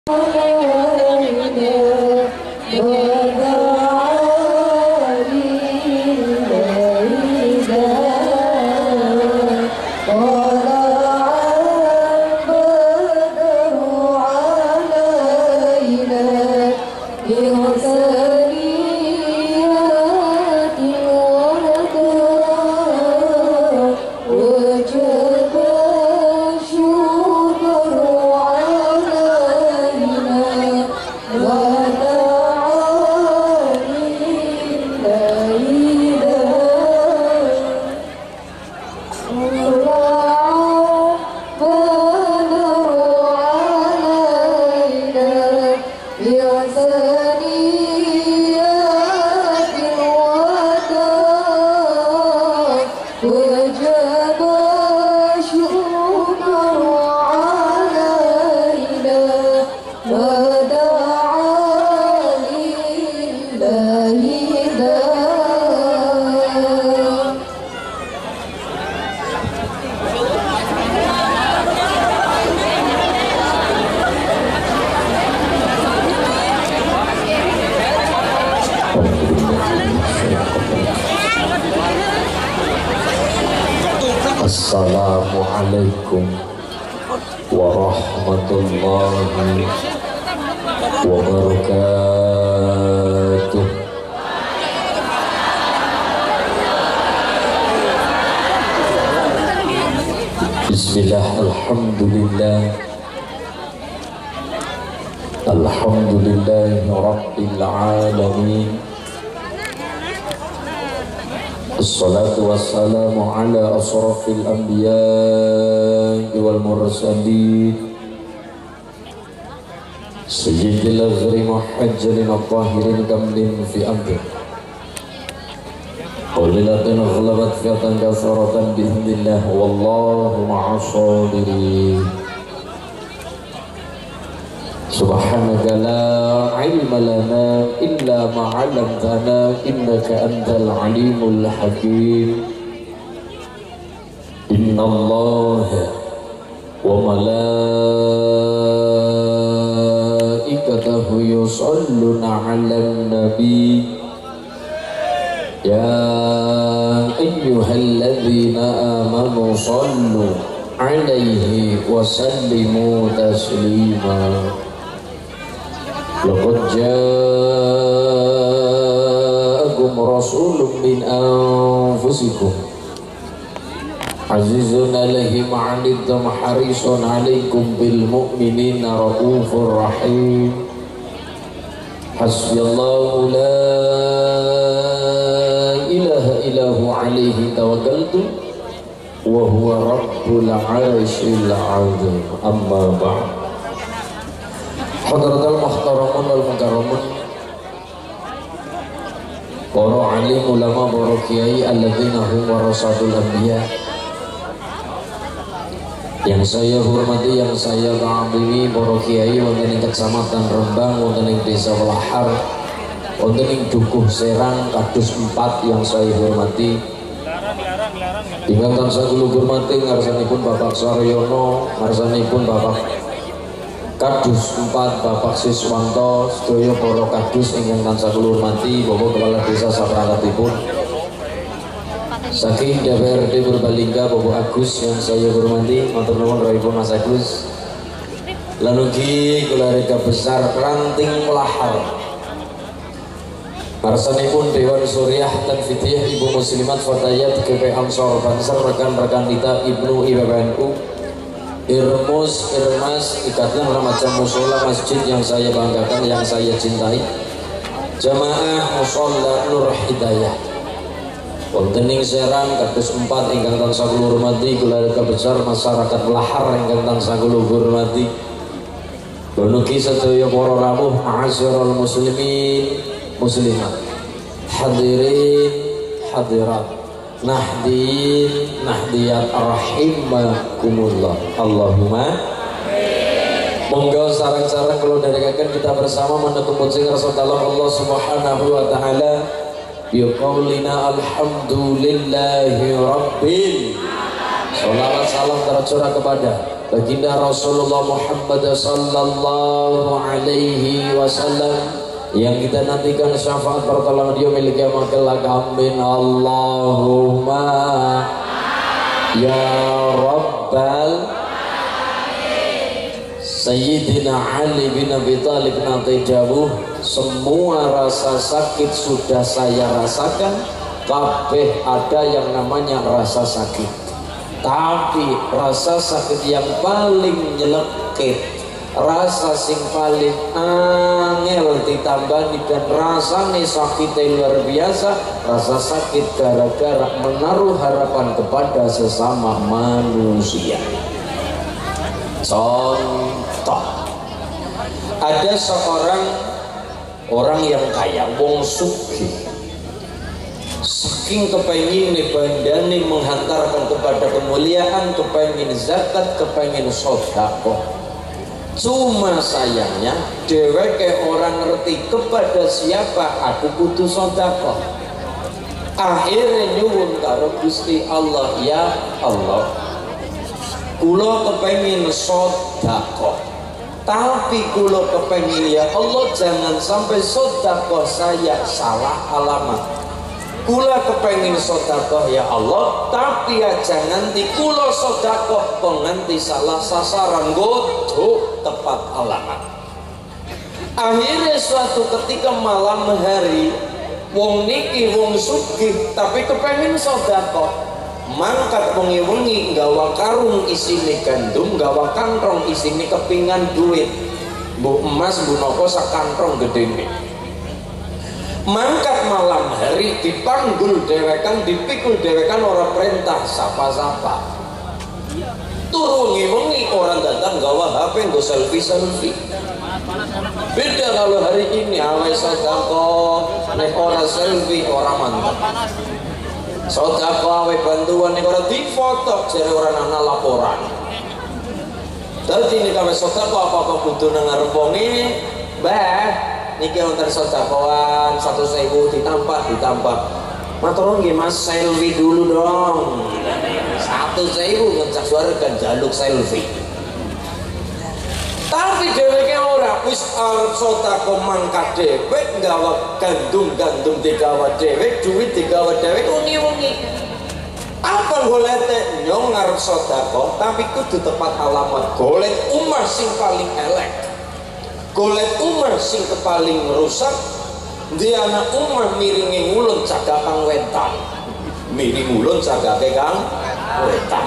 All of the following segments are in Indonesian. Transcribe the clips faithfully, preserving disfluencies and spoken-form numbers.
Assalamualaikum warahmatullahi wabarakatuh. Bismillah, alhamdulillah, alhamdulillahi rabbil alamin. Assalatu wassalamu ala asrafil anbiya wal mursalin sayyidil aghri muhajjalin at-tahirin kamlin fi amri qulilatin ghalabat fiatan kasaratan bi'idhnillah wallahu ma'asabirin. Subhanaka la ilma lana illa ma 'allamtana innaka antal alimul hakim. Innallaha wa malaikatahu yusholluna 'alan nabi ya ayyuhalladzina amanu shallu 'alaihi wa sallimu taslima. Laqad ja'akum rasulun min anfusikum azizun alaihi ma'anittum harisun alaikum bil mu'minina raufur rahim. Hasbiyallahu la ilaha illahu alaihi tawakkaltu wa huwa rabbul arsyil azim. Amma ba'd. Hadratul muhtaramun wal mukarramun, para alim ulama, para kiai alladzina hum warasatul anbiya, yang saya hormati, yang saya ta'zimi, para kiai wonten ing Kecamatan Rembang, wonten ing Desa Welahar, wonten ing Dukuh Serang kados empat yang saya hormati. Ingkang tansah kula hormati ngarsanipun Bapak Saryono, ngarsanipun Bapak Kadus empat Bapak Siswanto, sedaya para kadus ingkang tansah kula hormati, Bapak Kepala Desa saperangkatipun. Saking D P R D Purbalingga Bapak Agus yang saya hormati, matur nuwun rawuhipun Mas Agus. Lan ugi keluarga besar Ranting Welahar. Marsanipun Dewan Suriah dan Fitiyah Ibu Muslimat Fatayat G P Ansor Bansar, rekan-rekan kita Ibnu I P P N U, Irmus, Irmas, Ikatan Remaja Musola Masjid yang saya banggakan, yang saya cintai, Jamaah Musola Nur Hidayah, wonten ing Serang kados empat ingkang tansah kula hormati, keluarga besar masyarakat Welahar ingkang tansah kula hormati, ugi sedaya para rawuh ma'asyiral muslimin muslimat, hadirin hadirat, nahdin nahdiyat rahimakumullah. Allahumma monggo sareng-sareng kula nderekaken kita bersama menekuk sing Rasulullah Allah Subhanahu wa taala bi qaulina alhamdulillahi rabbil. Shalawat salam tercurah kepada baginda Rasulullah Muhammad sallallahu alaihi wasallam yang kita nantikan syafaat pertolongan dia milik kiamat kelak. Amin Allahumma ya Rabbal Sayyidina Ali bin Abi Thalib nanti jauh. Semua rasa sakit sudah saya rasakan. Kabeh ada yang namanya rasa sakit, tapi rasa sakit yang paling nyelekit, rasa sing paling angel ditambani dan rasanya sakit luar biasa, rasa sakit gara-gara menaruh harapan kepada sesama manusia. Contoh, ada seorang orang yang kaya, wong sugih, saking kepengin bandane menghantarkan kepada kemuliaan, kepengin zakat, kepengin sedekah. Cuma sayangnya dheweke orang ngerti kepada siapa aku kudu sedekah. Akhirnya nyuwun karo Gusti Allah, ya Allah, kula kepengin sedekah, tapi kula kepengin ya Allah jangan sampai sedekah saya salah alamat. Kula kepengin sedekah ya Allah, tapi aja nganti kula sedekah kok nganti salah sasaran, godho tepat alamat. Akhirnya suatu ketika malam hari, wong niki wong sugih tapi kepengin sedekah, mangkat wengi-wengi gawa karung isine gandum, gawa kantong isine kepingan duit, mbok emas mbok napa sak kantong gedene. Mangkat malam hari dipanggul dewekan, dipikul dewekan, orang perintah sapa-sapa. Turu wengi-wengi orang datang gawa H P nggo selfie-selfie. Beda kalau hari ini awe sedekah nek ora selfie ora mantap. Sedekah awe bantuan nek ora difoto jare ora ana laporan. Dadi nek awe sedekah apa-apa kudu nang ngarep wong iki, Mbah, niki wonten sedekahan seratus ribu ditambah ditambah. Matur nggih Mas, selfie dulu dong. seratus ribu ngecak suara kan jaluk selfie. Tapi dheweke ora wis arep sedekah mangkat dhewe nggawa gandum-gandum digawa dhewe, duit digawa dhewe wengi-wengi. Apa golete nyong ngarep sedekah tapi kudu tepat alamat. Golek umah sing paling elek, golek umah sing paling rusak. Dia anak umah miringi ngulun cagak kang wetan, miring ngulun cagak kang wetan.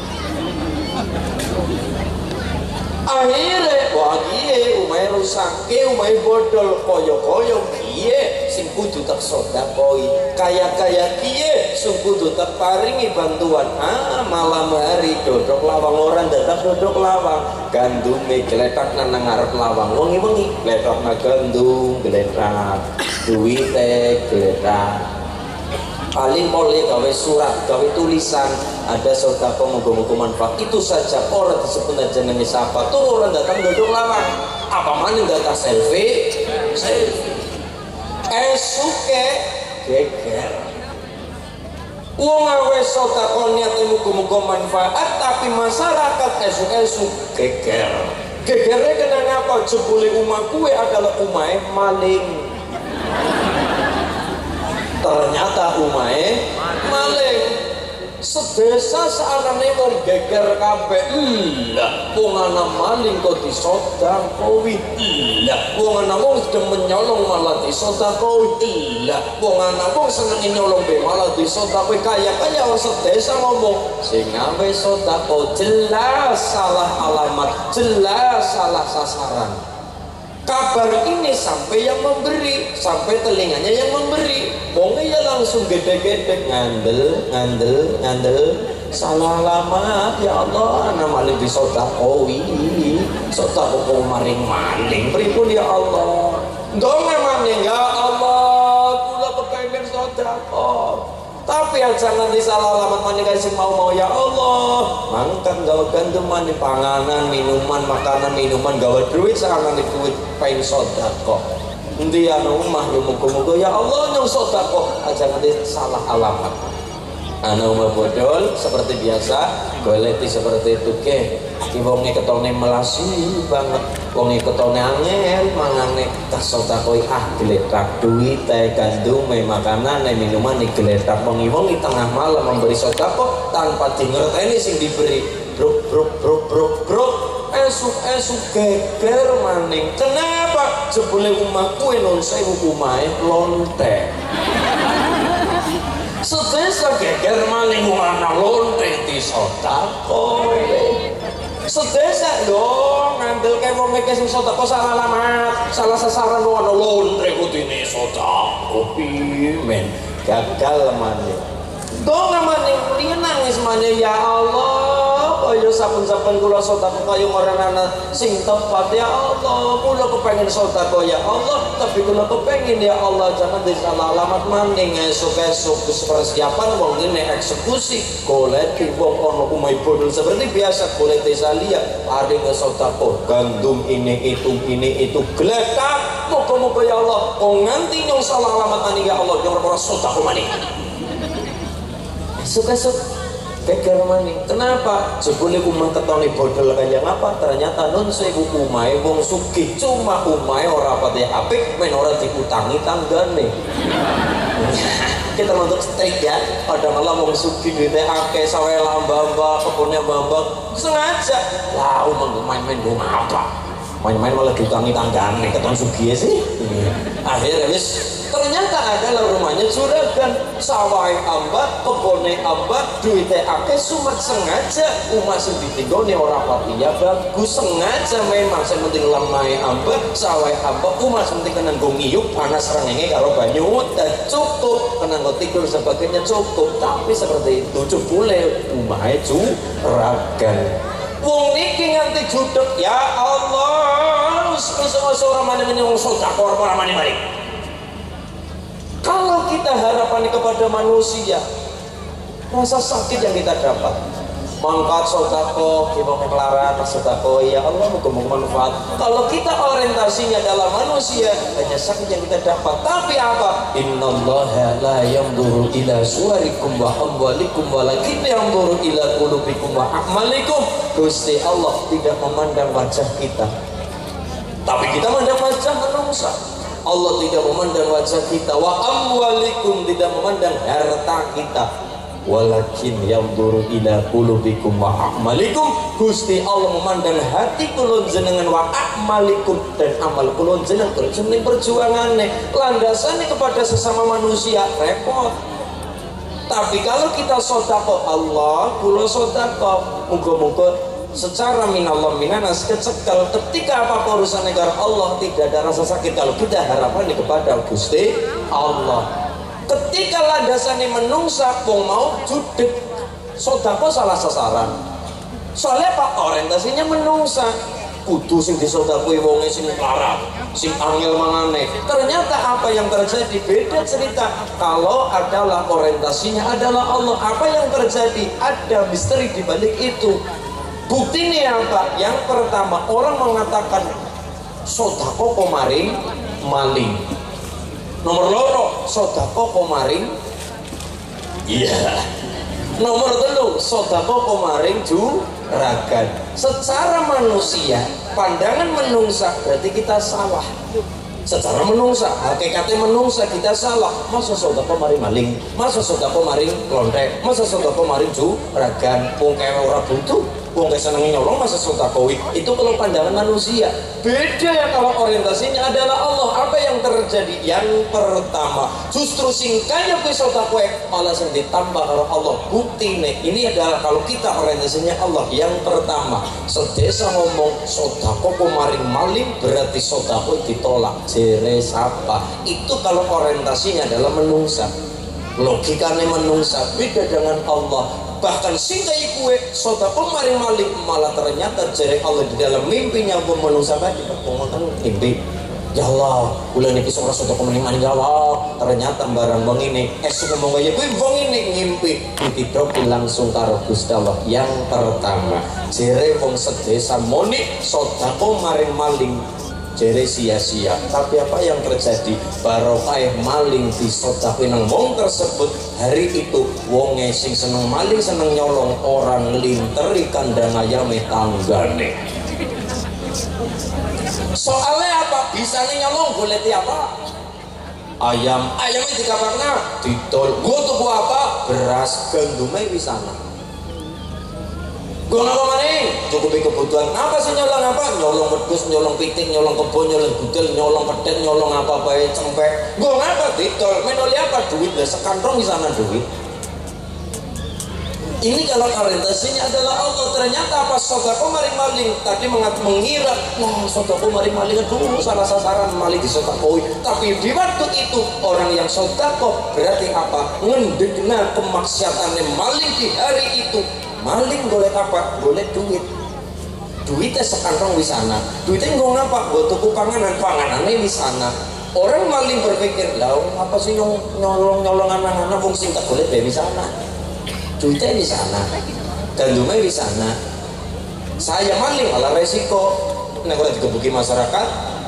Akhirnya wah kiye umai rusak, kiye umai bodol, koyo-koyo kiye sing kudu tak sedekoi, kaya-kaya kiye sing kudu tak paringi bantuan. Ah malam hari dodok lawang orang datang dodok lawang, gandume gletak nang ngarep lawang, wengi-wengi gletakna gandum gletak, duwite gletak. Paling boleh gawe surat, gawe tulisan, ada sedekah muga-muga manfaat. Itu saja, orang disebut jenenge siapa. Tuh orang datang duduk lawang, apa mana data selfie, selfie. Esuke geger. Wong awe sedekah niate muga-muga manfaat, tapi masyarakat esuk-esuk geger. Gegernya kenapa? Jebule umah kue adalah umah maling. Ternyata umae maling. Sedesa seanane wong geger kabeh. Lah wong ana maling kok disedekahi. Lah wong ana wong sedeng menyolong malah disedekahi. Lah wong ana wong seneng nyolong be malah disedekahi. Kaya-kaya wong sedesa ngomong sing gawe sedekah jelas salah alamat, jelas salah sasaran. Kabar ini sampai yang memberi, sampai telinganya yang memberi. Wongnya ya langsung gede-gede ngandel, ngandel, ngandel. Salah alamat ya Allah, ana maling disedekahi. Sedekah kok maring-maling. Pripun ya Allah? Ndonga maning ya Allah, kula kepengin sedekah. Tapi aja nanti salah alamat maning sing mau-mau ya Allah. Mangkat gawe gandum maning panganan, minuman, makanan, minuman gawe duit sangan duit pengen sedekah. Endi ana omah yo muga-muga ya Allah nyong sedekah aja nanti salah alamat. ana umah bodol seperti biasa goleti seperti itu ke iki wonge ketone melasi banget wonge ketone angel mangane tas sedekah ah geletak duit teh gandum makanan minuman digeletak wengi-wengi tengah malam memberi sedekah tanpa dingerteni sing diberi bruk bruk bruk bruk bruk esuk-esuk geger maning kenapa jebule umahku non sewu umahe lonte sedesa geger maning ana lonte di sedekah sedesa dong ngambil ke wong iki sing sedekah salah alamat salah sasaran ana lonte kudine sedekah pimen gagal maning dong maning dia nangis maning ya Allah kaya saben-saben kula sedekah kaya marana sing tepat ya Allah kula kepengin sedekah ya Allah tapi kula kepengin ya Allah jangan disalah alamat maning esuk-esuk persiapan wong ngene eksekusi golek wong ana umai bodol seperti biasa golek desa liya paring sedekah gandum ini itu ini itu geletak moga-moga ya Allah wong nganti nyong salah alamat maning ya Allah nyong ora sedekah maning esuk-esuk geger maning kenapa jebule umah ketone bodol kaya ngapa ternyata nun sewu umahe wong sugih cuma umahe ora pati apik men ora diutangi tanggane kita untuk strik ya pada malam wong sugih duite akeh sawe lamba-lamba kebunnya mbak sengaja lah umang main-main gua apa main-main malah diutangi tanggane keton sugih sih akhirnya wis ternyata adalah rumahnya juragan sawai ambat kebone ambat duitnya akeh sumat sengaja umat sing ditinggone ora patiya bagus sengaja memang sing penting lemai ambat sawai ambat umat sing penting kena nggo ngiyup panas rengenge karo banyu dan cukup kena nggo tidur sebagainya cukup tapi seperti itu jebule umahe juragan wong niki nganti judeg ya Allah wis ora mani-mani wong sedekah ora mani-mani. Kalau kita harapan kepada manusia, rasa sakit yang kita dapat, mangkat sedekah, kita melarat sedekah, ya Allah muga-muga manfaat. Kalau kita orientasinya dalam manusia, hanya sakit yang kita dapat. Tapi apa? Innallaha la yanzuru ila suwarikum wa amwalikum walakin yanzuru ila qulubikum wa a'malikum. Gusti Allah tidak memandang wajah kita, tapi kita memandang wajah manusia. Allah tidak memandang wajah kita wa amwalikum tidak memandang harta kita walakin yanzuru ila qulubikum wa a'malikum Gusti Allah memandang hati kula jenengan wa a'malikum dan amal kula jenengan jeneng perjuangane landasane kepada sesama manusia repot tapi kalau kita sedekah Allah kula sedekah muga-muga secara minallah minanas kecekel ketika apa urusan negara Allah tidak ada rasa sakit kalau kita harapan kepada Gusti Allah ketika landasannya menungsa wong mau judeg sedekah salah sasaran soalnya apa orientasinya menungsa kudu sing disedekahi wonge sing larat sing angel mangane ternyata apa yang terjadi beda cerita kalau adalah orientasinya adalah Allah apa yang terjadi ada misteri di balik itu. Bukti ini apa? Yang pertama orang mengatakan sedekah kok maring maling. Nomor loro sedekah kok maring iya. Nomor telu sedekah kok maring juragan. Secara manusia pandangan menungsa berarti kita salah. Secara menungsa hakikatnya menungsa kita salah masa sedekah maring maling masa sedekah maring klontek masa sedekah maring juragan wong kaya ora butuh wong seneng nyolong masa sedekah itu kalau pandangan manusia beda ya kalau orientasinya adalah Allah apa yang terjadi yang pertama justru sing kaya kuwi sedekah malah sing ditambah karo Allah buktine ini adalah kalau kita orientasinya Allah yang pertama sedesa ngomong sedekah kok maring maling berarti sedekah ditolak jere sapa itu kalau orientasinya adalah menungsa logikanya menungsa beda dengan Allah bahkan singkai kue sedekah maring maling malah ternyata jere Allah di dalam mimpinya pun menungsa tadi kan mimpi ya Allah bulan ini seorang sedekah maring maling ya Allah ternyata barang bang ini esok ngomong aja kue bang ini ngimpi ditidoki langsung karo Gusti Allah yang pertama jere wong sedesa moni sedekah maring maling jere sia-sia. Tapi apa yang terjadi? Barokah maling disodakohi nang wong tersebut. Hari itu wong sing seneng maling seneng nyolong orang nglinteri kandang ayame tanggane. Soalnya apa? Bisa nyolong boleh apa? Ayam, ayamnya di kamarnya didol. Gua tuku apa? Beras, gandumnya di sana. Gua ngapa maning? Cukupi kebutuhan. Apa sih nyolong apa? Nyolong wedhus, nyolong pitik, nyolong kebun, nyolong gudel, nyolong pedet, nyolong apa bae cempek. Gua ngapa? Didol. Menoli apa? Duit lah sekantong di sana duit. Ini kalau orientasinya adalah Allah, ternyata apa? Sodako maling-maling tadi mengira, wah sodako maling-maling aduh salah sasaran maling disodakoi. Tapi di waktu itu orang yang sodako berarti apa? Ngendegna kemaksiatannya maling di hari itu. Maling boleh apa? Boleh duit. Duitnya sekantong di sana. Duitnya nggak ngapa? Gue tuku panganan, panganannya di sana. Orang maling berpikir, lah apa sih nyolong nyolong anak-anak wong sing tak boleh di sana. Duitnya di sana, gandumnya di sana. Saya maling malah resiko. Nah kalau digebuki masyarakat,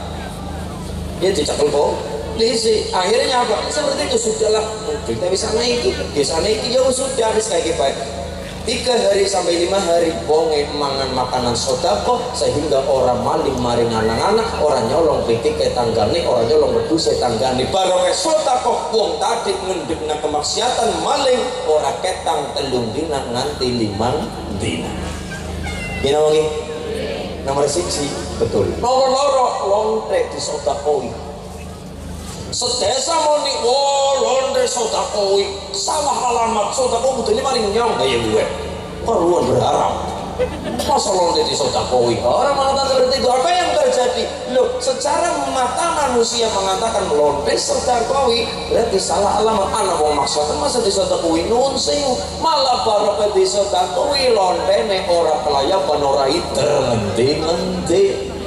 dia dicakul kok. Lisi, akhirnya apa? Seperti itu sudahlah. Duitnya di sana itu, di sana itu ya sudah harus kayak baik. Tiga hari sampai lima hari bonge mangan makanan sodako sehingga orang maling maring anak-anak, orang nyolong pitik ke tanggane, orang nyolong wedhus ke tanggane. Barang sodako wong tadi ngendegna kemaksiatan maling orang ketang telung dina nganti limang dina. Ini lagi nomor siji betul. Nomor loro lonte di sodakoi. Sedesa moni wo lonte sodakoi salah alamat sodako butuhnya maling nyong kayak gue. Karuan berharap masa lonte di sodakoi. Orang mengatakan seperti itu. Apa yang terjadi? Loh, secara mata manusia mengatakan lonte sodakoi berarti salah alamat. Anak mau maksudkan masa di sodakoi nun sing malah barokah di sodakoi lonte ne orang kelayapan orang itu ngendi-ngendi.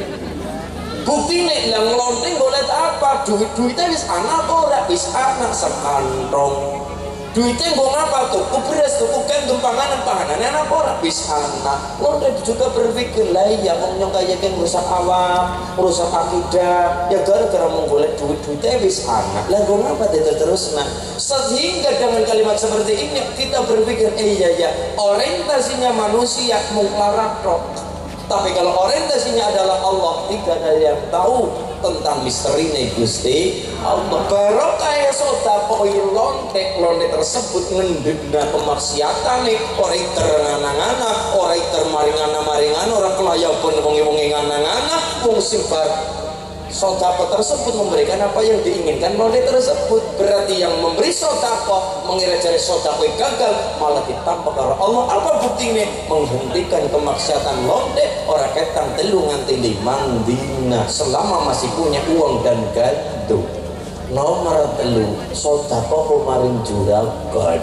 Bukti nih yang lonting boleh apa? Duit duitnya bis anak ora bis anak sekantong. Duitnya gue ngapa tuh? Ku beras tuh, ku gandum panganan panganannya anak ora bis anak. Lonting juga berpikir lah ya, wong nyong kayak yang rusak awam, rusak akidah. Ya gara-gara menggolek duit duitnya bis anak. Lah gue ngapa dia terus nah? Sehingga dengan kalimat seperti ini kita berpikir, eh iya ya, orientasinya manusia menglarat roh. Tapi kalau orientasinya adalah Allah, tidak ada yang tahu tentang misteri nih Gusti Allah. Barokah sodako lonte lonte tersebut ngendegna kemaksiatan nih orang terenganang-anang, orang termaringan-maringan, orang kelayapan wongi-wongi nganang-anang, wong simbar. Sodako tersebut memberikan apa yang diinginkan lonte tersebut. Berarti yang memberi sodako mengira cari sodako gagal malah ditampak oleh Allah. Apa buktinya? Menghentikan kemaksiatan lonte orang ketang telu nganti limang dina selama masih punya uang dan gandum. Nomor telu sodako kemarin juragan.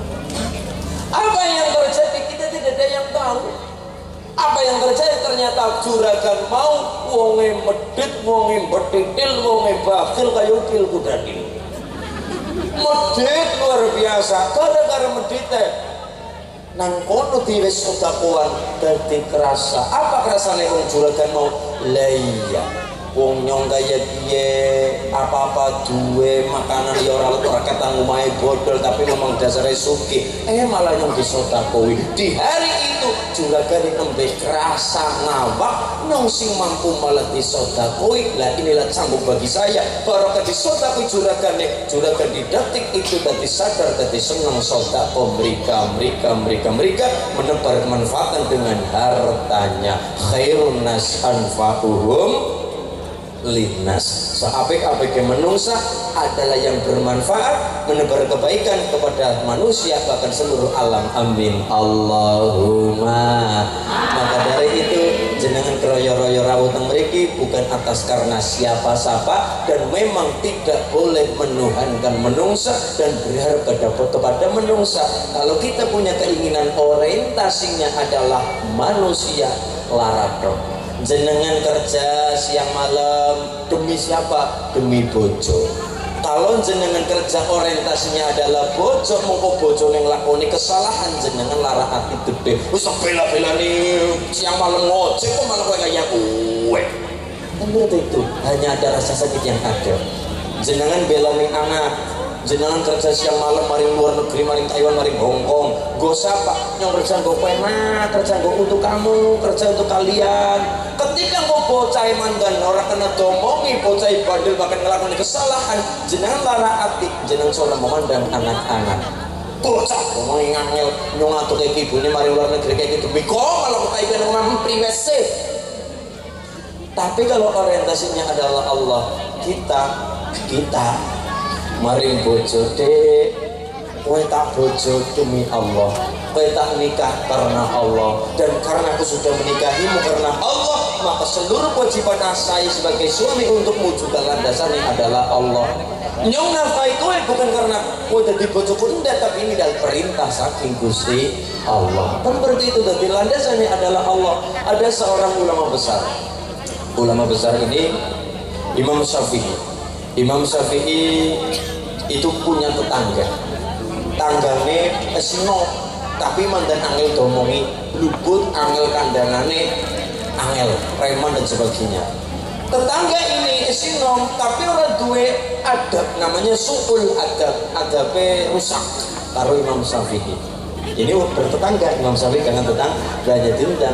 Apa yang terjadi kita tidak ada yang tahu. Apa yang terjadi? Ternyata juragan mau wonge medit, wonge betitil, wonge bakil kayu kil kudadil. Medit luar biasa. Gara-gara medite nang kono diwis sodakoan dadi kerasa. Apa kerasane wong juragan mau? Laya wong nyong kaya piye apa-apa duwe makanan ya ora ora ketang omahe bodol tapi memang dasare sugih eh malah nyong disodakoi. Di hari itu juragan nembe kerasa ngawak nyong sing mampu malah disodakoi. Lah inilah cambuk bagi saya barokah disodakoi juragan juragan di detik itu dadi sadar dadi seneng sodako mereka mereka mereka mereka menebar manfaatan dengan hartanya. Khairun nas anfa'uhum linnas. Seapik-apik menungsa adalah yang bermanfaat menebar kebaikan kepada manusia bahkan seluruh alam. Amin Allahumma. Maka dari itu jenengan keroyo-royo rawuh teng mriki bukan atas karena siapa-siapa dan memang tidak boleh menuhankan menungsa dan berharap kepada menungsa. Kalau kita punya keinginan orientasinya adalah manusia laradok. Jenengan kerja siang malam demi siapa? Demi bojo. Kalau jenengan kerja orientasinya adalah bojo, mongko bojo yang lakoni kesalahan jenengan lara hati gede. Wis bela-bela nih siang malam ngojek kok malah kowe kayak kowe. Kan berarti itu hanya ada rasa sakit yang ada. Jenengan belani anak, jenengan kerja siang malam maring luar negeri, maring Taiwan, maring Hong Kong. Go siapa? Yang kerja go pena, kerja go untuk kamu, kerja untuk kalian. Ketika go bocah mandan orang kena domongi, bocah bandel bahkan ngelakukan kesalahan, jenengan lara ati, jenengan seorang memandang anak-anak. Bocah ngomongin ngangel nyongatuk kayak ibunya mari luar negeri kayak gitu. Biko kalau kita ibadah ngomong privasi. Tapi kalau orientasinya adalah Allah, kita kita maring bojo dek, kowe tak bojo demi Allah, kowe tak nikah karena Allah, dan karena aku sudah menikahimu karena Allah, maka seluruh kewajiban saya sebagai suami untukmu juga landasannya adalah Allah. Nyong nafai kowe bukan karena kowe dadi bojoku ndak, tapi ini adalah perintah saking Gusti Allah. Kan berarti itu dadi landasannya adalah Allah. Ada seorang ulama besar. Ulama besar ini Imam Syafi'i. Imam Syafi'i itu punya tetangga. Tanggane esno, tapi mandan angel domongi, luput angel kandanane, angel preman dan sebagainya. Tetangga ini esinom, tapi orang duwe adab, namanya su'ul adab, adabnya rusak karo Imam Syafi'i. Ini bertetangga Imam Syafi'i karena tetangganya diundang.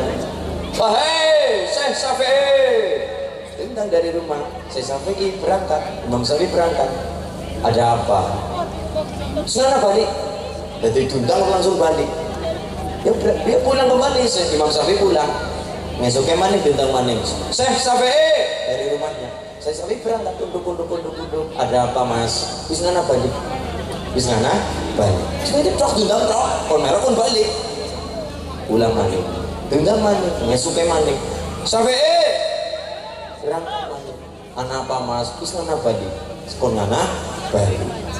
Wahai Syekh Syafi'i, diundang dari rumah. Syekh Syafi'i berangkat, Imam Syafi'i berangkat. Ada apa? Sana balik. Jadi diundang langsung balik. Ya dia pulang kembali, Imam Syafi'i pulang. Ngesoknya maning diundang maning. Syekh Syafi'i dari rumahnya. Saya Syafi'i berangkat unduk unduk unduk unduk. Ada apa mas? Bis ngana balik. Bis ngana balik. Cuma dia trok diundang trok. Kon merah kon balik. Pulang maning. Diundang maning. Ngesoknya maning. Syafi'i berangkat maning. Ana apa mas? Bis ngana balik. Kon ngana balik.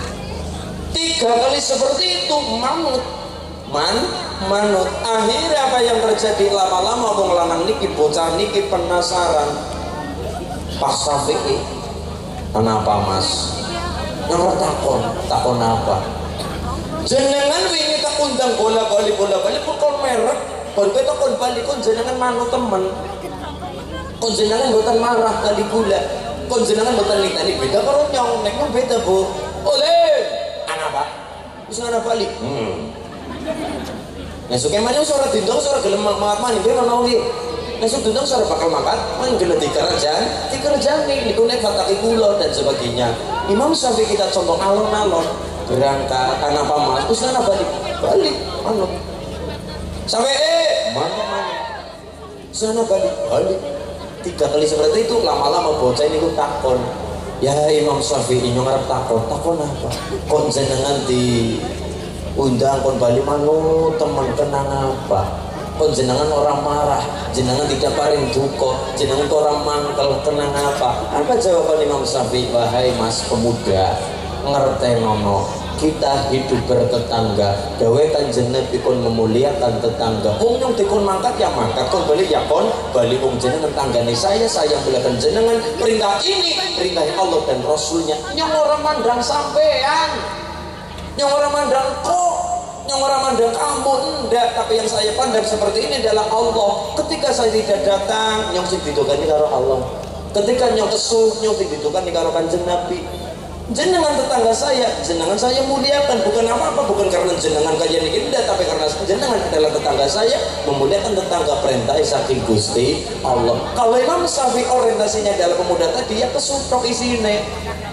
Tiga kali seperti itu manut. Man, manut. Akhirnya apa yang terjadi lama-lama wong lanang niki bocah niki penasaran. Pas Syafi'i, kenapa mas? Nomor takon, takon apa? Jenengan wingi tak undang bola balik bola balik kok kon merek, baru kita kon balik kon jenengan manut temen. Kon jenengan buatan marah kali gula, kon jenengan buatan nih tadi beda kalau nyong nek beda bu. Oleh, anak pak, bisa anak balik. Hmm. Nesuk emangnya suara dindong suara gelem maaf mani dia mana lagi? Nesuk dindong suara bakal makan, main gelem dikerjaan, dikerjaan nih, dikunek fataki kulo dan sebagainya. Imam Syafi'i kita contoh alon-alon berangkat, kenapa mas? Terus kenapa balik? Balik, mana? Sampai eh, mana mana? Sana balik, balik. Tiga kali seperti itu, lama-lama bocah ini ku takon. Ya Imam Syafi'i nyongarap takon, takon apa? Kon jenengan di undang kon bali manu teman kenang apa kon jenengan orang marah jenengan tidak paring duka jenengan orang mangkel kenang apa apa jawaban Imam Syafi'i? Wahai mas pemuda ngerti nono kita hidup bertetangga gawe kanjeng Nabi kon memuliakan tetangga wong nyong dikon mangkat ya mangkat kon balik ya kon balik wong jenengan tanggane saya saya muliakan jenengan perintah ini perintah Allah dan Rasulnya nyong orang mandang sampean yang orang mandang kok, yang orang mandang kamu enggak, tapi yang saya pandang seperti ini adalah Allah. Ketika saya tidak datang, yang sing didukani karo Allah. Ketika nyong kesuh, nyong sing didukani karo Kanjeng Nabi. Jenengan tetangga saya, jenengan saya muliakan bukan apa-apa, bukan karena jenengan kaya niki enggak, tapi karena jenengan adalah tetangga saya, memuliakan tetangga perintah saking Gusti Allah. Kalau Imam Syafi'i orientasinya adalah pemuda tadi ya kesutok isine.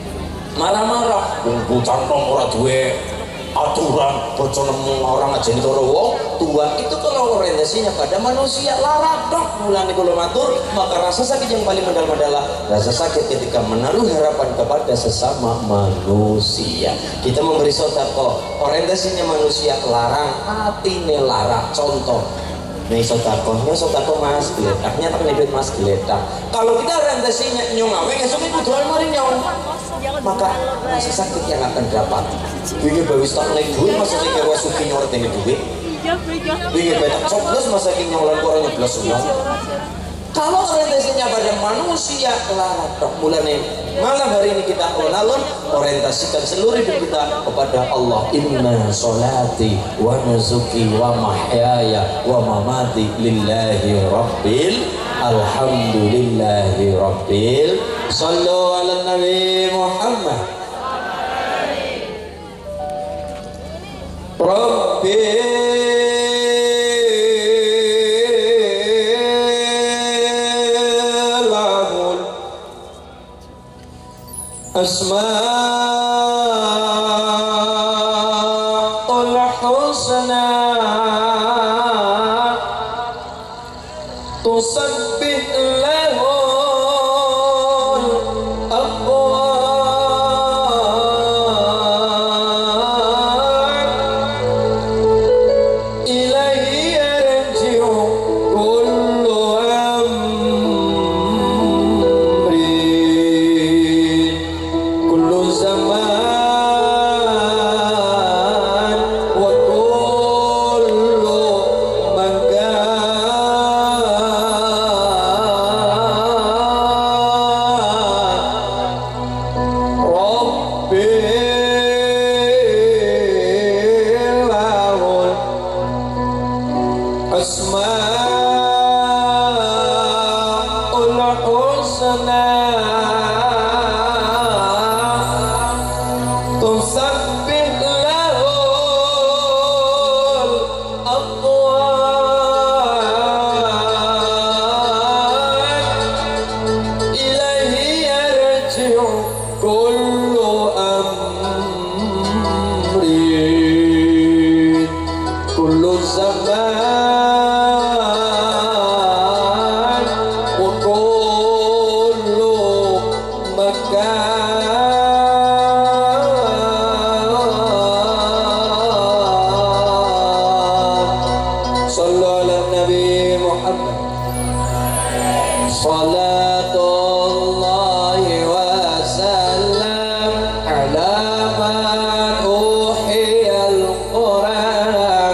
Marah-marah, bungku cantong orang duwe aturan, bocor nemu orang aja nih karo wong tua itu kalau orientasinya pada manusia larat dok mulane kula matur maka rasa sakit yang paling mendalam adalah rasa sakit ketika menaruh harapan kepada sesama manusia. Kita memberi sedekah orientasinya manusia larang hatine larang contoh nih sotakohnya sotako mas geletaknya tak nebet mas geletak kalau kita orientasinya nyong awe esok itu doa mari nyong maka rasa sakit yang akan dapat ingin bawis tak naik duit masa saya kira suki nyorot ini duit ingin betak coblos masa kini nyolan korang nyoblos nyong kalau orientasinya pada manusia larat dok mulanya malam hari ini kita alun-alun orientasikan seluruh hidup kita kepada Allah. Inna sholati wa nusuki wa mahyaya wa mamati lillahi rabbil Alhamdulillahi Rabbil. Sallu ala Nabi Muhammad. Rabbil Asmaul Husna tusabbih lahul aqwal ilaihi yarji'u kullu amri kullu zaman wa kullu makan Rabbil lahul asmaul husna tusabbih lahul aqwal ilaihi yarji'u kullu amri kullu zaman wa kullu makan sallu ala Nabi Muhammad salatullahi wa sallam ala man uhiyal Quran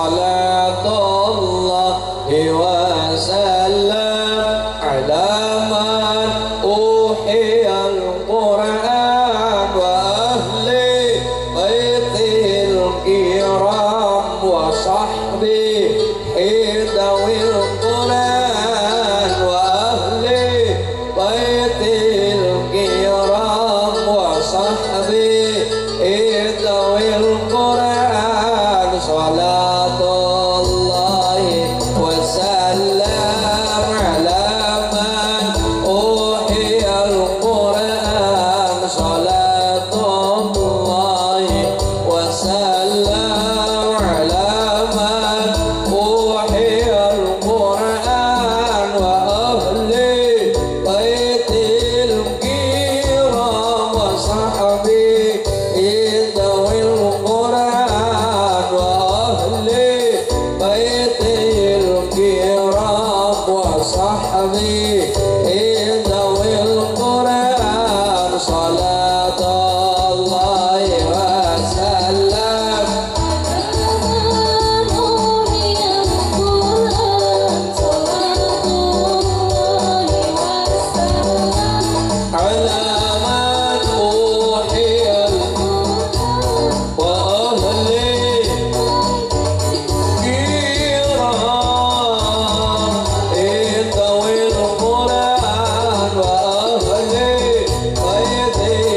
salatullahi wa sallam ala man uhiyal Quran wa ahli baitil kiram wa sahbihi dawil Quran wa ahli baitil kiram wa sahbihi dawil Quran salatullahi wa sallam ala man uhiyal Quran salatullahi wa sallam ala man uhiyal Quran wa ahli baitil kiram wa sahbihi dawil Quran wa ahli baitil kiram wa sahbihi dawil Quran salatullahi wa sallam ala man uhiyal wa ahli kiram dawil Quran wa ahli baitil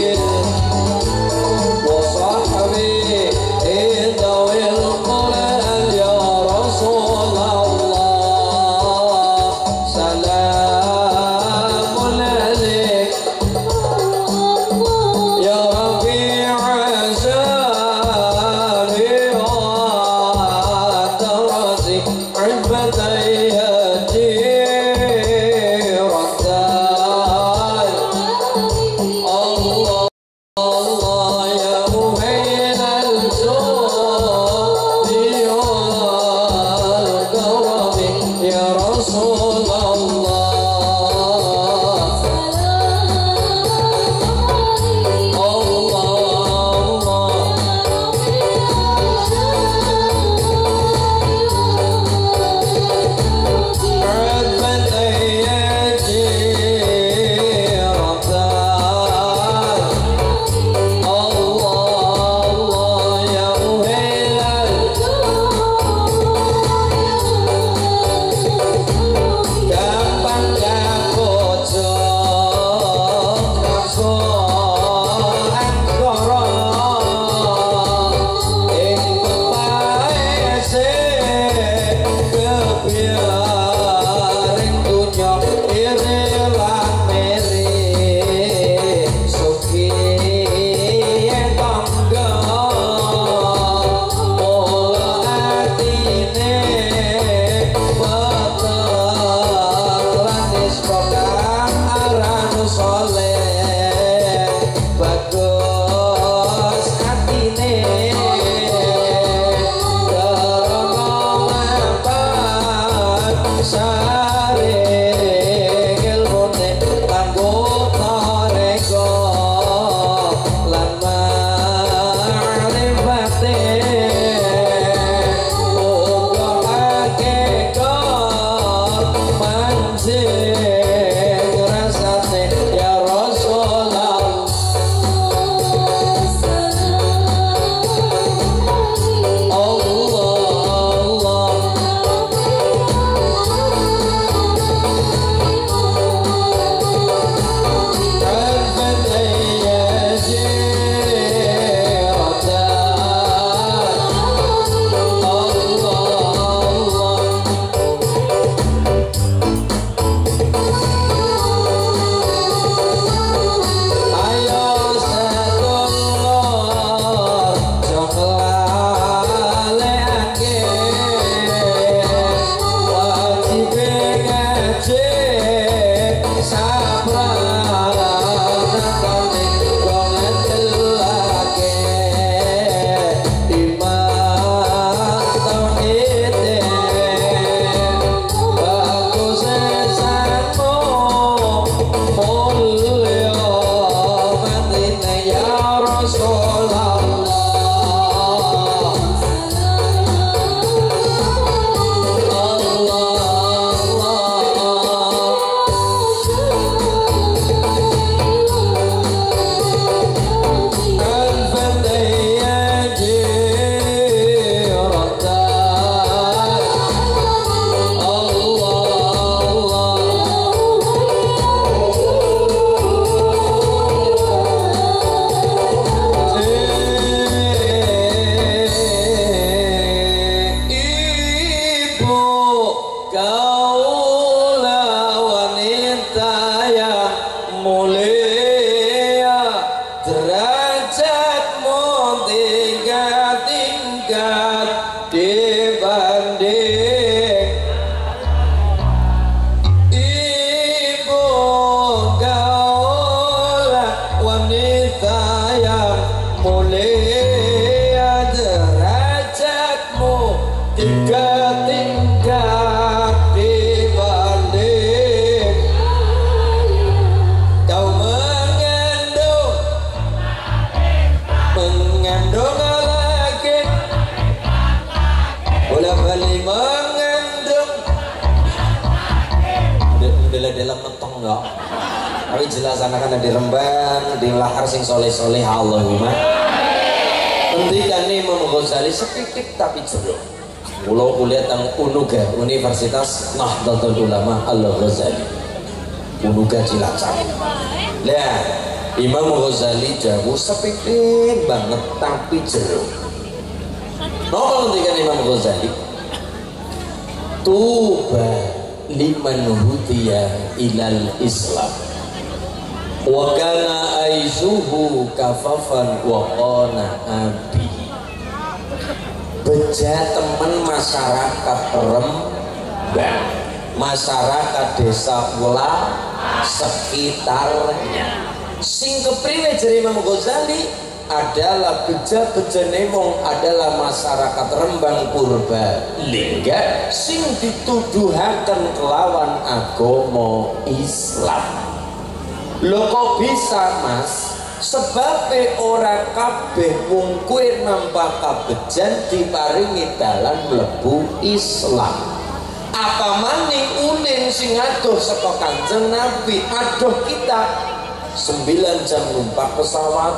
wanita yang mulia, derajatmu tiga tingkat dibanding kau mengandung mengandung lagi boleh balik mengandung udah dalam metong enggak tapi jelas anak-anak di Rembang di lahar sing soleh-soleh Allahumma hentikan nih Imam Ghazali sepitik tapi jeruk pulau kuliah tang Unuga Universitas Nahdlatul Ulama Al-Ghazali Unuga Cilacap nah Imam Ghazali jauh sepitik banget tapi jeruk nopo hentikan Imam Ghazali tuba liman hudiya ilal Islam wa kana aisuhu kafafan wa qana abi beja temen masyarakat Rembang masyarakat desa Wula sekitarnya sing kepriwe jere Imam Ghazali adalah beja-beja nemong adalah masyarakat Rembang Purbalingga sing dituduhaken kelawan agama Islam. Lho kok bisa mas? Sebabnya orang kabeh wong kuwi nampak kabejan diparingi dalan mlebu Islam. Apa maning ulin sing adoh saka Kanjeng Nabi adoh kita sembilan jam numpak pesawat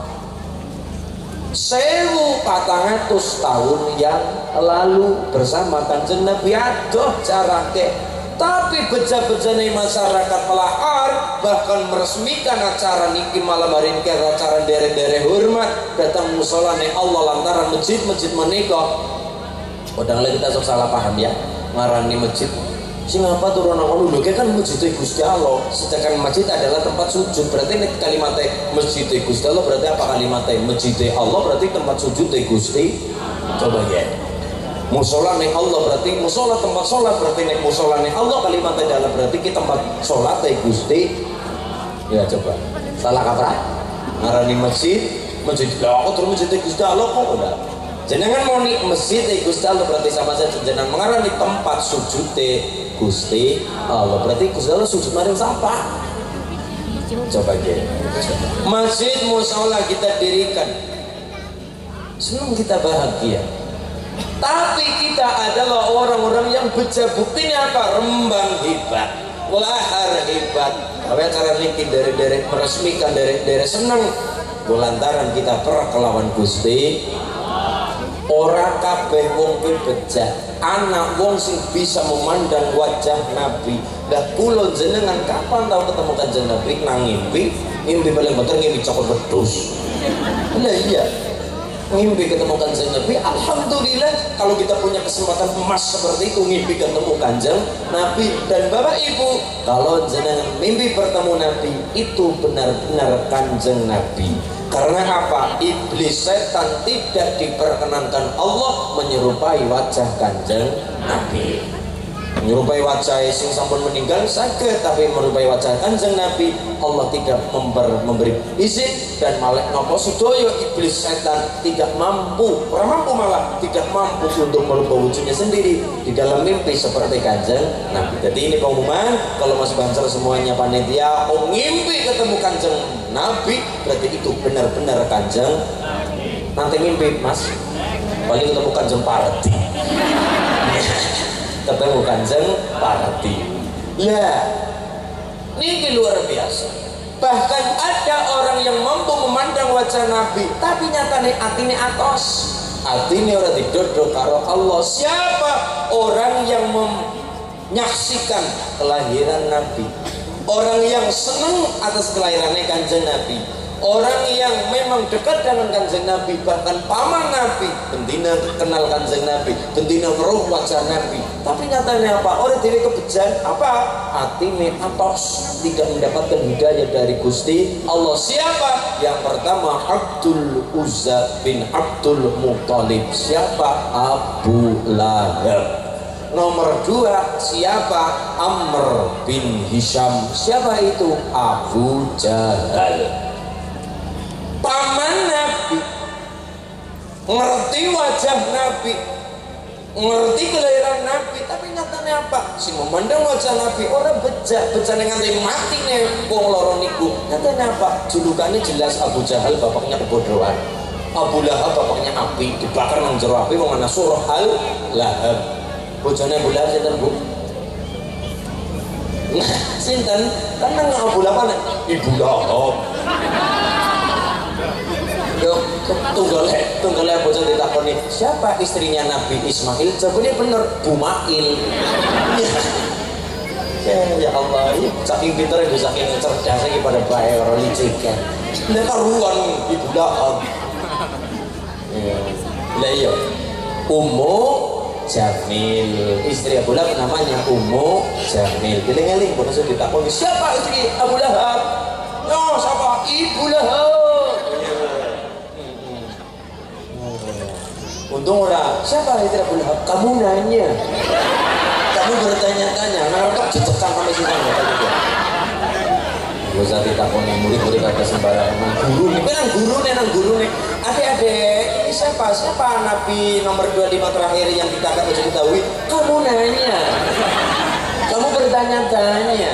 sewu patang atus tahun yang lalu bersama Kanjeng Nabi adoh carake. Tapi beja-bejane masyarakat pelahar bahkan meresmikan acara niki malam hari ini acara dere-dere hormat datang musola ning Allah lantaran masjid-masjid menika. Padahal kita sok salah paham ya ngarani masjid sing apa turun ngono lho kan masjid Gusti Allah. Sedangkan masjid adalah tempat sujud. Berarti nek kalimatnya masjid Gusti Allah berarti apa kalimatnya? Masjid Allah berarti tempat sujud Gusti. Coba ya. Musola ning Allah berarti musola tempat sholat berarti nek musola ning Allah kalimatnya adalah berarti kita tempat sholat Gusti. Ya coba. Salah kaprah. Ngarani masjid, masjid lah kok terus masjid Gusti Allah kok udah. Jenengan mau nih masjid Gusti Allah berarti sama saja jenengan mengarani tempat sujud Gusti Allah berarti Gusti Allah sujud maring siapa? Coba aja. Masjid musola kita dirikan. Senang kita bahagia. Tapi kita adalah orang-orang yang beja buktinya apa? Rembang hebat, Lahar hebat. Apa cara niki dari-dari meresmikan dari-dari senang. Lantaran kita perah kelawan Gusti. Orang kabeh wong kuwi beja. Anak wong sing bisa memandang wajah Nabi. Dah kula jenengan kapan tahu ketemu Kanjeng Nabi nang ngimpi? Ngimpi paling bener ngimpi cokot wedhus. Lah iya. Ngimpi ketemu Kanjeng Nabi, alhamdulillah kalau kita punya kesempatan emas seperti itu ngimpi ketemu Kanjeng Nabi. Dan Bapak Ibu kalau jenengan mimpi bertemu Nabi itu benar-benar Kanjeng Nabi. Karena apa? Iblis setan tidak diperkenankan Allah menyerupai wajah Kanjeng Nabi. Menyerupai wajah sing sampun meninggal sakit, tapi menyerupai wajah Kanjeng Nabi Allah tidak member, memberi izin dan malek nopo sedoyo iblis setan tidak mampu, kurang mampu malah tidak mampu untuk merubah wujudnya sendiri di dalam mimpi seperti Kanjeng Nabi. Jadi ini pengumuman kalau Mas Bansal semuanya panitia mau ngimpi ketemu Kanjeng Nabi berarti itu benar-benar Kanjeng. Nanti ngimpi Mas paling ketemu Kanjeng Parti. Ketemu Kanjeng Parti. Ya, ini luar biasa. Bahkan ada orang yang mampu memandang wajah Nabi, tapi nyatane atine atos. Atine ora didodho karo Allah. Siapa orang yang menyaksikan kelahiran Nabi? Orang yang senang atas kelahirannya Kanjeng Nabi. Orang yang memang dekat dengan Kanjeng Nabi, bahkan paman Nabi, bentina kenal Kanjeng Nabi, bentina meruh wajah Nabi. Tapi nyatanya apa? Orang diri kebejan apa? Atine atos, tidak mendapatkan hidayah dari Gusti Allah. Siapa? Yang pertama Abdul Uzza bin Abdul Muttalib. Siapa? Abu Lahab. Nomor dua siapa? Amr bin Hisham. Siapa itu? Abu Jahal. ngerti wajah Nabi, ngerti kelahiran Nabi, tapi nyatanya apa? Si memandang wajah Nabi orang bejak, bejak dengan mati nih wong loro niku. Nyatanya apa? Julukannya jelas Abu Jahal, bapaknya kebodohan. Abu Lahab bapaknya api, dibakar nang jero api wong ana surah Al Lahab. Bojone Abu Lahab sinten, Bu? Nah, sinten? Kan nang Abu Lahab Ibu Lahab. Yo, tunggale, tunggale bocah ditakoni, siapa istrinya Nabi Ismail? Jawabnya bener, Bumail. Ya, ya Allah, saking pintar itu, saking cerdasnya pada baik orang licikkan. Ini karuan Ibu Lahab. Lah iya, Ummu Jamil, istri Abu Lahab namanya Ummu Jamil. Geling-geling, pun sudah ditakoni, siapa istri Abu Lahab? Yo, siapa? Ibu Lahab. Untung ora, siapa istri Abu Lahab? Kamu nanya, kamu bertanya-tanya, ngarep dicekam sampai sini gitu. Gak usah ditakoni murid-murid ada sembarangan nang guru nih, nang guru nih, nang guru nih. Adik-adik, ini siapa? Siapa Nabi nomor dua puluh lima terakhir yang kita akan bisa ketahui? Kamu nanya, kamu bertanya-tanya.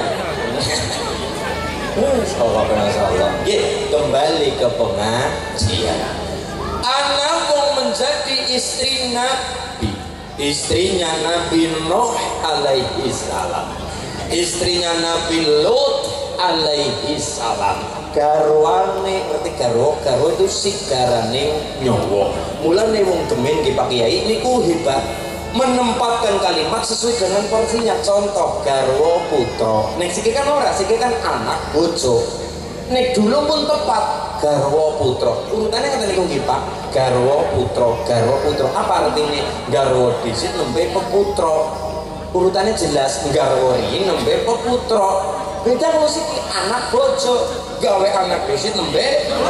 Allah Allah. Kembali ke pengajian. Anak mau menjadi istri Nabi, istrinya Nabi Nuh alaihi salam, istrinya Nabi Lut alaihi salam. Garwane, ngerti garwo? Garwo itu sigarane nyawa. Mulane wong demen ki Pak Kiai niku hebat, menempatkan kalimat sesuai dengan porsinya. Contoh garwo putra. Nek siki kan ora, siki kan anak bojo. Nek dulu pun tepat garwo putra. Urutannya kata niku nggih Pak. Garwo putra, garwo putra. Apa artinya? Garwo disit nembe peputra. Urutannya jelas, garwo ri nembe peputra. Beda musik anak bojo, gawe anak disit nembe.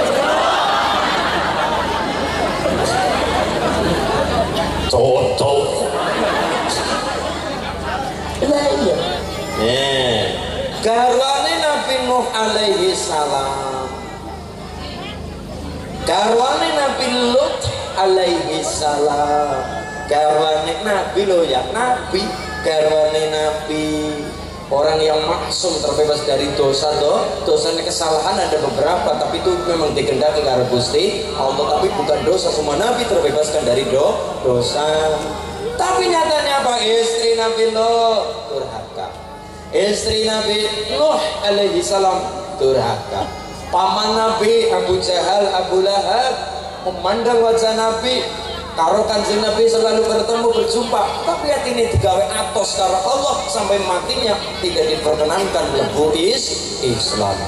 Cocok. Lah iya. Eh, garwane Nabi Nuh alaihi salam, garwane Nabi Lut alaihi salam, garwane Nabi lo ya Nabi, garwane Nabi orang yang maksum terbebas dari dosa doh. Dosanya kesalahan ada beberapa, tapi itu memang dikehendaki karo Gusti Allah, tapi bukan dosa. Semua Nabi terbebaskan dari do, dosa. Tapi nyatanya apa? Istri Nabi Lut durhaka, istri Nabi Nuh alaihi salam durhaka, paman Nabi Abu Jahal Abu Lahab memandang wajah Nabi karo Kanjeng Nabi selalu bertemu berjumpa, tapi hati ini digawe atos karo Allah sampai matinya tidak diperkenankan mlebu Islam.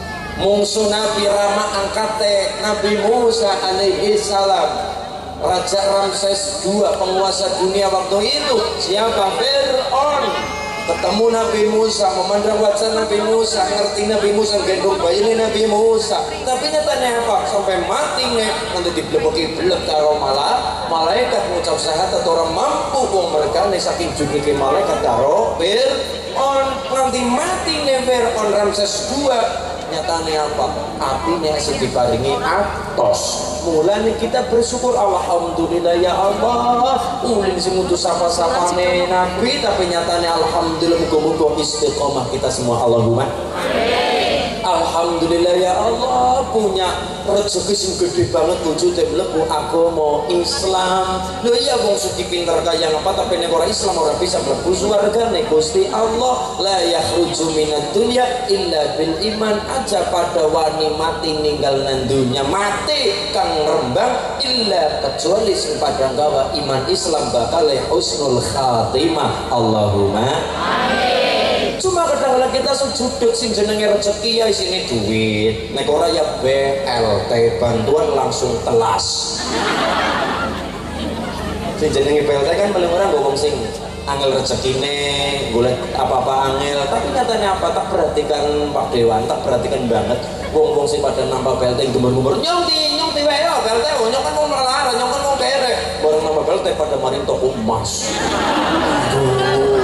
Mungsu Nabi Rama angkate Nabi Musa alaihi salam, Raja Ramses kedua penguasa dunia waktu itu. Siapa? Fir'aun. Ketemu Nabi Musa, memandang wajah Nabi Musa, ngerti Nabi Musa, gendong bayi Nabi Musa. Tapi nyatanya apa? Sampai mati nih, nanti dibeleboki belet karo malah malaikat ngucap syahadat orang mampu wong mereka nih saking judike malaikat karo Fir'aun. Nanti mati nih Fir'aun Ramses kedua. Nyatanya apa? Apinya sing diparingi atos. Mulanya kita bersyukur, alhamdulillah ya Allah. Ulin sing utus sapa-sapane Nabi, tapi nyatanya alhamdulillah muga-muga istiqomah kita semua. Allahumma amin. Alhamdulillah ya Allah punya rezeki sing gede banget wujudnya mlebu agama Islam. Lho iya wong sugih pinter kaya apa tapi nek ora Islam ora bisa mlebu swarga nek Gusti Allah. La yakhruju minad dunya illa bil iman. Aja pada wani mati ninggal nang dunya mati kang rembang illa kecuali sing padha gawa iman Islam bakal husnul khatimah. Allahumma amin. Cuma kadang-kadang kita sujuduk sing jenenge rezeki ya isine duit. Nek ora ya B L T bantuan langsung telas. Sing jenenge B L T kan paling ora ngomong sing angel rezekine, golek apa-apa angel. Tapi nyatanya apa? Tak perhatikan Pak Dewan, tak perhatikan banget wong-wong sing pada nambah B L T gembur-gembur. Nyong di nyong di wae B L T, nyong kan mau melarang, nyong kan mau kere. Bareng nambah B L T pada maring toko emas. Aduh.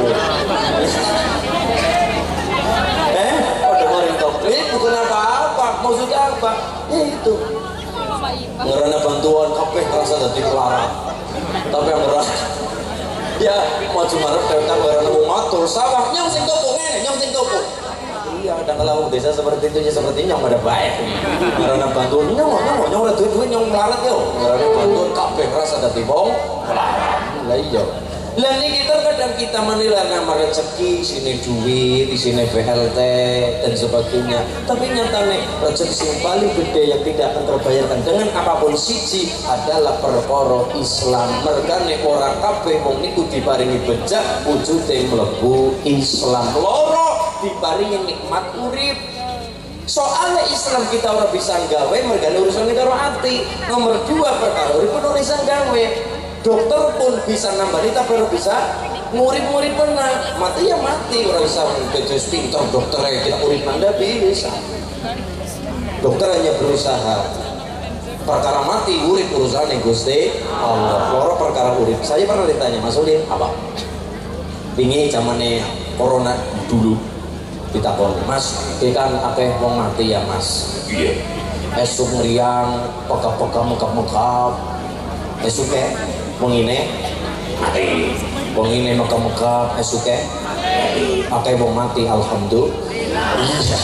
Eh, pada maring toko. Ini bukan apa-apa. Maksudnya apa? Ya itu. ngerana bantuan kabeh rasa dadi melarat. Tapi yang ngerana ya maju marep dhewekane ngerana wong matur sawah nyong sing tuku ngene nyong sing tuku. Iya, kadang kalau desa seperti itu ya seperti nyong pada baik. Ngerana bantuan nyong nyong nyong ora duwe nyong melarat yo. Ngerana bantuan kabeh rasa dadi wong melarat. Lah iya. Lah ini kita kadang kita menilai nama rezeki, sini duit, di sini B L T dan sebagainya. Tapi nyatanya rezeki yang paling gede yang tidak akan terbayarkan dengan apapun siji adalah perkara Islam. Mergane orang kabeh wong niku diparingi bejak wujude mlebu Islam. Loro diparingi nikmat urip. Soalnya Islam kita orang bisa gawe mergane urusan karo ati. Nomor dua perkara urip ora bisa gawe. Dokter pun bisa nambah tapi ora bisa ngurip-ngurip benar. Mati ya mati, ora bisa jadi pinter dokter kita urip nanda bisa. Dokter hanya berusaha. Perkara mati urip urusan yang Gusti Allah. Loro perkara urip. Saya pernah ditanya, Mas Ulin, apa? Bingi zamane corona dulu ditakoni, Mas, iki kan akeh wong mati ya, Mas. Iya. Esuk ngeriang, peka-peka mekap-mekap. Esuk mengine mati, mengine mekap-mekap esuke akeh wong mati alhamdulillah.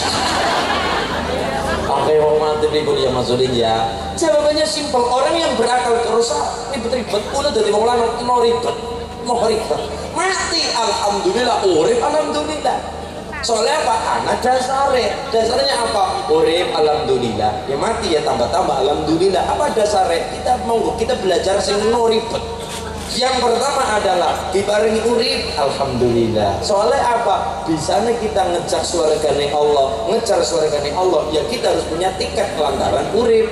Akeh wong mati niku ya Mas Udin ya. Jawabannya simpel, orang yang berakal terus ribet-ribet udah dadi wong lanang mau ribet, mau ribet. Mati alhamdulillah, urip alhamdulillah. Soalnya apa? Anak dasare. Dasarnya apa? Urip alhamdulillah. Ya mati ya tambah-tambah alhamdulillah. Apa dasarnya? Kita monggo kita belajar sing ribet. Yang pertama adalah diparingi urip alhamdulillah. Soalnya apa? Bisanya kita ngejar surgane Allah, ngejar surgane Allah, ya kita harus punya tiket lantaran urip.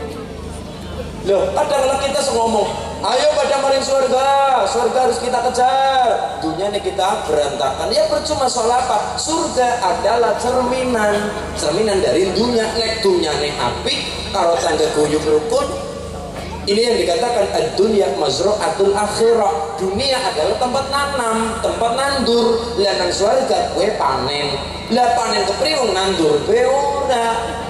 Loh, kadang-kadang kita ngomong, ayo pada maring surga, surga harus kita kejar. Dunia ini kita berantakan. Ya percuma, soal apa? Surga adalah cerminan, cerminan dari dunia. Nek dunia ini apik, kalau tangga guyub rukun. Ini yang dikatakan ad-dunya mazra'atul akhirah. Dunia adalah tempat nanam, tempat nandur. Lah nang surga kowe panen. Lah panen kepriwung nandur kowe ora.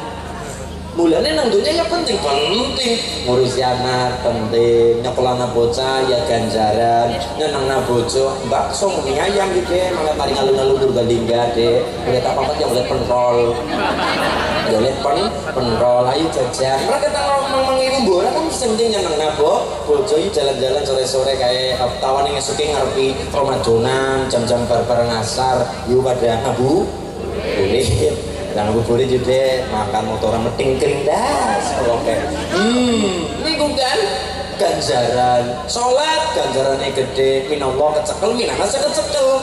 Mulane nang dunia ya penting penting ngurusi anak penting, nyekolahna bocah ya ganjaran, nyenengna bojo bakso mie ayam gitu malah mari ngalung-ngalung berbanding gade udah tak apa-apa yang boleh penrol boleh pen penrol ayo jajan mereka kita ngomong ibu bola kan senting nyenengna bo bojo iki jalan-jalan sore-sore kayak tawan yang suki ngerti Ramadonan jam-jam bareng asar yuk pada ngabu boleh dan aku boleh juga makan motoran meting kerindas oke hmm ini kan ganjaran sholat ganjarannya gede minallah kecekel minana kecekel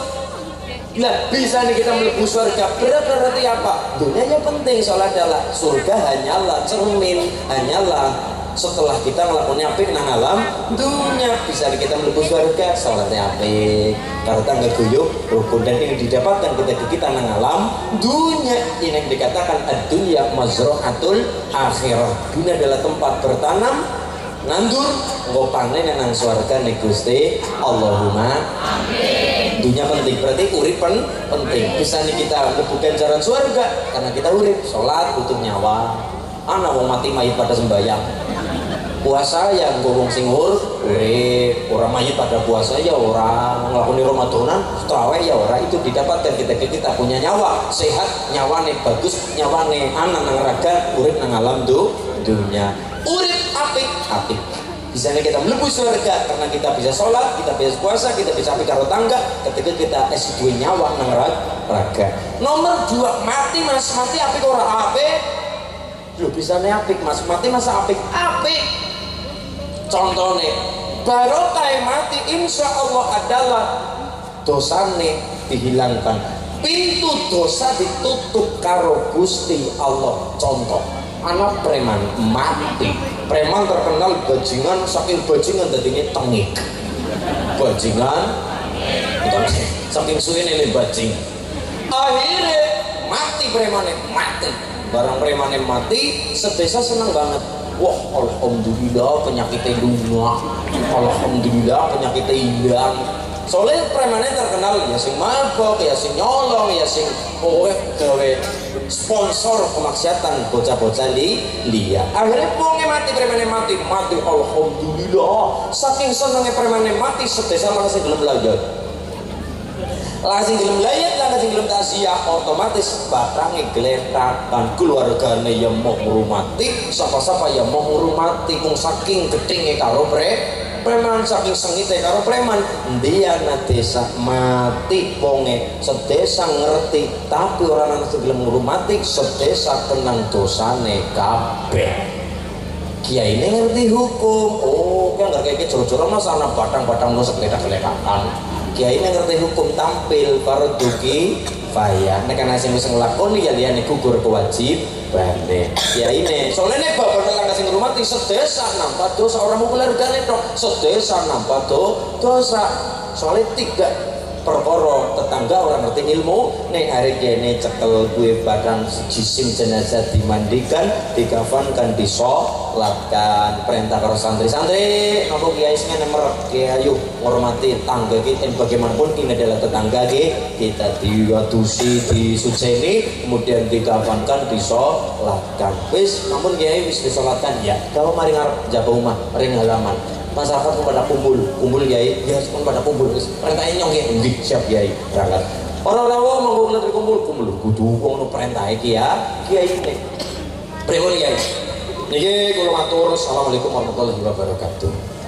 lah bisa nih kita melebu surga berat berarti apa dunia yang penting sholat adalah surga hanyalah cermin hanyalah setelah kita ngelakuin apik nang alam dunia bisa kita melebu surga sholatnya apik karena tangga guyub rukun dan ini didapatkan ketika kita nang alam dunia ini yang dikatakan ad-dunya mazra'atul akhirah dunia adalah tempat bertanam nandur nggo panen nang surga nih Gusti Allahumma amin dunia penting berarti urip pen penting bisa nih kita mlebu ganjaran surga karena kita urip sholat butuh nyawa ana wong mati mayit pada sembahyang puasa yang ngomong singur urip orang mayit pada puasa ya orang ngelakoni Ramadanan traweh ya orang itu didapatkan ketika kita punya nyawa sehat nyawane bagus nyawane anak nang raga urip nang alam do dunia urip apik apik bisanya kita mlebu surga karena kita bisa sholat kita bisa puasa kita bisa apik karo tangga ketika kita es dua nyawa nang raga nomor dua mati mas mati apik ora apik lu bisa apik mas mati masa apik apik contohnya barokah mati insya Allah adalah dosane dihilangkan pintu dosa ditutup karo Gusti Allah contoh anak preman mati preman terkenal bajingan saking bajingan tadinya tengik bajingan saking suwe ini bajing akhirnya mati premannya mati barang premannya mati sedesa senang banget wah alhamdulillah penyakitnya dunia alhamdulillah penyakitnya hilang soalnya premannya terkenal ya sing mabok, ya sing nyolong, ya sing pokoknya gawe sponsor kemaksiatan bocah-bocah di dia. Akhirnya wonge mati, premannya mati, mati alhamdulillah. Saking senengnya premannya mati, sedesa malah sing gelem layat. Lah sing gelem layat, lah sing gelem takziah, otomatis batangnya geletakan keluargane yang mau ngurmati, sapa-sapa yang mau ngurmati kung saking gedenge karo pre preman, saking sengite karo preman dia na desa mati wonge sedesa ngerti tapi orang ana sing gelem ngurmati sedesa kenang dosane kabeh. Kiai ini ngerti hukum. Oh, kan nggak kayak joro-joro mas anak batang-batang nusuk ledak-ledakan. Kiai ini ngerti hukum tampil karo duki faya. Nek ana sing wis nglakoni ya liyane gugur kewajib bane. Kiai ini soalnya nek bapak nang sing ngrumati sedesa nampak dosa orang populer gane tok. Sedesa nampak do dosa. Soalnya tiga perkara tetangga orang ngerti ilmu nek hari kene cekel gue badan jisim jenazah dimandikan dikafankan disolatkan perintah karo santri-santri nopo kiai sing merek kiai ayo hormati tangga kita bagaimanapun ini adalah tetangga kita diadusi disuceni kemudian dikafankan disolatkan wis namun kiai wis disolatkan ya kalau mari ngarep jaga rumah mari halaman masyarakat pun pada kumpul, kumpul kiai, ya semua pada kumpul. Perintahnya nyong kiai, nggih siap kiai berangkat. Orang-orang mau ngomong kumpul, kumpul, kudu wong perintah iki ya, kiai ini. Pripun kiai? Niki kula matur assalamualaikum warahmatullahi wabarakatuh.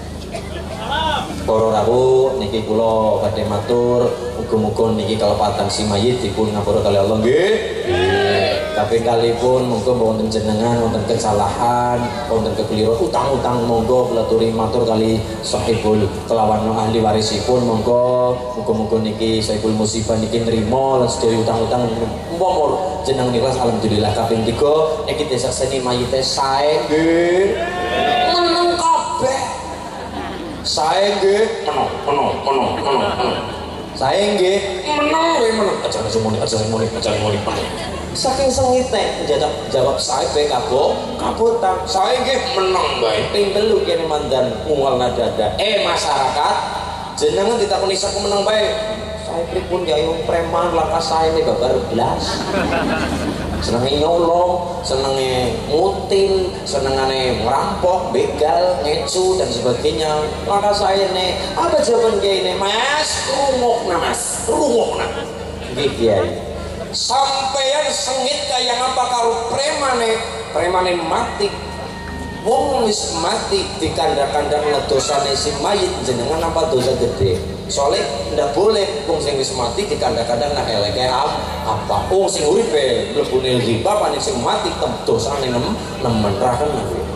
Para rawuh niki kula badhe matur muga-muga niki kalepatan si mayit dipun ngapura kali Allah nggih. Tapi kalipun monggo wonten jenengan wonten kesalahan wonten kekeliruan utang-utang monggo kula aturi matur kali sahibul kelawan ahli warisipun monggo muga-muga niki sahibul musibah niki nrimo lan sedaya utang-utang umpama jeneng niku alhamdulillah kaping tiga niki disakseni mayite sae nggih meneng kabeh sae nggih meneng meneng meneng meneng meneng sae nggih meneng we meneng aja semuni aja semuni aja semuni saking sengite jawab jawab saya bae kabo kabutan saya nggih meneng bae ping telu kene mandan mual dada eh masyarakat jenengan ditakoni sak meneng bae saya pripun kiai preman lakas saya ini babar blas senenge nyolong senenge mutil senengane ngerampok begal ngecu dan sebagainya lakas saya ini apa jawaban kiai ini mas rungokna mas rungokna nggih kiai sampeyan sengit kayak apa kalau premane premane mati wong wis mati di kandang-kandang dosane si mayit jenengan apa dosa gede soalnya ndak boleh wong sing wis mati di kandang-kandang nak eleke apa wong sing uripe mlebune riba paning sing mati tem dosane nem nemen raken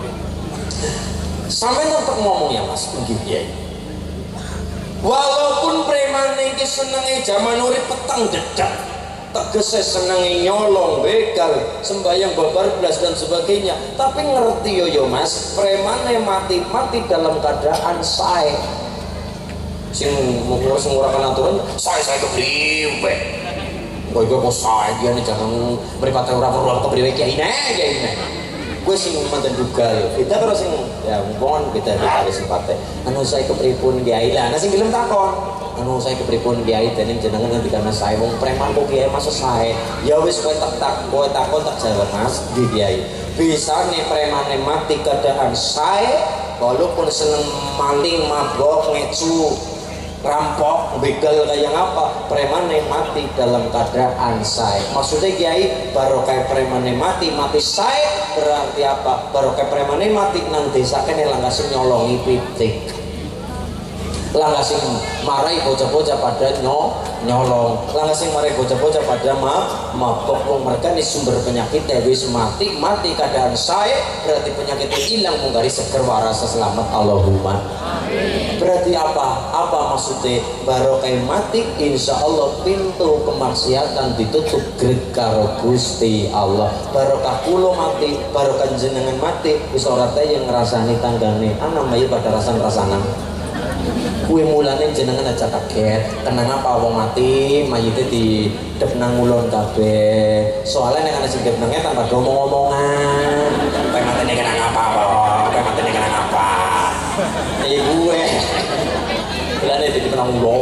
sampeyan tetep ngomong ya mas nggih piye walaupun premane iki senenge jaman urip peteng dedak tegese senengi nyolong begal sembahyang babar belas dan sebagainya tapi ngerti yo yo mas premane mati-mati dalam keadaan sae sing mungkin sing ora kan aturan sae sae kepriwe kowe kok sae dia nih jangan mripate ora perlu kepriwe kiai ne kiai ne gue sing mantan dugal kita terus sing ya mohon kita kita simpate anu saya kepripun kiai lah nah sing gelem takon anu saya kepripun kiai dening jenengan ngendikane saya wong preman kok kiai masa saya ya wis kowe tak tak kowe takon tak jawab mas di kiai bisane premane mati keadaan saya walaupun seneng maling mabok ngecu rampok begal kayak apa premane mati dalam keadaan saya maksudnya kiai barokah premane mati mati saya berarti apa barokah premane mati nang desa kene langgasing nyolongi pitik langgasing marai bocah-bocah pada nyo nyolong langgasing marai bocah-bocah pada ma mabok wong mereka ini sumber penyakit wis mati mati keadaan saya berarti penyakitnya hilang munggari seger warasa selamat Allahumma amin. Berarti apa apa maksudnya barokah mati insya Allah pintu kemaksiatan ditutup grek karo Gusti Allah barokah kulo mati barokah jenengan mati wis ora teh yang ngrasani tanggane ana mayu pada rasan-rasanan kue mulane jenengan aja kaget kenang apa wong mati mayite di dep nang ulun kabeh soalnya nek ana sing dep nangnya tanpa ngomong-ngomongan kowe matene kenang apa kowe matene kenang apa iki gue mulane di nang ulun di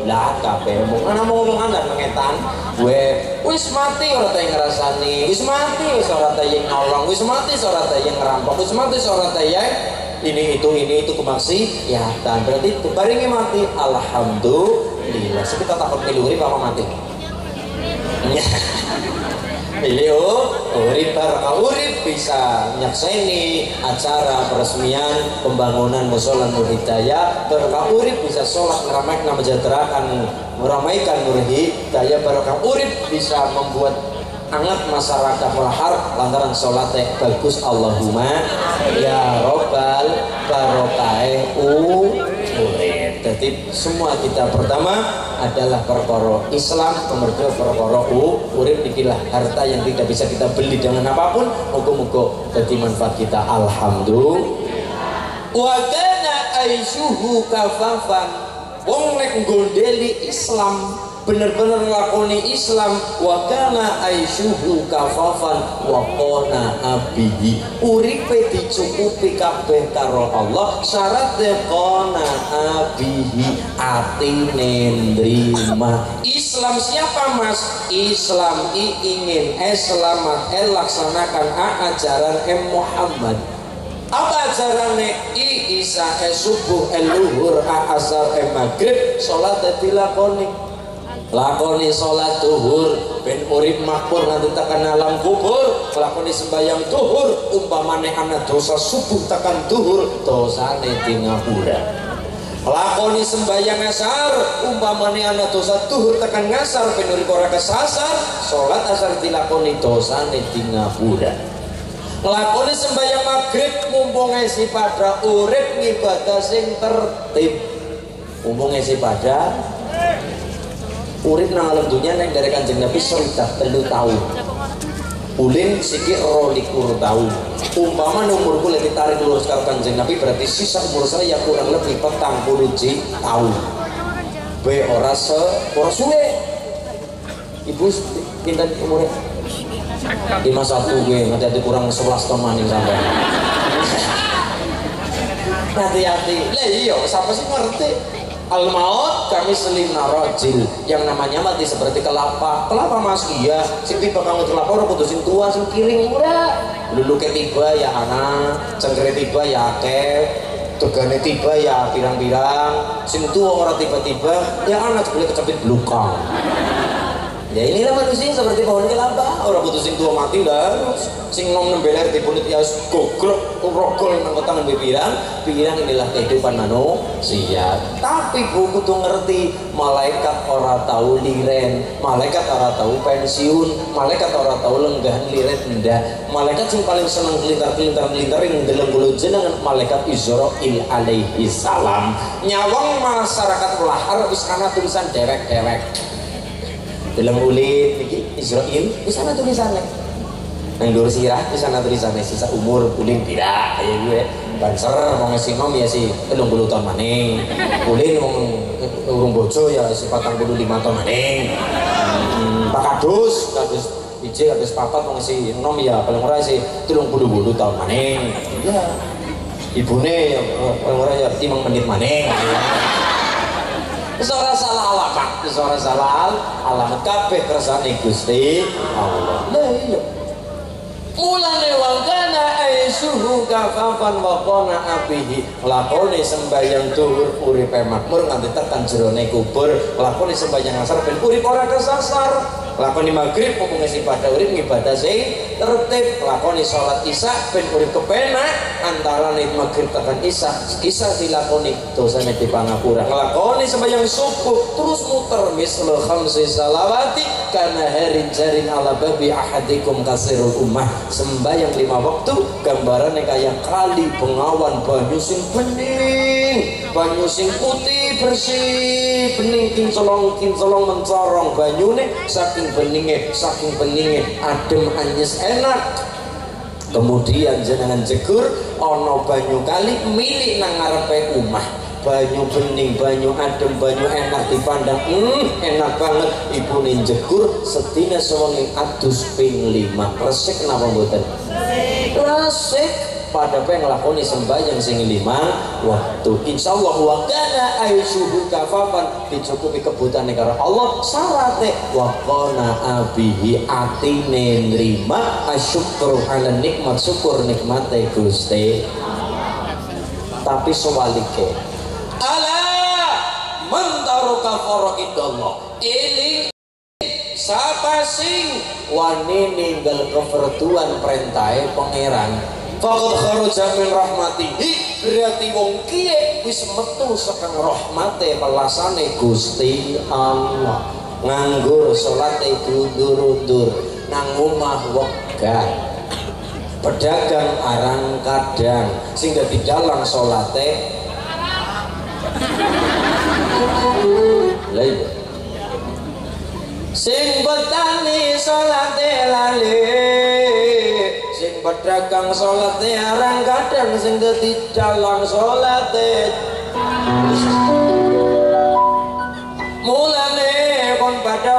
lah kabeh mung ana ngomong ana mengetan gue wis mati ora ta yang ngrasani wis mati wis ora ta yang nolong wis mati ora ta yang ngerampok wis mati ora ta yang ini itu ini itu kemaksi ya dan berarti baringi mati alhamdulillah kita takut miluri apa mati Beliau urip baraka urip bisa nyakseni acara peresmian pembangunan Mushola Nur Hidayah baraka urip bisa sholat meramaikan menjaderakan meramaikan Nur Hidayah baraka urip bisa membuat hangat masyarakat melahar lantaran sholatnya bagus Allahumma ya robbal barokai urip. Jadi semua kita pertama adalah perkara Islam, nomor dua perkara urip ikilah harta yang tidak bisa kita beli dengan apapun. Muga-muga dadi manfaat kita alhamdulillah. Wa kana aishuhu kafafan. Wong nek gondeli Islam bener-bener nglakoni Islam wa kana aishuhu kafafan wa qana abihi uripe dicukupi kabeh karo Allah syaratnya qana abihi atine nrima Islam siapa mas Islam i ingin eh selamat eh laksanakan ajaran M Muhammad apa ajarannya i isa eh subuh eh luhur a asar eh maghrib sholat dilakoni lakoni sholat duhur ben urip makmur nanti tekan alam kubur lakoni sembahyang duhur umpamane anak dosa subuh tekan duhur dosane di ngapura lakoni sembahyang asar umpamane anak dosa duhur tekan ngasar ben urip ora kesasar sholat asar dilakoni dosane di ngapura lakoni sembahyang maghrib mumpung isi pada urip ngibadah sing tertib mumpung isi pada urip nang alam dunia neng dari Kanjeng Nabi seridah telu tahun ulin sikit rolikur tahun umpama umurku lebih tarik lulus karo Kanjeng Nabi berarti sisa umur saya ya kurang lebih petang puluh tahun be ora se ora suwe ibu pinten umurnya lima puluh satu gue ngati kurang sebelas teman yang sampai hati-hati lah iya siapa sih ngerti al maut kami selina rojil yang namanya mati seperti kelapa kelapa mas iya sing tiba kamu kelapa orang putusin tua sing kiring udah dulu ketiba ya anak cengkere tiba ya akeh tegane tiba ya pirang-pirang sing tua orang tiba-tiba ya anak boleh kecepit belukang ya inilah manusia seperti pohon kelapa orang putusin tua mati udah harus sing nom nembeler dipunit ya goglok rogol nang tangan pirang pirang inilah kehidupan manusia tapi buku tuh ngerti malaikat ora tahu liren malaikat ora tahu pensiun malaikat ora tahu lenggahan liren ndak malaikat sing paling seneng kelintar-kelintar kelintar yang dalam bulu jenengan malaikat Israil alaihi salam nyawang masyarakat melahar wis ana tulisan derek-derek dalam ulit iki Israil wis ana tulisannya nang dur sirah wis ana tulisannya sisa umur ulin tidak kayak gue banser mau ngasih nom ya si telung puluh tahun maning ulin mau urung bojo ya si patang puluh lima tahun maning hmm, pak kadus kadus biji kadus papat mau ngasih nom ya paling murah si telung puluh puluh tahun maning ya ibune ya paling murah ya timang menit maning seorang salah alamat seorang salah alamat kabeh kersane Gusti Allah lah iya mulane wangkana aisuhu kafafan wa qana abihi lakone sembahyang duhur uripe makmur nganti tekan jerone kubur lakone sembahyang asar ben urip ora kesasar lakoni maghrib mumpung isi pada urip ngibadah sing tertib lakoni sholat isya ben urip kepenak antara nih maghrib tekan isya isya dilakoni dosane dipangapura nglakoni sembahyang subuh terus muter misal khamsi salawati karena harin jarin ala babi ahadikum kasirul ummah sembahyang lima waktu gambarannya kayak kali pengawan banyu sing bening banyu sing putih bersih bening kincolong kincolong mencorong banyune saking beningnya saking beningnya adem anyes enak kemudian jenengan jegur ono banyu kali milik nang ngarepe umah banyu bening banyu adem banyu enak dipandang hmm, enak banget ibu ninjegur sedina sewengi adus ping lima resik kenapa mboten resik pada pengen nglakoni sembahyang sing lima waktu insyaallah wa kana aishuhu kafafan dicukupi kebutuhane karo Allah syarate wa qana abihi atine nrima asyukru ala nikmat syukur nikmate Gusti. Tapi sewalike ala mantaruka faraidallah iling sapa sing wani ninggal kevertuan perintahe pangeran faqad kharaja min rahmatihi berarti wong kiye wis metu saking rahmate welasane Gusti Allah. Nganggur salate dundur-undur nang omah wegah pedagang arang kadang sing dadi dalang salate lha sing betani salate lali sing pedagang salate arang kadang sing dadi dalang salate mulane kon pada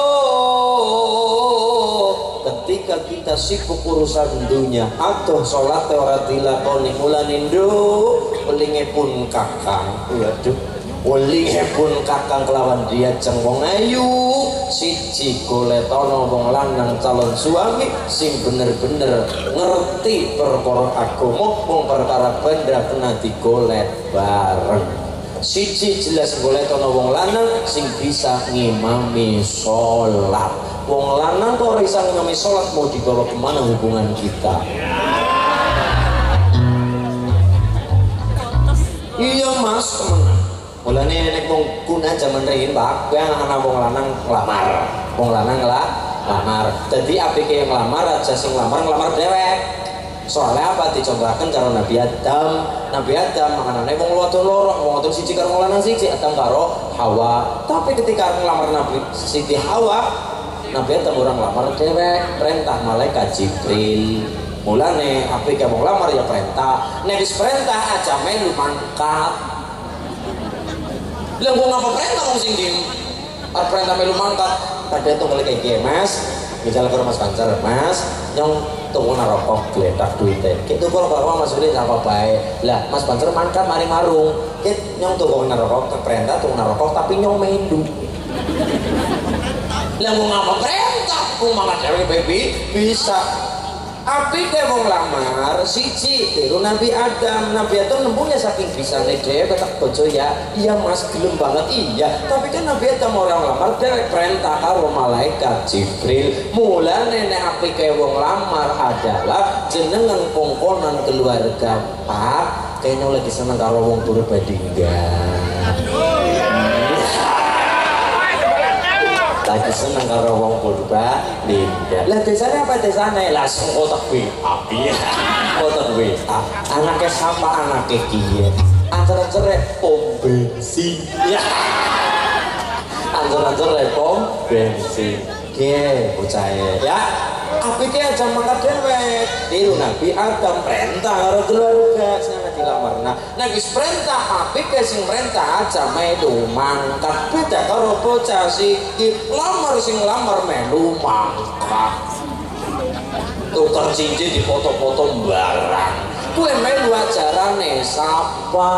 weruh ketika kita sibuk urusan dunia atuh salate ora dilakoni mulane nduk welinge pun kakang waduh welinge pun kakang kelawan dia wong ayu siji goletono wong lanang calon suami sing bener-bener ngerti perkara agama wong perkara benda kena digolet bareng. Siji jelas goletono wong lanang sing bisa ngimami sholat. Wong lanang kok ora iso ngimami sholat mau dibawa kemana hubungan kita? Iya mas temenan. Mulane nek wong kuna jaman riyin Pak, kuwi ana wong lanang nglamar. Wong lanang lah lamar. Dadi apike nglamar aja sing nglamar nglamar dhewek. Soalnya apa dicobakan karo Nabi Adam. Nabi Adam makanane wong wadon loro, wong wadon siji karo wong lanang siji, Adam karo Hawa. Tapi ketika nglamar Nabi Siti Hawa, Nabi Adam ora nglamar dhewek, perintah malaikat Jibril. Mulane apike wong lamar ya perintah. Nek wis perintah aja melu mangkat. Lah gua ngapa perintah wong sing di arep perintah melu mangkat pada tunggal kayak gini mas misalnya ke mas Pancer mas nyong tunggu narokok geletak duitnya gitu kalau kalau mas Uli apa baik lah mas Pancer mangkat mari marung kit nyong tunggu narokok ke perintah tunggu narokok tapi nyong mendu lah gua ngapa perintah gua mangkat dari baby bisa api ke wong lamar siji tiru Nabi Adam. Nabi Adam nempunya saking bisane dhewe tak bojo ya iya mas gelem banget iya tapi kan Nabi Adam orang lamar dhewe perintah karo malaikat Jibril. Mulane nek api ke wong lamar adalah jenengan kongkonan keluarga Pak kayaknya lagi seneng karo wong turu badinggan lagi seneng karo wong purba linda lah desane apa desane langsung kotak W A iya kotak W A anaknya siapa anaknya kiye antara cerai pom bensin ya antara cerai pom bensin kiye bocah ya apike aja mangkat dewek tiru Nabi Adam perintah karo keluarga sing dilamar. Nah nek wis perintah apike sing perintah aja melu mangkat beda karo bocah siki lamar sing lamar melu mangkat tukar cincin dipoto-foto barang kuwi melu ajarane sapa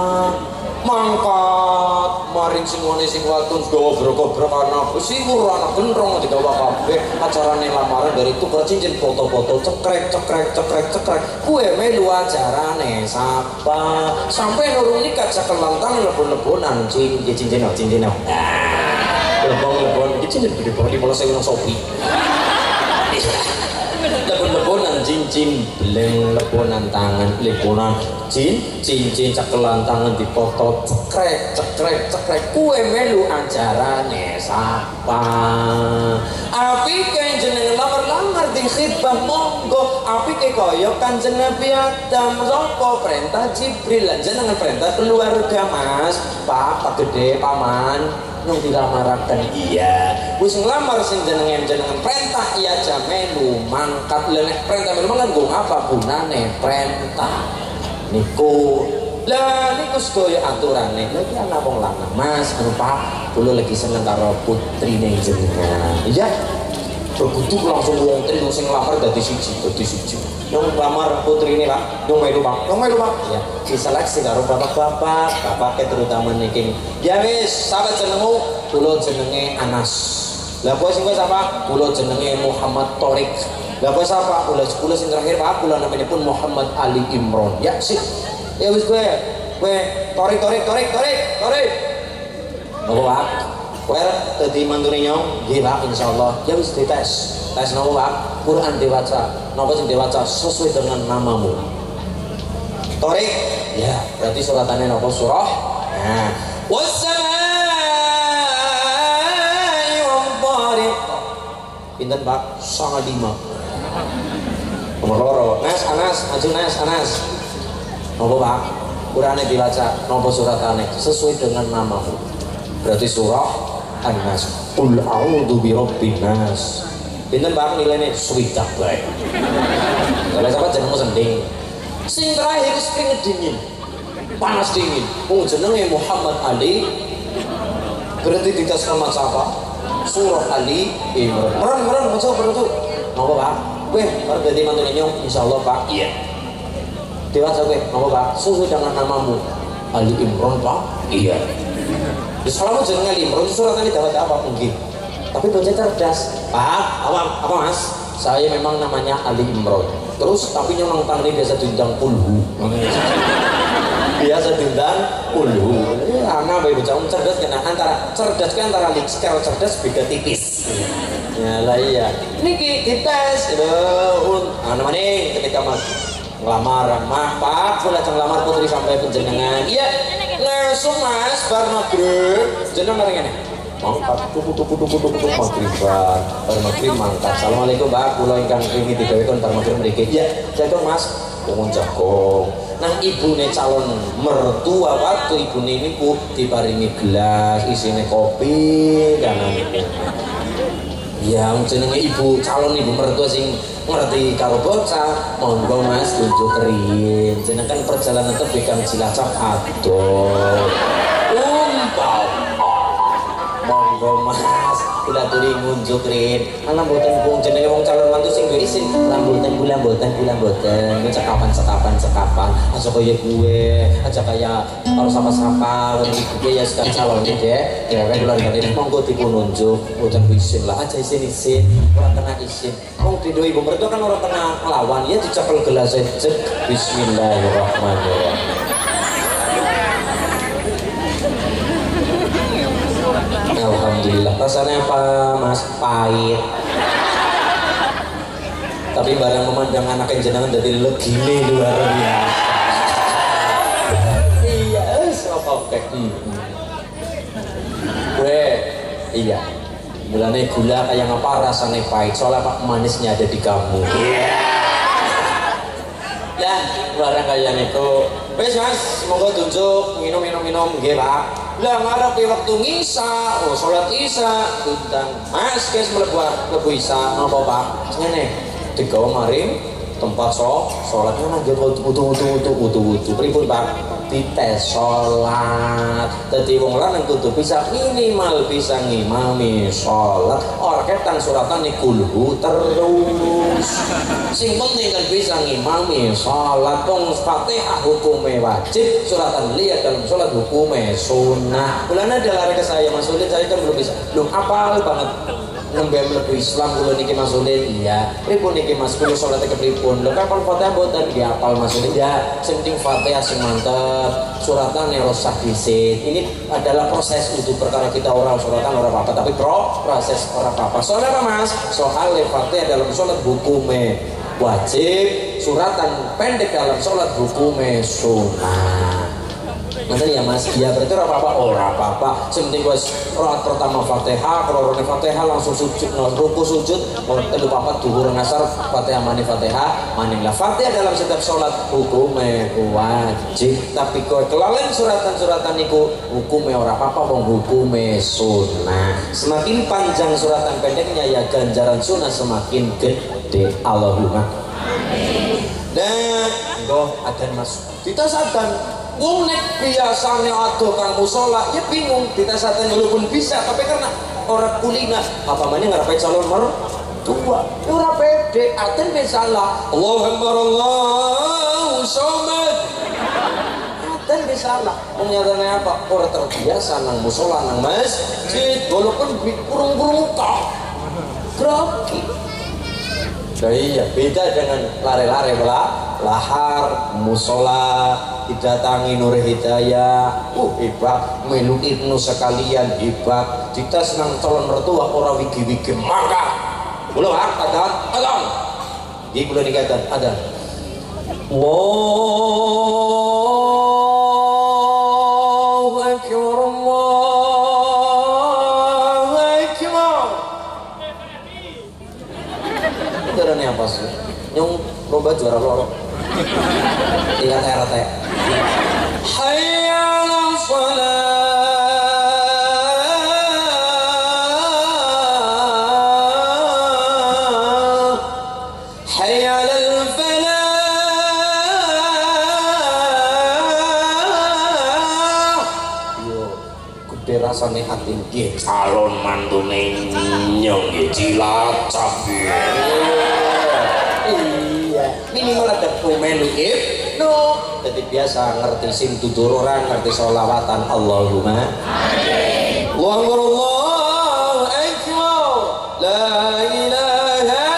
mangkat maring sing ngene sing wadon gawa brok-brok ana besi ora ana gendrong digawa kabeh acarane lamaran dari tukar cincin foto-foto cekrek cekrek cekrek cekrek kuwe melu acarane sapa sampai nurung nikah cekelantang lebon-lebonan cincin cincin cincin lebon-lebon cincin gede banget di polos nang Shopee lebon-lebonan cincin beleng lebonan tangan lebonan cin cincin cekelan tangan dipoto cekrek cekrek cekrek kue melu acarane sapa api kayak jeneng lamar-lamar di khidbah monggo api kayak koyok kanjeng Nabi Adam sapa perintah Jibril lan jenengan perintah keluarga mas pak pak gede paman nung dilamarakan iya wis ngelamar sing jenengan jenengan perintah iya aja melu mangkat lenek perintah melu mangkat gue apa gunane perintah niku lah niku sedaya aturane lagi anak wong lanang mas anu pak kula lagi seneng karo putrine jenengan iya berkutuk langsung wong tri sing lamar dadi siji dadi siji Yang lamar putri ini Pak, yang melu Pak, yang melu Pak. Ya, diseleksi karo bapak-bapak, bapaknya terutama niki. Ya wis, sahabat jenengmu, kula jenenge Anas. Lah kowe sing sapa? Kula jenenge Muhammad Torik. Lah kowe sapa? Kula kula sing terakhir Pak, kula namanya pun Muhammad Ali Imron. Ya sip. Ya wis kowe, kowe Torik Torik Torik Torik Torik. Apa Pak? Kowe dadi mantune nyong? Nggih Pak, insyaallah. Ya wis dites. Tes napa Pak? Quran diwaca. Napa sing diwaca sesuai dengan namamu. Torik? Ya, berarti suratannya napa surah? Nah, was-samaa'i wal-thariq. Pinten Pak? Sangat lima. Nomor loro. Nas, Anas, maju Nas, Anas. Napa Pak? Qur'ane diwaca, napa suratane? Sesuai dengan namamu. Berarti surah An-Nas. Qul a'udzu birabbin nas. Pinten Pak nilainya swidak bae. Kalau sampeyan jenengmu sending. Sing terakhir spring dingin. Panas dingin. Wong jenenge Muhammad Ali. Berarti dites sama siapa? Surah Ali Imran. Meron meron maca berarti. Napa Pak? Kowe arep dadi mantune nyong insyaallah Pak. Iya. Dewasa kowe, napa Pak? Sesuai dengan namamu. Ali Imran Pak. Iya. Di selama jenenge Ali Imran suratane dapat apa mungkin? Tapi bocah cerdas. Pak, apa apa Mas? Saya memang namanya Ali Imran. Terus tapi nyong nang tangri biasa diundang kulhu. Biasa diundang kulhu. Ya ana bae bocah cerdas kena antara cerdas kan antara licik karo cerdas beda tipis. Ya lah iya. Niki dites lho. Ana maning ketika Mas ngelamar, mah Pak, kula jeng lamar putri sampai penjenengan. Iya. Langsung Mas bar magrib. Jeneng areng ngene. Mangkat tuku tuku tuku tuku tuku maghriban bar maghrib mangkat. Assalamualaikum Pak, kula ingkang kenging didhawuhken bar maghrib mriki. Ya, jago Mas. Wong jago. Nah, ibune calon mertua waktu ibune niku diparingi gelas isine kopi kanan. Ya, jenenge ibu calon ibu mertua sing ngerti karo bocah, monggo Mas tunjuk rin. Jeneng kan perjalanan tebih Kang Cilacap adoh. Umpal. Monggo Mas, kula turi ngunjuk rin. Ala mboten wong jenenge wong calon mantu sing duwe isin. Lamboten kula mboten kula mboten. Ku cekapan cekapan cekapan. Aja kaya gue, aja kaya karo sapa-sapa wong iki ya sekali calon iki deh. Ya kan kula ngene monggo dipun nunjuk. Mboten isin lah aja isin-isin. Ora kena isin. Wong dido ibu mertua kan ora kena nglawan ya dicepel gelas cek. Bismillahirrahmanirrahim. Alhamdulillah. Rasanya apa Mas? Pahit. Tapi barang memandang anak yang jenengan dari legine luar biasa. Iya, oke. Gue, iya. Mulane gula kayak apa rasanya pahit. Soalnya Pak manisnya ada di kamu. Iya. Dan barang kayak itu. Wes Mas, semoga tunjuk minum minum minum, nggih Pak. Lah ngarepe waktu ngisa, oh salat isya, tentang Mas guys mlebu mlebu isya napa Pak? Ngene. Digawa maring tempat so, salatnya nang wudu wudu wudu wudu wudu. Pripun Pak? Dites salat. Dadi wong lanang kudu bisa minimal bisa ngimami salat. Ora ketan suratane kulhu terus. Sing penting kan bisa ngimami salat. Wong Fatihah hukume wajib, suratan liya dalam salat hukume sunnah. Mulane adalah ke saya Mas Ulin, saya kan belum bisa. Belum apal banget. Nembe mlebu Islam kula niki Mas Ulin. Iya. Pripun niki Mas kula salate kepripun? Lho kan Fatihah mboten nggih apal Mas Ulin. Ya, sing penting Fatihah sing mantep. Suratan yang rosah disit. Ini adalah proses untuk perkara kita orang suratan orang apa, tapi pro proses orang apa. Soalnya apa Mas? Soal Fatihah dalam sholat hukume wajib, suratan pendek dalam sholat hukume sunnah. Maksudnya ya Mas, ya berarti ora apa-apa, ora apa-apa. Sing penting wis rakaat pertama Fatihah, kelorone Fatihah langsung sujud, ruku sujud, telu papat dhuwur ngasar Fatihah mani Fatihah, maning lah Fatihah dalam setiap salat hukume wajib. Tapi kowe kelalen suratan-suratan niku hukume ora apa-apa, wong hukume sunnah. Semakin panjang suratan pendeknya ya ganjaran sunnah semakin gede. Allahumma amin. Dan go adan Mas. Kita sadar wong nek biasane adoh kang musala ya bingung ditasaten walaupun bisa tapi karena orang kulina apa maneh ngarepe calon mer mertua. Ora pede, aten wis salah. Allahu Akbar, Allahu Samad. Aten wis salah. Wong nyatane apa? Ora terbiasa nang musala nang masjid, walaupun kurung-kurung tok. Grogi. Nah, iya, beda dengan lare-lare lah, lahar, musola, didatangi Nur Hidayah, uh hebat, melu Ibnu sekalian hebat, kita senang calon mertua orang wigi-wigi maka, belum ah, ada, ada, di bulan ini ada, ada, Allahu Akbar, Allahu Akbar. Ini apa sih? Nyong lomba juara loro. Ingat R T. Hayya 'alas shalah. Hayya 'alal falah. Yo, gede rasane ati nggih calon mantune nyong nggih Cilacap. Iya, minimal ada pemain Ibnu. Jadi biasa ngerti sim tutur orang, ngerti sholawatan Allahumma amin. Allahu Akbar, la ilaha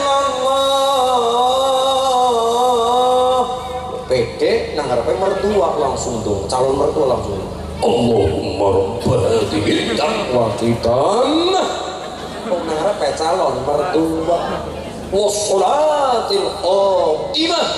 illallah. Pede nang ngarepe mertua langsung dong, calon mertua langsung. Allahumma rabbal wa titan. Kok ngarepe calon mertua? Wassalatil qimah.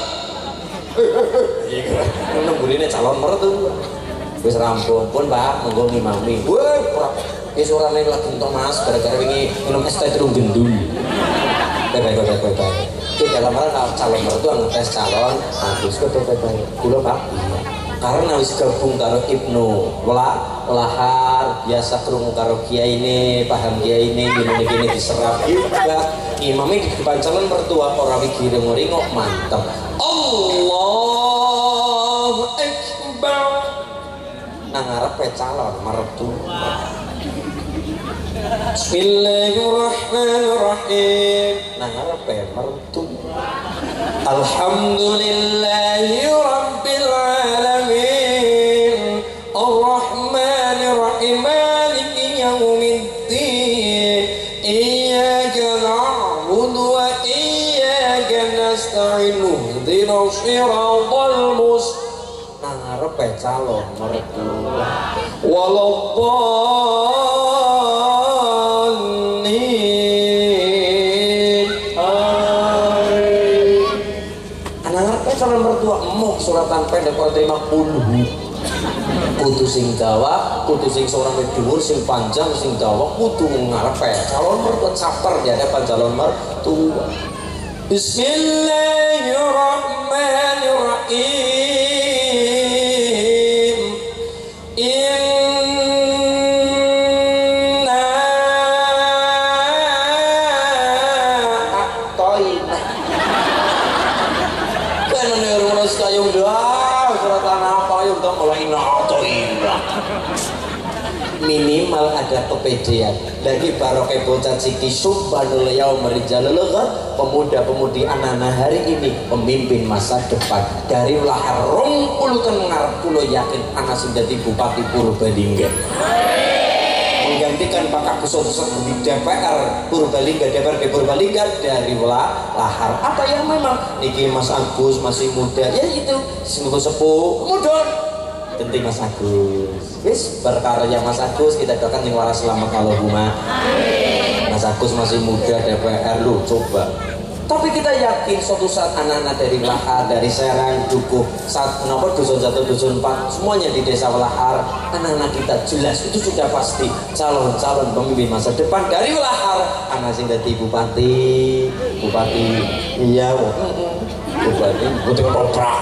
Iya, nungguline calon mertua. Wis rampung pun, Pak, monggo ngimami. Woi, ora wis orane lagi entuk Mas, gara-gara wingi minum es teh terus gendul. Baik, baik, baik, baik. Ki dalam rangka calon mertua ngetes calon, habis kok baik, baik. Kula, Pak. Karena wis gabung karo Ibnu lah lahar biasa krungu karo kiai ini paham kiai ini gini gini diserap juga imamnya di depan calon mertua orang wigi ringo-ringo mantap. Allahu Akbar nang ngarepe calon mertua. Bismillahirrahmanirrahim nang ngarepe mertua. Alhamdulillahi rabbil alamin arrahmanir rahim maliki yaumiddin iyyaka na'budu wa iyyaka nasta'in ihdinas siratal mustaqim. Nang ngarepe calon mertua waladdallin. Nang ngarepe calon mertua emoh suratan pendek ora terima puluh. Kudu sing Jawa, kudu sing seorang dhuwur, sing panjang, sing Jawa, kudu ngarepe calon mertua caper di hadapan calon mertua. Bismillahirrahmanirrahim. Inna a'tayna. Kan menurut kayung dah suratan apa yuk dong mulai a'tayna. Minimal ada kepedean lagi barokah bocah ciki subhanallah yaum rijalul ghad. Pemuda-pemudi anak-anak hari ini pemimpin masa depan dari lahar rong puluh tahun ngarep pulau yakin anak sing dadi bupati Purbalingga menggantikan Pak Agus di D P R Purbalingga D P R di Purbalingga dari lahar. Apa yang memang niki Mas Agus masih muda ya itu sepuh mudon penting Mas Agus wis berkarya Mas Agus kita doakan yang waras selamat Allahumma amin. Mas Agus masih muda D P R lu coba tapi kita yakin suatu saat anak-anak dari Lahar, dari Serang, Dukuh, saat menapa dusun satu, dusun empat, semuanya di desa Lahar, anak-anak kita jelas itu sudah pasti calon-calon pemimpin masa depan dari Lahar. Anak sing dadi bupati, bupati, iya, bupati, bupati Koprak.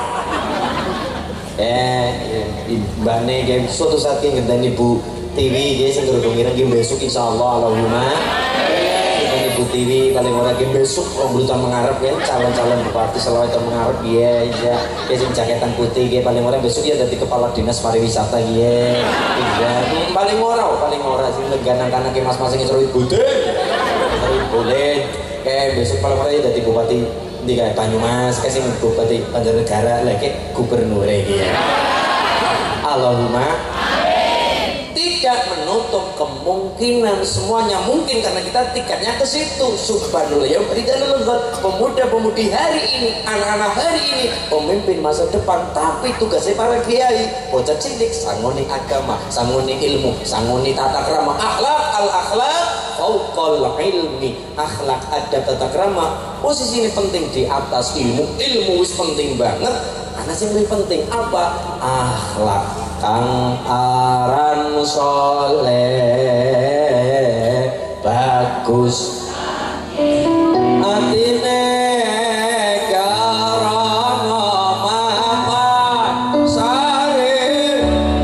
Eh, mbane nggih suatu saat ki ngenteni Bu Tiwi nggih sing ngrungokne nggih besok insyaallah Allahumma Bu Tiwi paling ora ki besok rambutan mengarep ya calon-calon bupati selawat mengarep ya iya ya sing jaketan putih nggih paling ora besok ya dadi kepala dinas pariwisata nggih iya paling ora paling ora sing leganang kanake mas-mas sing seru putih seru boleh eh besok malam raya jadi bupati di kayak Banyumas kasih bupati Banjarnegara lagi gubernur lagi ya. Allahumma tidak menutup kemungkinan semuanya mungkin karena kita tiketnya ke situ. Subhanallah ya pemuda-pemudi hari ini, anak-anak hari ini pemimpin masa depan, tapi tugasnya para kiai bocah cilik sangoni agama, sangoni ilmu, sangoni tata krama, akhlak al akhlak fauqal ilmi, akhlak adab tata krama posisi ini penting di atas ilmu. Ilmu wis penting banget, karena yang lebih penting apa? Akhlak kang aran soleh bagus atine karana mapan sare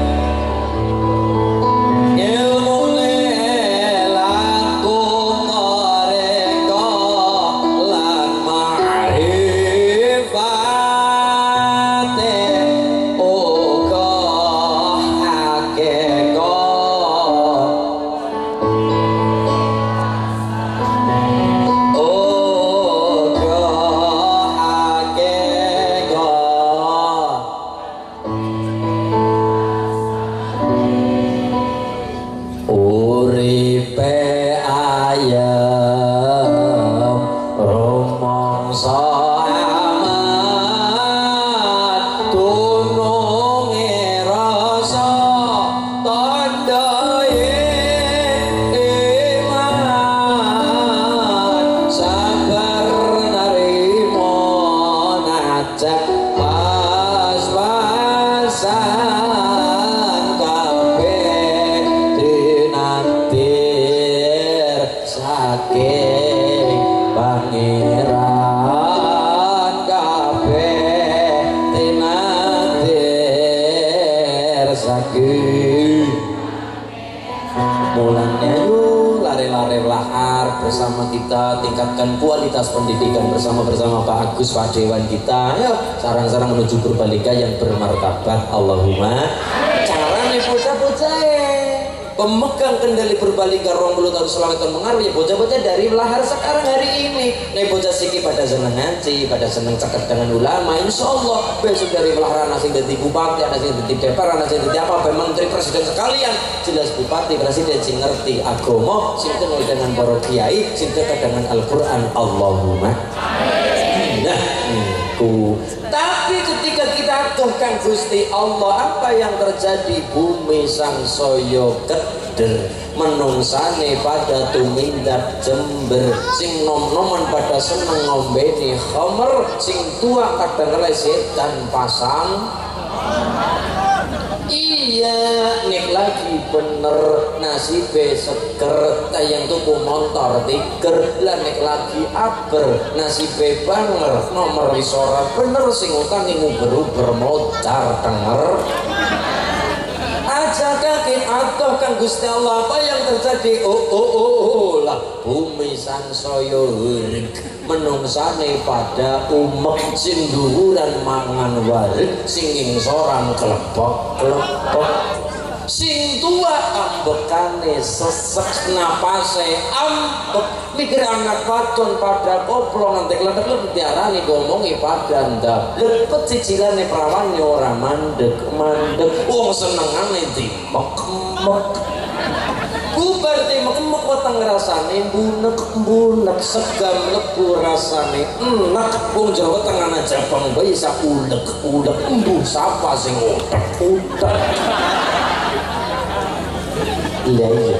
ilmune laku mereka lan ma'rifate uga bersama kita, tingkatkan kualitas pendidikan bersama-bersama Pak Agus, Pak Dewan kita. Ayo sarang-sarang menuju Purbalingga yang bermartabat. Allahumma. Cara nih bocah-bocah pemegang kendali Purbalingga rong puluh tahun selama tahun mengaruh ya bocah-bocah dari lahar sekarang hari ini. Nih bocah siki pada seneng ngaji, pada seneng cakap dengan ulama. Insya Allah besok dari lahar anak sing dadi bupati, anak sing dadi D P R, anak sing dadi apa, menteri presiden sekalian. Jelas bupati presiden sing ngerti agama, sing kenal dengan para kiai, sing dekat dengan Al-Qur'an. Allahumma. Nah, niku. Tapi ketika kita aduhkan Gusti Allah, apa yang terjadi? Bumi sangsaya keder, menungsane pada tumindak jember, sing nom-noman pada seneng ngombeni khamr, sing tua kadang setan pasang. Iya, nek lagi bener nasibe seger, tayang tuku motor tiger. Lah nek lagi aber nasibe banger, nomor isora bener sing utangi nguber-uber modar denger. Aja kaget atau kan Gusti Allah, apa yang terjadi? Oh oh oh, oh lah bumi sangsaya hurik, menungsane pada umek sing dhuwuran mangan warik, sing ingsoran klepok-klepok, sing tua ambekane sesek napase ambek, mikir anak wadon pada koplo nanti ledek-ledek diarani ngomongi pada ndak lepet cicilane prawane ora mandek-mandek, wong senengane dimek-mek bubar dimek-mek weteng rasane bunek-bunek, segam lebu rasane enak, wong Jawa Tengah Jabang bayi sak ulek-ulek, embuh sapa sing utek-utek. Iya iya.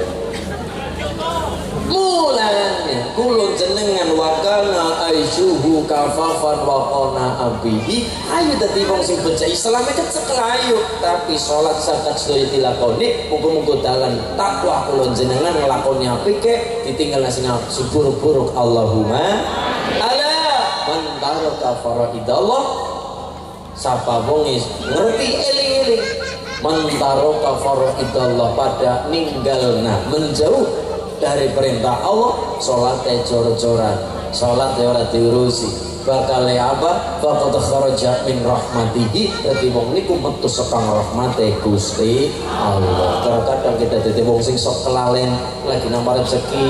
Mulane kulun jenengan wakana aisuhu kafafan wakona abihi. Ayo dadi wong sing becik Islam kecek ayo, tapi salat zakat sedaya dilakoni, muga-muga dalan takwa kulun jenengan nglakoni apike ditinggal sing buruk-buruk. Allahumma ala man taraka faraidallah, sapa wong ngerti eling-eling mentaro kafaro idallah, pada ninggalna menjauh dari perintah Allah, sholat jor-joran, sholat ora diurusi, bakal apa faqad kharaja min rahmatihi dadi wong niku metu saka rahmate Gusti Allah. Kadang kita dadi wong sing sok kelalen lagi nambah rezeki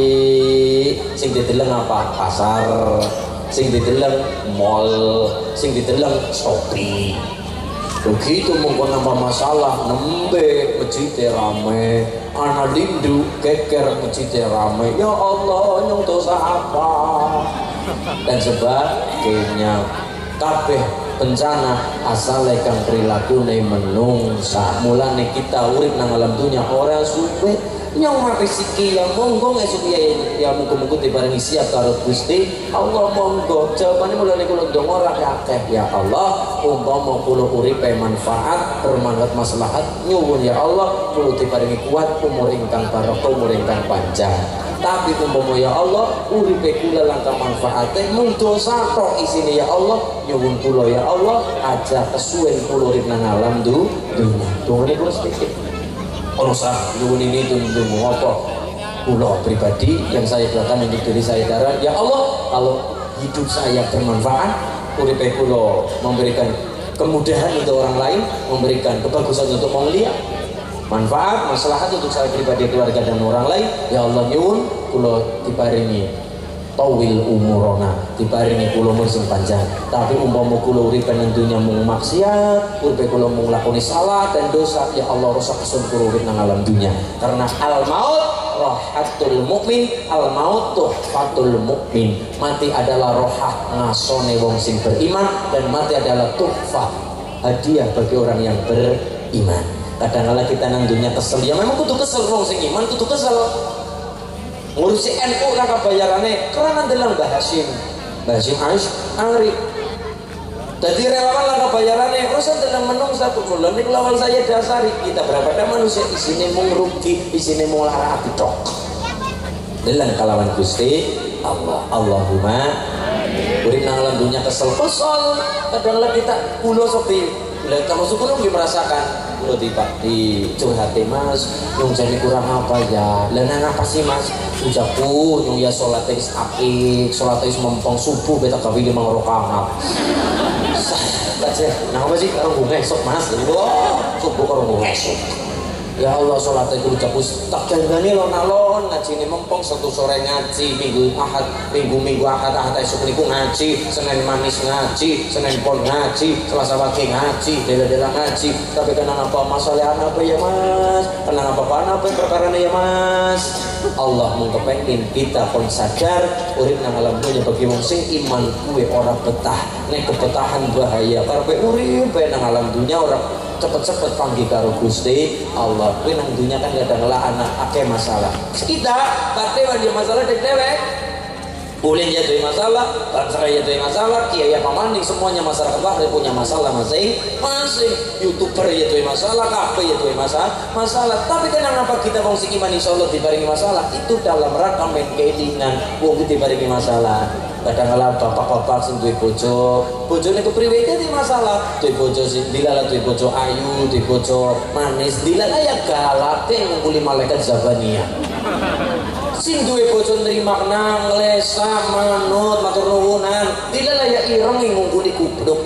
sing dideleng apa pasar, sing dideleng mall, sing dideleng Shopee. Begitu mungkin nambah masalah nembe masjid rame, anak lindu keker masjid rame, ya Allah nyong dosa apa dan sebagainya. Kabeh bencana asale kang prilakune menungsa. Mulane kita urip nang alam dunya ora suwe nyong rezeki yang monggo esuk ya ya muga-muga diparingi siap karo Gusti Allah monggo. Jawabane mulane kula ndonga ora akeh ya Allah, umpama kula uripe manfaat bermanfaat maslahat nyuwun ya Allah kula diparingi kuat umur ingkang barokah umur ingkang panjang. Tapi umpama ya Allah uripe kula langkah manfaate mung dosa tok isine ya Allah nyuwun kula ya Allah aja kesuwen kula urip nang alam dunya. Dongane kula sedikit orang sah nyuwun ini tundung apa kula pribadi yang saya lakukan untuk diri saya darah ya Allah kalau hidup saya bermanfaat uripe kula memberikan kemudahan untuk orang lain, memberikan kebagusan untuk orang lihat, manfaat maslahat untuk saya pribadi keluarga dan orang lain ya Allah nyuwun kula diparingi tawil umurona, diparingi kula umur sing panjang. Tapi umpama kula uripe nang dunya mung maksiat, uripe kula mung nglakoni salah dan dosa, ya Allah rusak kesun kula urip nang alam dunya. Karena al maut rohatul mukmin, al maut tuhfatul mukmin. Mati adalah rohah ngasone wong sing beriman dan mati adalah tuhfah, hadiah bagi orang yang beriman. Kadang-kadang kita nang dunya kesel, ya memang kudu kesel wong sing iman kudu kesel. Ngurusi N U raka bayarannya karena dalam Mbah Hasyim Mbah Hasyim Aish Ari jadi relawan raka bayarannya urusan dalam menung satu bulan ini lawan saya dasari kita berapa manusia isine mau rugi isine mau lara api tok dalam kalawan Gusti Allah Allahumma urip nang alam dunya kesel kesel kadang-kadang kita kulo sepi lihat kamu syukur nggih merasakan kulo di di curhate Mas nyong jadi kurang apa ya lan apa sih Mas ujaku nyong ya sholat is apik sholat is mempong subuh beta gawe lima rakaat baca nah apa sih karo bunga esok Mas wah subuh karo bunga esok ya Allah sholat itu ujaku tak janggani lon-alon ngaji ini mempong satu sore ngaji minggu ahad minggu minggu ahad ahad esok niku ngaji Senin manis ngaji Senin pon ngaji Selasa pagi ngaji dela-dela ngaji tapi kenang apa masalah apa ya Mas kenang apa apa perkara ya Mas Allah mengkepengin kita pun sadar urip nang alam dunya bagi wong sing iman kuwe ora betah nek kebetahan bahaya karepe urip nang alam dunya ora cepet-cepet panggil karo Gusti Allah kuwi nang dunya kan kadang-kadang anak akeh masalah kita kate dia masalah dewek boleh jadi masalah, bangsa jadi masalah, kiai pamanding semuanya masyarakat bahkan punya masalah masing-masing. Youtuber jadi masalah, kafe jadi masalah, masalah. Tapi kenapa kita wong sing iman insyaallah dibarengi masalah? Itu dalam rangka kelingan wong dibarengi masalah. Kadang-kadang bapak-bapak sing duwe bojo, bojone kepriwe dadi masalah. Duwe bojo sing dilala duwe bojo ayu, duwe bojo manis, dilala ya galake ngungkuli malaikat Zabaniyah. Sing duwe bojo nrima kenang lesa manut matur nuwunan dilala ya ireng ngungkuli kubluk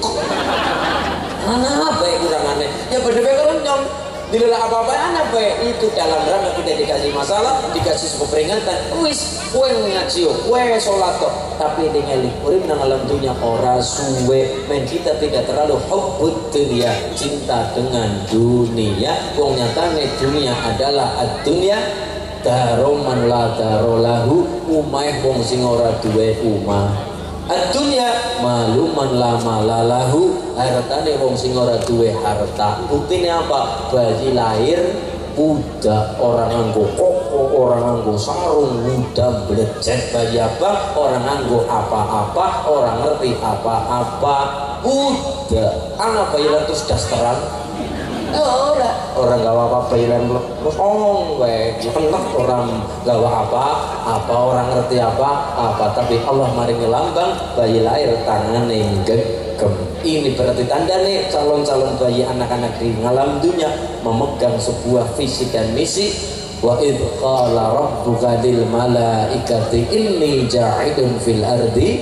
ana bae kurangane ya bedhe karo nyong dilala apa-apa ana bae itu dalam rangka kita dikasih masalah dikasih sebuah peringatan wis kowe ngaji kowe salat kok tapi ningali urip nang alam dunya ora suwe men kita tidak terlalu hubbud dunia cinta dengan dunia wong nyatane dunia adalah ad-dunya daroman la darolahu umay wong sing ora duwe umah ad-dunya maluman la malalahu hartane wong sing ora duwe harta buktine apa bayi lahir budak orang nganggo koko orang nganggo sarung muda blecet bayi apa orang nganggo apa-apa orang ngerti apa-apa budak anak bayi terus dasteran oh, ora orang gawa apa-apa ilang terus omong wae enak orang gawa apa apa orang ngerti apa apa tapi Allah maringi lambang bayi lahir tangane gegem ini berarti tanda nih calon-calon bayi anak-anak di alam dunya memegang sebuah visi dan misi wa id qala rabbuka lil malaikati inni ja'idun fil ardi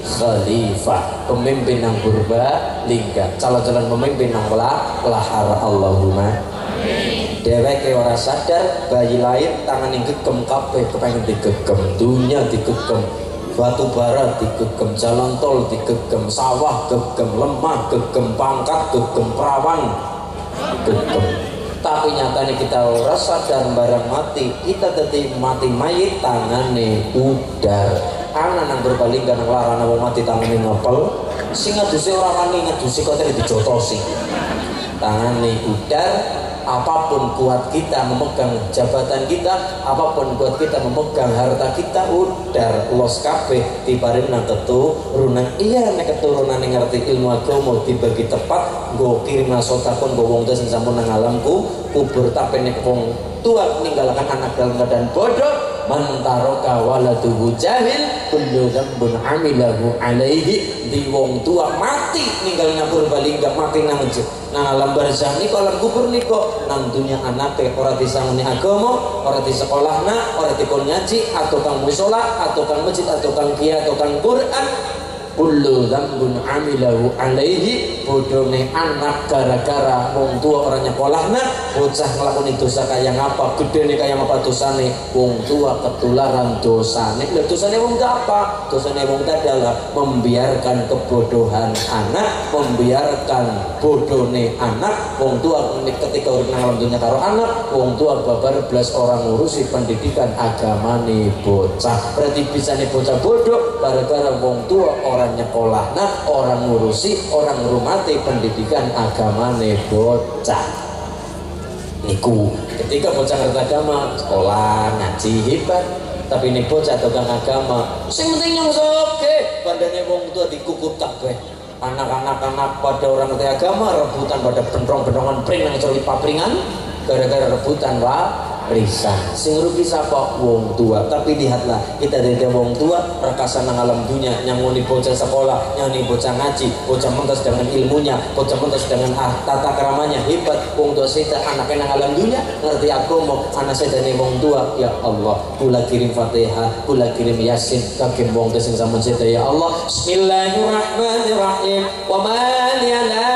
khalifah, pemimpin yang purba lingga, calon-calon pemimpin yang lahara. Allahumma dheweke ora sadar bayi lahir tangan yang gegem kabeh kepengen digegem, dunia digegem, batu bara digegem, jalan tol digegem, sawah gegem, lemah gegem, pangkat gegem, perawan gegem. Tapi nyatanya kita ora sadar barang mati, kita dadi mati mayit tangane udar. Ana nang berbalingga nang larana wong mati tangane ngepel, sing ngaduse ora wani ngadusi kok dijotosi. Tangane udar. Apapun kuat kita memegang jabatan kita, apapun kuat kita memegang harta kita, udar los kabeh diparing nang keturunan. Iya nek keturunan yang ngerti ilmu agama dibagi tepat, nggo kirim sotakon nggo wong sing sampun nang alamku kubur. Tapi nek wong tua meninggalkan anak dalam keadaan bodoh, mantaroka waladuhu jahil kullu dzambun amilahu alaihi. Di wong tua mati ninggal nabur balingga mati nang nang alam barzah niko alam kubur niko nang dunia anake ora disangoni agama, ora disekolahna, ora dikon ngaji, atau kang musola, atau kang masjid, atau kang kiai, atau kang Quran. Kullu dzambun amilahu alaihi. Bodone anak gara-gara wong tua ora nyekolahna, bocah nglakoni dosa kaya ngapa, gedene kaya apa dosane, wong tua ketularan dosane. Lha dosane wong apa? Dosane wong adalah membiarkan kebodohan anak, membiarkan bodone anak. Wong tua ketika urip nang alam dunya karo anak, wong tua babar belas orang ngurusi pendidikan agamane bocah. Berarti bisane bocah bodoh gara-gara wong tua orang nyekolahna, orang ngurusi, orang ngurmati pendidikan agamane bocah. Niku ketika bocah ngerti agama, sekolah, ngaji hebat. Tapi ini bocah tukang agama, sing penting nyongsoke bandane wong tua dikukut kabeh. Anak-anak anak pada orang ngerti agama rebutan pada bentrong-bentongan pring nang coli papringan gara-gara rebutan lah risan. Sing rugi sapa? Wong tua. Tapi lihatlah kita dari wong tua rekasan nang alam dunia, nyangoni bocah sekolah, nyangoni bocah ngaji, bocah mentas dengan ilmunya, bocah mentas dengan ah, tata keramanya hebat. Wong tua kita anaknya nang alam dunia ngerti agama, anak saya dari wong tua. Ya Allah, kula kirim Fatihah, kula kirim Yasin kagem wong sing sampun seda. Ya Allah, bismillahirrahmanirrahim. Wa ma lana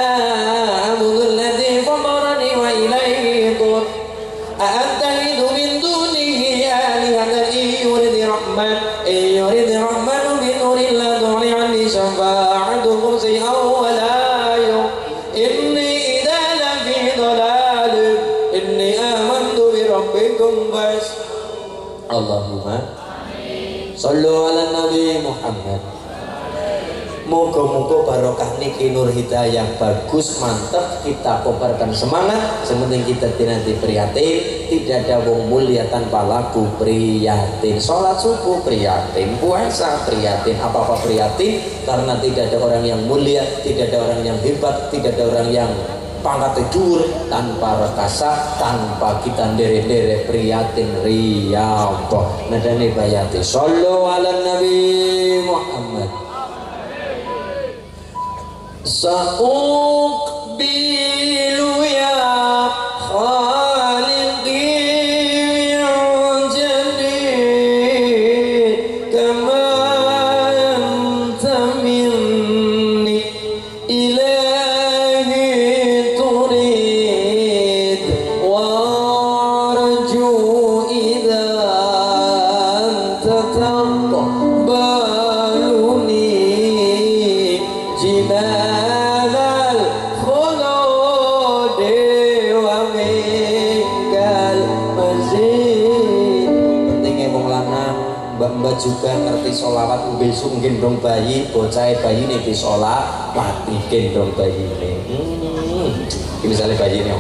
amul ladzi famarani wa ilaihi tur أأتخذ من دونه آلهة إن يرد الرحمن إن يرد الرحمن بنور لا تغني عني شفاعتهم شيئا ولا يغني إني إذا لفي ضلال إني آمنت بربكم بس. اللهم صلوا على النبي محمد. Moga-moga barokah niki nur hidayah bagus mantap kita kobarkan semangat. Sementing kita nanti prihatin, tidak ada wong mulia tanpa laku prihatin. Sholat subuh prihatin, puasa prihatin, apa-apa prihatin. Karena tidak ada orang yang mulia, tidak ada orang yang hebat, tidak ada orang yang pangkat tidur tanpa rekasa, tanpa kita ndere-ndere prihatin riyadhah. Nadane bayati sallu ala nabi Muhammad. Sa'uqbilu ya khaliqi min jadid kama anta minni ilahi turid wa arju idha anta taqbaluni jina mbak juga ngerti sholawat besok gendong bayi, bocah bayi ini di sholat mati gendong bayi ini. Hmm. Ini misalnya bayi ini,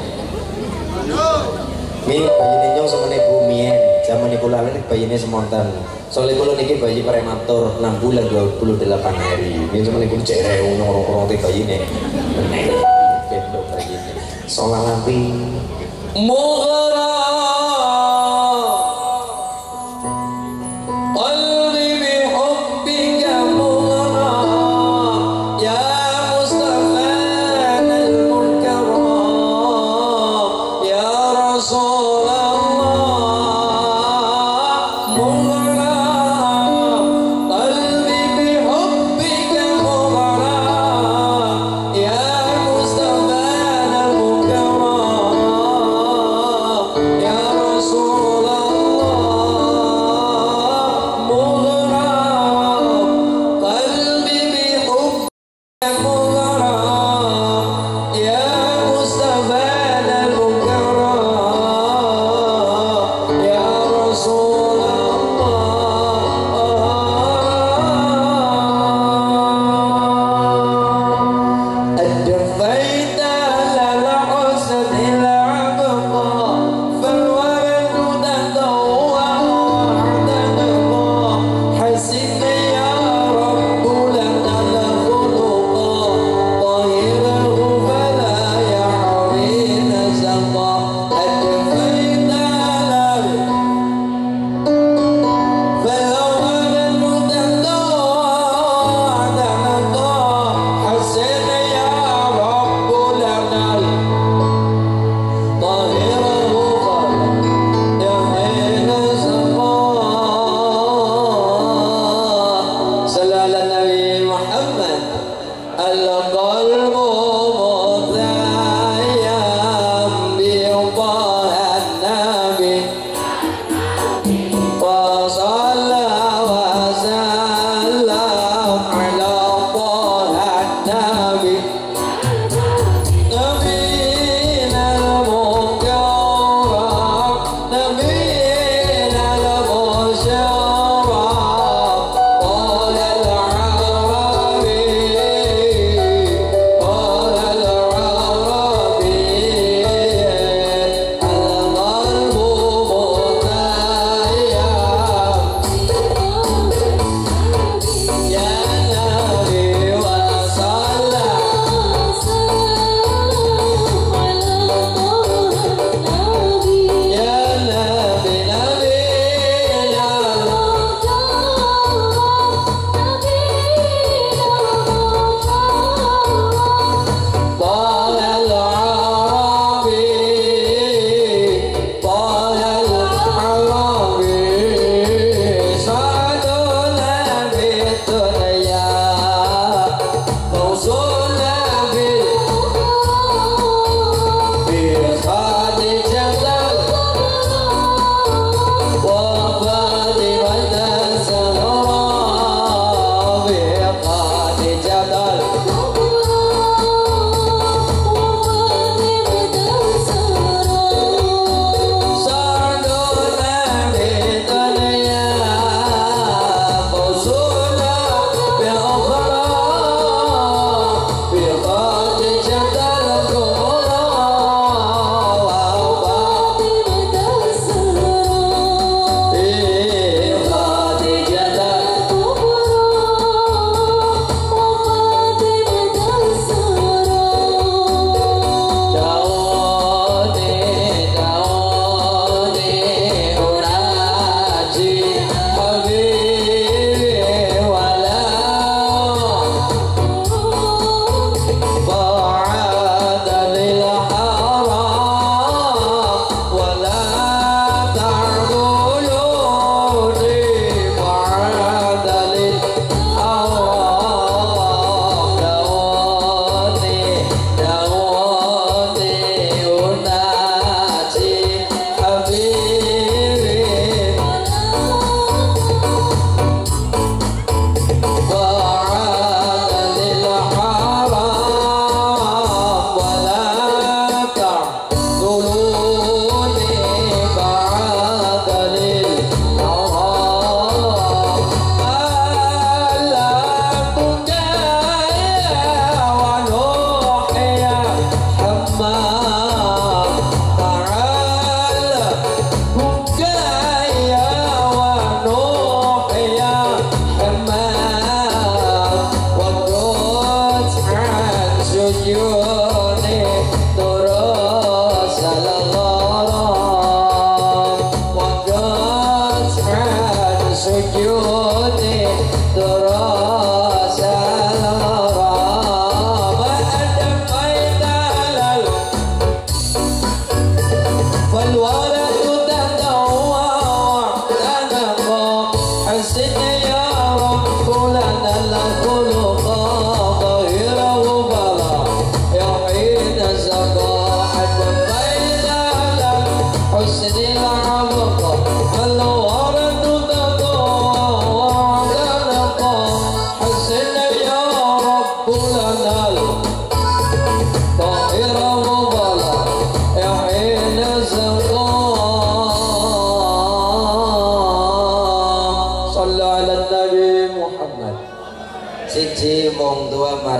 ini bayi ini nyong sama ibu mien, zaman ibu lalu bayi ini semontan. Soalnya kalau niki bayi prematur enam bulan dua puluh delapan hari. Ini sama ibu cerewet orang-orang ti bayi ini, gendong bayi ini. Sholat nanti. Mughra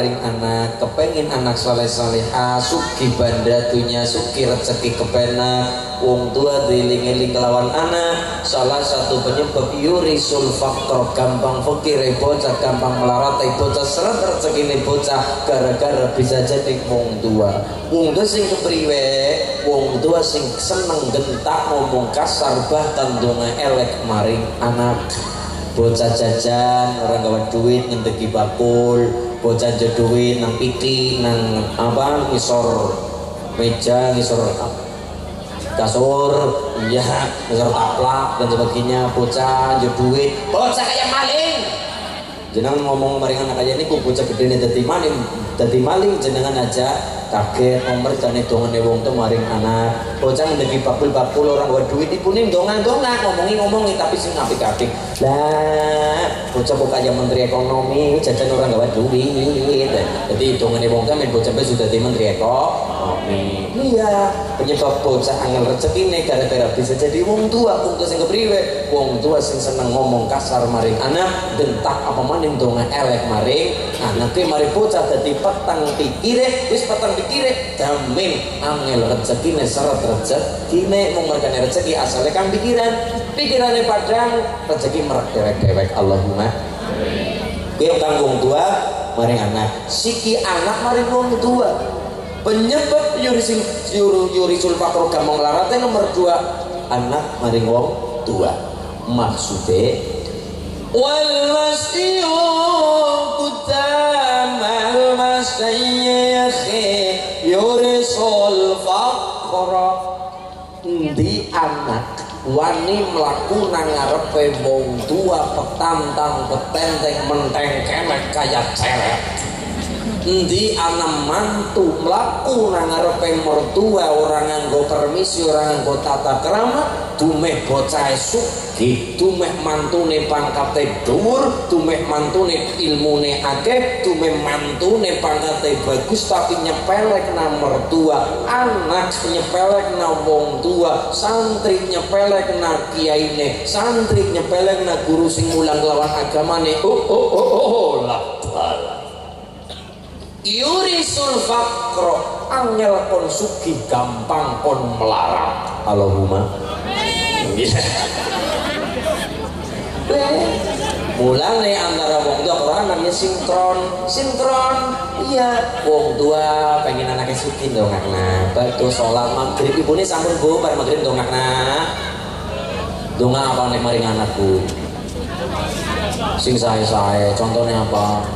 maring anak, kepengin anak soleh soleha, suki banda dunya, suki rezeki kepenak. Wong tua dieling-eling kelawan anak, salah satu penyebab yurisul faktor, gampang fakir bocah, gampang melarat bocah, seret rezeki bocah gara-gara bisa jadi wong tua. Wong tua sing kepriwe, wong tua sing seneng gentak ngomong kasar, bahkan donga elek maring anak. Bocah jajan orang gawe duit ngenteki bakul, bocah jeduit nang piti nang apa ngisor meja, ngisor kasur, ya ngisor taplak dan sebagainya. Bocah jeduit, bocah kayak maling. Jenengan ngomong maring anak aja ini, bocah gede nih dadi maling, dadi maling jenengan aja kaget nomor jane dongane wong tuh maring anak. Bocah ndeki bakul-bakul orang gawe duit dipune ndonga-ndonga, ngomongi-ngomongi tapi sing apik-apik. Lah, bocah kok kaya menteri ekonomi, jajan orang gawe duit. Jadi dongane wong kan bocah sudah dadi menteri ekonomi. Iya, penyebab bocah angel rezekine gara-gara bisa jadi wong tua. Wong tua sing kepriwe? Wong tua sing seneng ngomong kasar maring anak, gentak apa maning donga elek maring anak. Ki mari bocah dadi petang pikire, wis petang pikire jamin angel rezekine seret rezekine mung mergane rezeki asale kang pikiran pikirane padang rezeki merek dewek-dewek. Allahumma kuwi kang wong tua maring anak, siki anak maring wong tua. Penyebab yurisul yurisul fakro gampang larate nomor dua, anak maring wong tua. Maksude wal masyu kutamal masyayikhi yurisul fakra. Di anak wani mlaku nang ngarepe wong tua petantang petenteng menteng kelek kaya ceret. Endi anak mantu mlaku nang ngarepe mertua orang nganggo permisi, orang nganggo tata krama, dumeh bocah sugih, dumeh mantune pangkate dhuwur, dumeh mantune ilmune akeh, dumeh mantune pangkate bagus tapi nyepelek nang mertua, anak nyepelek nang wong tua, santri nyepelek nang kiyaine, santri nyepelek nang guru sing mulang lawan agamane. Oh oh oh oh lah bala. Yurisul fakro, angel kon sugih gampang kon melarat. Allahumma bisa. Mulane antara wong tua karo anaknya sinkron, sinkron. Iya, wong tua pengen anaknya sugih dongakna. Batu sholat maghrib ibune sampun Bu, bar maghrib dongakna. Donga apa nek maring anakku? Sing sae-sae, contohnya apa?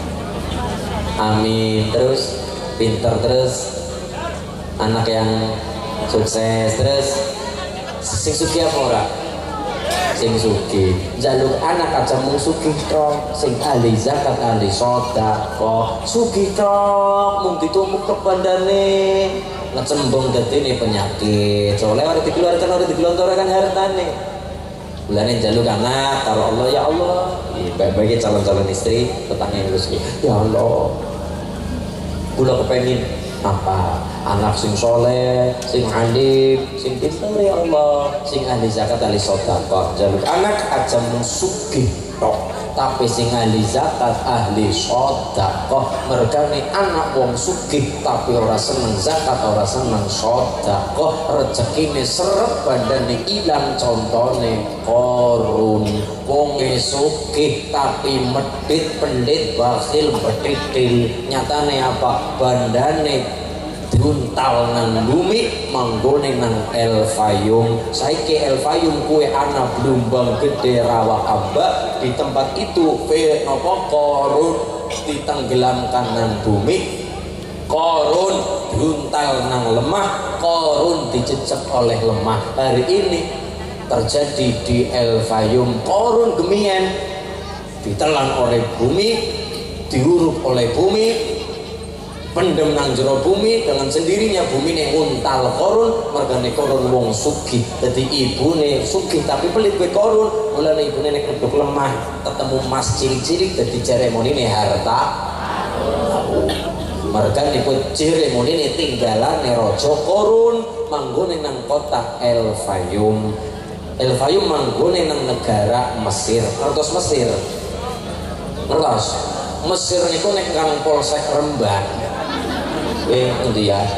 Amin, terus pinter, terus anak yang sukses, terus sing sugih apa ora? Sing sugih jaluk anak aja mung sugih tok, sing ahli zakat, ahli sedekah, sugih tok mung ditumpuk tok bandane ngecembung dadine penyakit. Soalnya ora dikeluarkan, ora digelontorkan hartane. Mulane jaluk anak karo Allah, ya Allah, baik-baik calon-calon istri petangnya terus ya Allah, kula kepengin apa anak sing soleh, sing alim, sing pinter ya Allah, sing ahli zakat, ahli sedekah. Jaluk anak aja mung sugih tok, tapi sing ahli zakat, ahli sedekah. Mergane anak wong sugih tapi ora seneng zakat, ora seneng sedekah, rezekine seret bandane ilang. Contone Korun, wonge sugih tapi medhit, pendit, bakhil, betitil. Nyatane apa? Bandane diuntal nang bumi, manggone nang El Fayum. Saiki El Fayum kue ana blumbang gede rawa amba. Di tempat itu fe napa Korun ditenggelamkan nang bumi. Korun diuntal nang lemah, Korun dicecek oleh lemah. Hari ini terjadi di El Fayum. Korun gemien ditelan oleh bumi, diuruk oleh bumi, pendem nang jero bumi, dengan sendirinya bumi ne untal Korun. Mergane Korun wong sugih, dadi ibune sugih tapi pelit kowe Korun. Mulane ibune nek nduk lemah ketemu emas cilik-cilik dadi ceremonine harta. Mergane kowe ceremonine tinggalane raja Korun manggone nang kota El Fayum. El Fayum manggone nang negara Mesir. Ngertos Mesir? Ngertos? Mesir niku nek kang Polsek Rembang. Eh endi ya?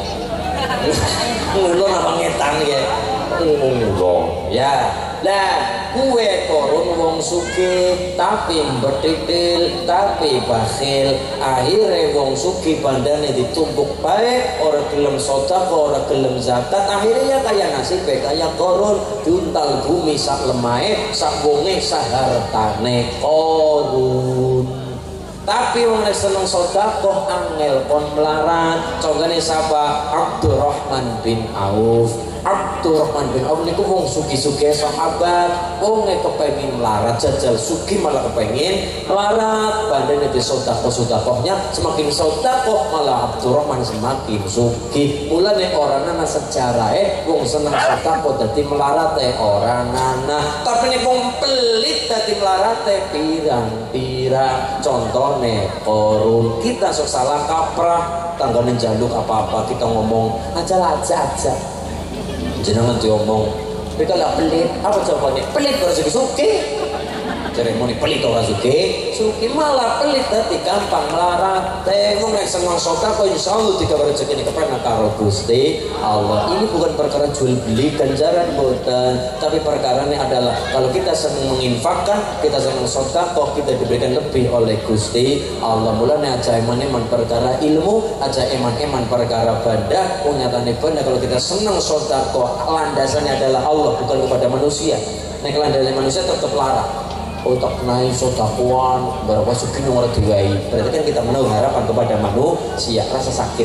Ngono apa ngetan ya? Ngono. Ya. Lah kue korun wong sugih tapi mbetitil tapi bakhil, akhirnya wong sugih bandane ditumpuk baik, orang gelem sedekah, orang gelem zakat, akhirnya kaya nasib kaya korun juntal bumi sak lemahe, sak wonge sak hartane korun. Tapi wong nek seneng sedekah angel kon melarat. Contohnya siapa? Abdurrahman bin Auf. Abdurrahman bin Auf niku wong sugih-sugih sahabat, wong kepengin melarat jajal sugih malah kepengin melarat, bandane di sedekah-sedekahnya semakin sedekah malah Abdurrahman semakin sugih. Mulane ora ana sejarahe wong seneng sedekah dadi melarat e ora ana. Tapi nek wong pelit dadi melarat e pirang-pirang. Contone korun, kita sok salah kaprah tanggane jaluk apa-apa kita ngomong aja-aja aja. Jenengan diomong, mereka lah pelit. Apa jawabannya? Pelit orang suki-suki. Jadi mau pelit orang suki, suki malah pelit tadi gampang melarat. Tengok nek senang sedekah, insya Allah tiga rezeki ini kepada karo Gusti Allah. Ini bukan perkara jual beli ganjaran bukan, tapi perkara ini adalah kalau kita senang menginfakkan, kita senang sedekah, kita diberikan lebih oleh Gusti Allah. Mulanya aja eman-eman perkara ilmu, aja eman-eman perkara benda. Nyatane benda kalau kita senang sedekah, landasannya adalah Allah bukan kepada manusia. Nek landasannya manusia tetap larang. Otak naik sodakuan berapa suki nomor diwai, berarti kan kita menaruh harapan kepada manusia, rasa sakit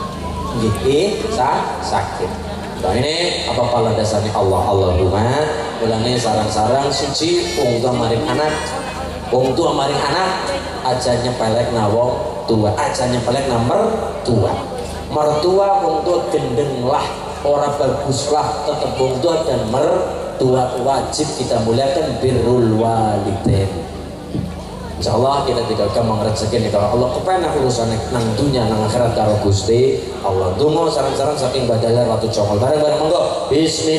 gitu, sa sakit. Nah ini apa pala dasarnya Allah Allahumma ulangnya sarang-sarang suci wong tua maring anak, wong tua maring anak aja nyepelek na wong tua, aja nyepelek na mertua. Mertua wong tua gendeng lah, orang bagus lah, tetap wong tua dan mertua tua wajib kita muliakan, birrul walidain. Insyaallah kita tidak akan mengrezeki kalau Allah kepenak urusan nang dunia nang akhirat karo Gusti Allah. Donga sarang-sarang saking badale ratu congol bareng-bareng monggo.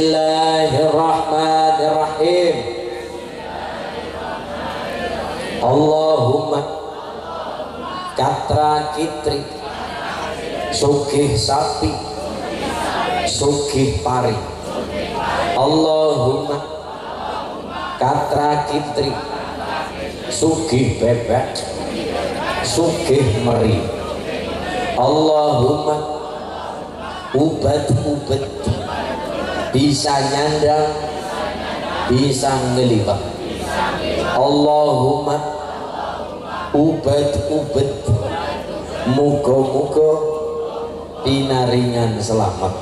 Bismillahirrahmanirrahim. Allahumma katra kitri sugih sapi sugih pari. Allahumma katra kitri sugih bebek sugih meri. Allahumma ubat-ubat bisa nyandang bisa ngeliwat. Allahumma ubat-ubat muga-muga pinaringan selamat.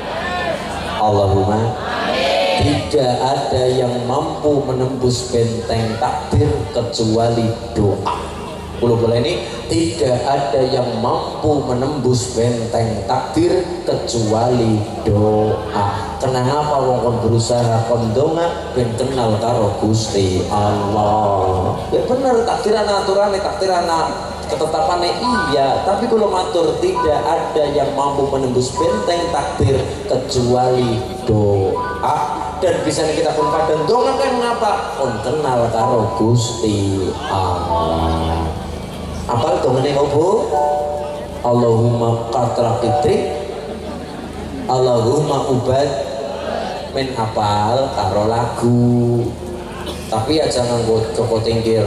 Allahumma tidak ada yang mampu menembus benteng takdir kecuali doa. Kalau boleh ini, tidak ada yang mampu menembus benteng takdir kecuali doa. Kenapa wong kon berusaha kon donga ben kenal karo Gusti Allah. Ya bener takdiran aturane takdiran ketetapannya iya, tapi kalau matur tidak ada yang mampu menembus benteng takdir kecuali doa. Dan bisa kita pun padang donga kan ngapa? Kon kenal karo Gusti Allah. Apa dongane opo? Allahumma qatra fitri Allahumma ubad men apal karo lagu. Tapi aja nganggo Joko Tingkir.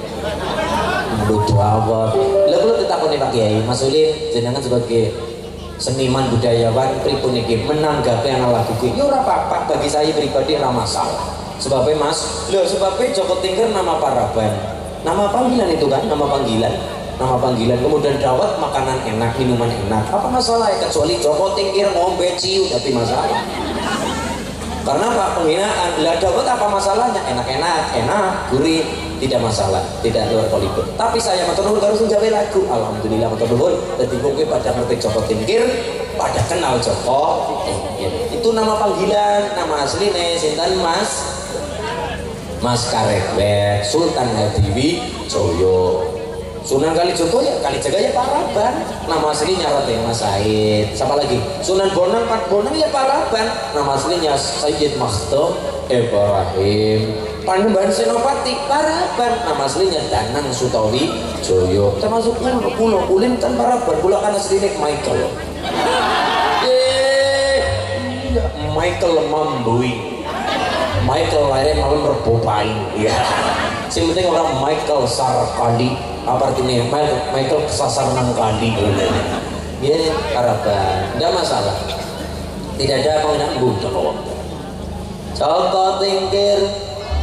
Lucu apa? Lah kula ditakoni Pak Kiai, Mas Ulin jenengan sebagai seniman budayawan pripun iki menanggapi ana lagu iki? Ya ora apa-apa, bagi saya pribadi ora masalah. Sebabnya Mas, lho sebabnya Joko Tingkir nama paraban. Nama panggilan itu kan, nama panggilan. Nama panggilan kemudian dawat makanan enak, minuman enak. Apa masalah ya kecuali Joko Tingkir ngombe ciu tapi masalah. Karena apa penghinaan? Lah dawat apa masalahnya? Enak-enak, enak, gurih, tidak masalah, tidak luar kolibur. Tapi saya matur nuwun harus menjawab lagu. Alhamdulillah matur nuwun. Dadi mungkin pada ngerti Joko Tingkir, pada kenal Joko Tingkir. Itu nama panggilan, nama asline sinten Mas? Mas Karebet, Sultan Hadiwi Joyo. Sunan Kalijogo ya Kalijaga ya Paraban. Nama aslinya Raden Mas Said. Siapa lagi? Sunan Bonang Pak Bonang ya Paraban. Nama aslinya Sayyid Makhtum Ibrahim. Panembahan Senopati Paraban, nama aslinya Danang Sutawi Joyo, termasuk kan pulau Ulin kan Paraban, pulau kan aslinya Michael. Eh, Michael Mambuing, Michael lahirnya malam Rebopain, ya. Yang penting orang Michael Sarkandi, apa artinya Michael, Michael kesasar nang kandi, ya Paraban, tidak masalah, tidak ada penghinaan bukan loh. Joko Tingkir.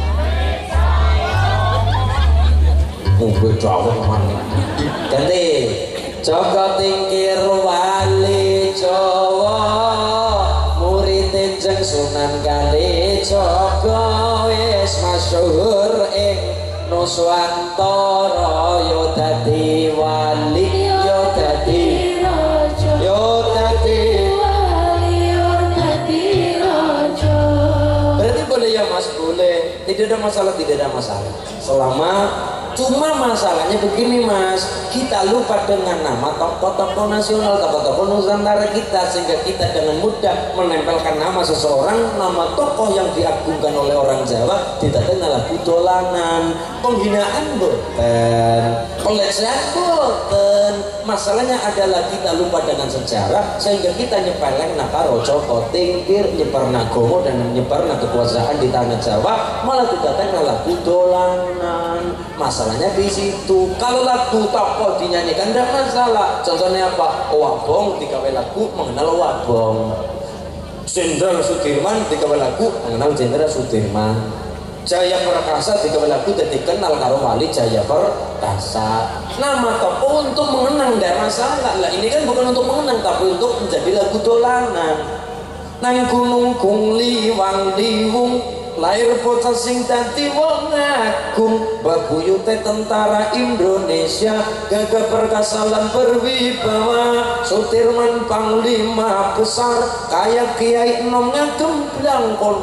Mungkin jauh kemana ganti Joko Tingkir wali Jawa murid jeng Sunan Kalijaga wis masyhur ing Nuswantara yo dadi wali yo dadi raja yo dadi wali yo dadi raja. Berarti boleh ya Mas, boleh, tidak ada masalah, tidak ada masalah selama. Cuma masalahnya begini Mas, kita lupa dengan nama tokoh-tokoh nasional, tokoh-tokoh Nusantara kita, sehingga kita dengan mudah menempelkan nama seseorang, nama tokoh yang diagungkan oleh orang Jawa, tidak kenal dolanan, penghinaan boten, pelecehan boten. Masalahnya adalah kita lupa dengan sejarah, sehingga kita nyepeleng karo Joko Tingkir, nyebar nagomo dan nyebar kekuasaan di tanah Jawa, malah tidak kenal dolanan. Masalahnya di situ. Kalau lagu tokoh dinyanyikan tidak masalah. Contohnya apa? Wabong digawe lagu mengenal Wabong. Jenderal Sudirman digawe lagu mengenal Jenderal Sudirman. Jaya Perkasa digawe lagu jadi kenal karo wali Jaya Perkasa. Nama tokoh untuk mengenang tidak masalah. Lah ini kan bukan untuk mengenang tapi untuk menjadi lagu dolanan. Nang gunung kungli wang liwung lahir bocah sing dadi wong agung, babuyute tentara Indonesia, gagah perkasa lan berwibawa, Sudirman panglima besar, kaya Kiai Enom ngagem blangkon.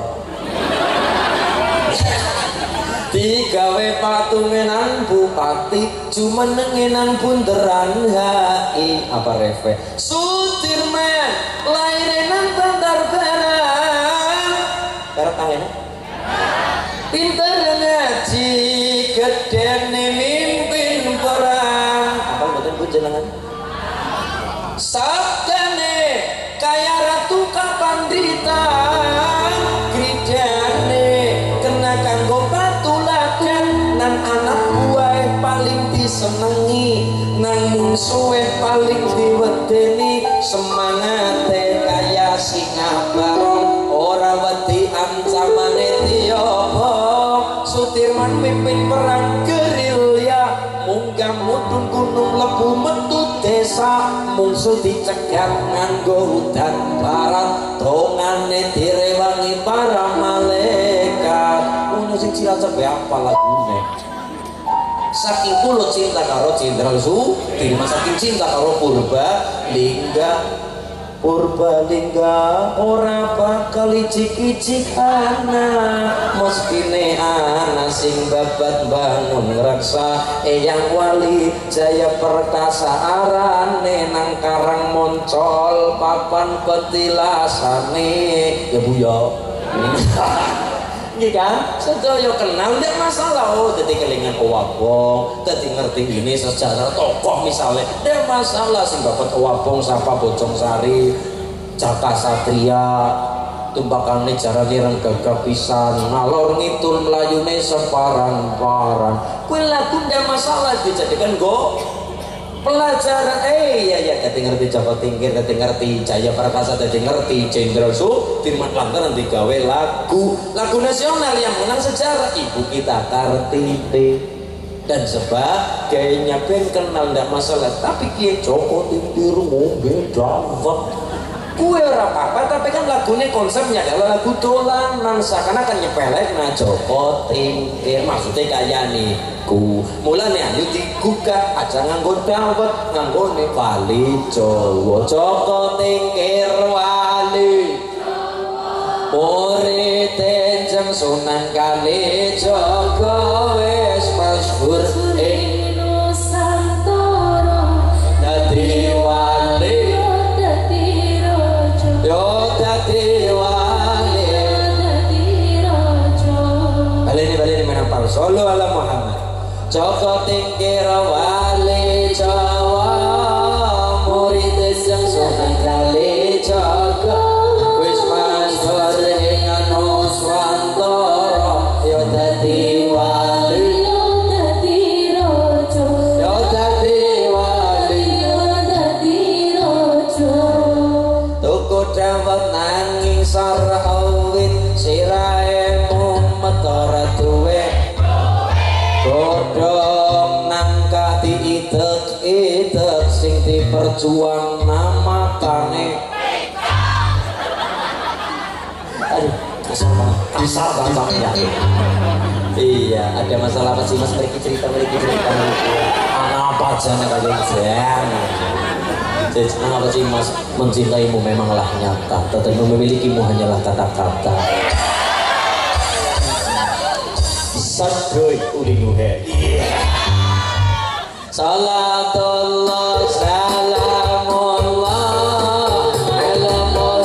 Digawe patungenan bupati, jumenengenan bunderan hai apa refe. Sudirman lahir nang Banjarbaran. Karena tangannya pinter ngaji gedene mimpin perang apa mboten Bu jenengan sabdane kaya ratu kapandita gridane kena kanggo patulakan nan anak buah paling disenengi nang mungsuhe paling diwedeni semangate kaya singa barong ora wedi ancamane tiapa. Sudirman mimpin perang gerilya munggah mudhun gunung lebu metu desa mungsuh dicegat nganggo hutan barat dongane direwangi para malaikat. Ngono sing Cilacap apa lagune saking kulo cinta karo Jenderal Sudirman, saking cinta karo Purbalingga. Purbalingga ora bakal icik-icik anak meskine ana sing babat bangun raksa eyang wali Jaya Perkasa arane nang Karang Moncol papan petilasane ya Bu ya. Iya kan? Sedaya kenal tidak masalah. Oh, jadi kelingan Owabong, jadi ngerti ini sejarah tokoh misalnya, tidak masalah. Sing babat Owabong, sapa Bojong Sari, Jaka Satria, tumpakane jarane reng gagah pisan, ngalor ngidul melayune separan-paran. Kuwi lagu tidak masalah dijadikan go pelajaran. Eh ya ya, kati ngerti Joko Tingkir, kati ngerti Jaya Perkasa, kati ngerti Jenderal Sudirman lantaran digawe lagu lagu nasional yang menang sejarah ibu kita Kartini dan sebagainya. Ben kenal ndak masalah, tapi Kiai Joko Tingkir ngombe dawet kue ora apa tapi kan lagunya konsepnya adalah lagu dolanan seakan-akan nyepelek nah Joko Tingkir maksudnya kaya nih ku mulane ayo digugah aja nganggo dawet nganggone wali Jawa. Joko Tingkir wali murid jeng Sunan Kalijaga wis masyhur ing Nusantara dadi wali yo dadi wali dadi raja. Bali Sallu ala Muhammad. Joko tingkir wali Jawa, murid sing Sunan Kalijaga, wis masyhur ing Nuswantara, yo dadi wali, yo dadi raja, yo dadi wali, yo dadi raja. Tuku dawet nanging sarhawit, sirahe mumet ora duwe godhong nang kati idek-idek sing diperjuang namakane. Aduh, kasar banget, kasar banget ya. Iya, ada masalah apa sih mas? Mereka cerita, mereka cerita. Anak apa aja nih kalian jam. Jadi apa sih mas? Mencintaimu memanglah nyata, tetapi memilikimu hanyalah kata-kata. Sadoi ulinuhe. Salatullah salamullah ala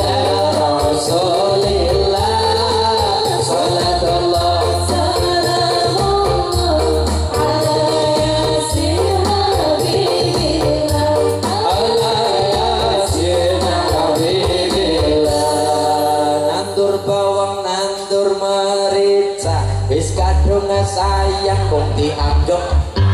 Rasulillah. Salatullah salamullah ala yasin habibillah, ala yasin habibillah. Nandur bawang nandur merica, wis kadung sayang kok dianggep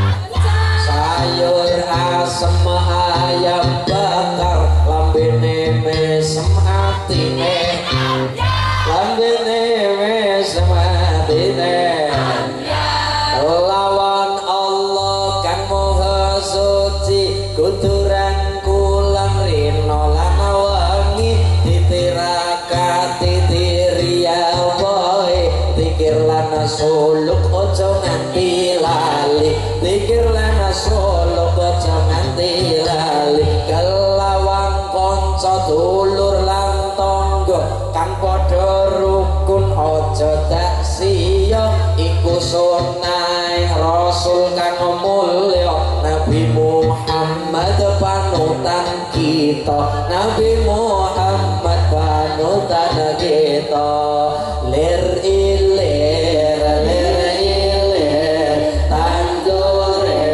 sayur asem ayam bakar, lambene mesem atine, lambene mesem atine. Lawan Allah kang maha suci, kuduran kulang rino lan wangi, titirakati titiria boy, tikir lan suluk ojo nganti lali, tikir lan suluk ojo nganti lali. Kelawang kanca dulur lan tangga kang padha rukun ojo dak siya, iku sunah Rasul kang mulya Nabi Muhammad panutan kita, Nabi Muhammad panutan kita. Lir ilir lir ilir tandure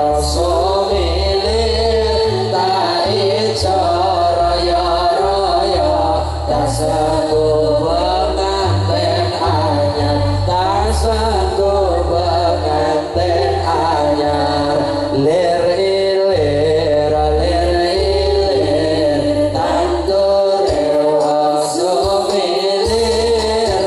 wasomilir, tai raya raya tasaku penganten anyar, tasaku penganten anyar. Lir ilir lir ilir tandure wasomilir,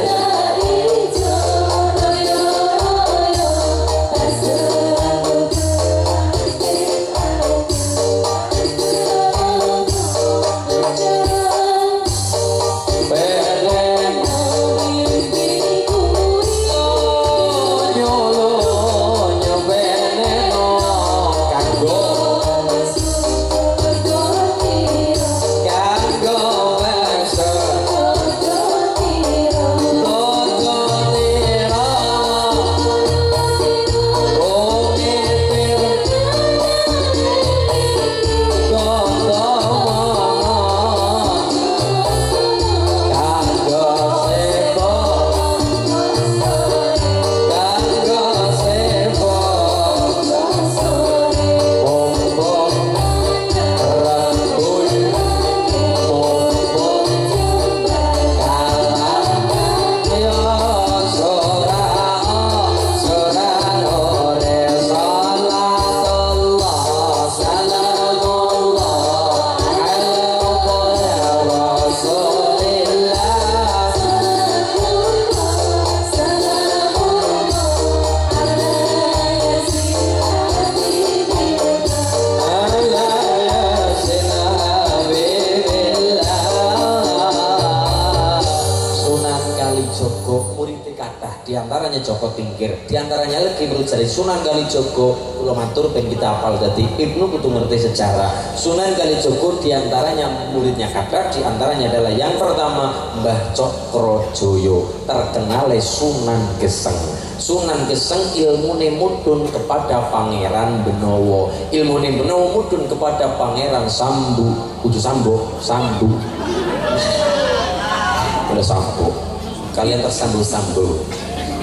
diantaranya Joko Tingkir, diantaranya lagi menurut dari Sunan Kalijogo. Kula matur ben kita hafal dadi Ibnu kudu ngerti sejarah. Sunan Kalijogo diantaranya muridnya kathah, diantaranya adalah yang pertama Mbah Cokrojoyo, terkenal Sunan Geseng. Sunan Geseng ilmune mudhun kepada Pangeran Benowo, ilmune Benowo mudhun kepada Pangeran Sambu, kudu Sambo, Sambu. Boleh Sambo. Kalian tersambung-sambung.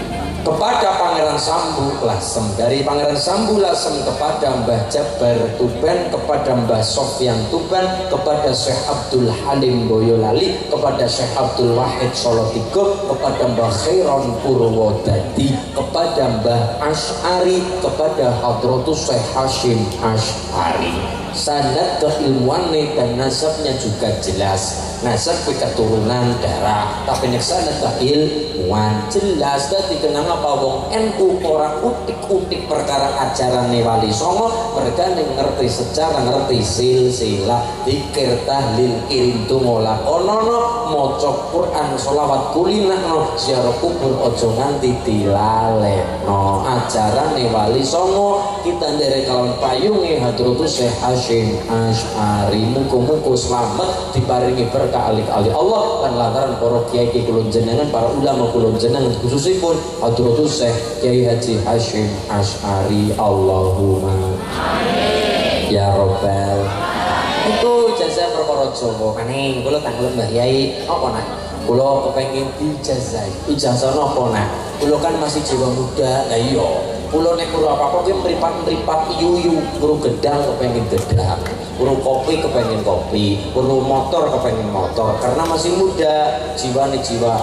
kepada Pangeran Sambu Lasem, dari Pangeran Sambu Lasem kepada Mbah Jabar Tuban, kepada Mbah Sofyan Tuban, kepada Syekh Abdul Halim Boyolali, kepada Syekh Abdul Wahid Solotigo, kepada Mbah Khairon Purwodadi, kepada Mbah Asy'ari, kepada Hadratus Syekh Hashim Asy'ari. Sanad keilmuannya dan nasabnya juga jelas. Nasab keturunan darah, tapi nek sanad keilmuan jelas. Dadi kenang apa wong N U ora utik-utik perkara ajarane Wali Songo, mereka ngerti secara ngerti silsilah zikir tahlil kirim donga lakonono, maca Quran selawat kulinakno, ziarah kubur ojo nganti dilalekno. Ajarane Wali Songo kita nderek kawan payunge Hadratus Syekh Hashim Asy'ari. Muga-muga selamat diparingi berkah alik-alik Allah lan lantaran para kiai kula jenengan, para ulama kula jenengan, khususipun Hadratus Syekh Kiai Haji Hashim Asy'ari. Allahumma amin ya robbal. Itu jasa perkara Jawa maning kula tanggul Mbah Yai apa nak kula kepengin dijazai ijazah napa nak kula kan masih jiwa muda. Lah iya kula nek kula apa-apa ki mripat-mripat yuyu, kru gedang kepengin gedang, kru kopi kepengin kopi, kru motor kepengin motor, karena masih muda, jiwane jiwa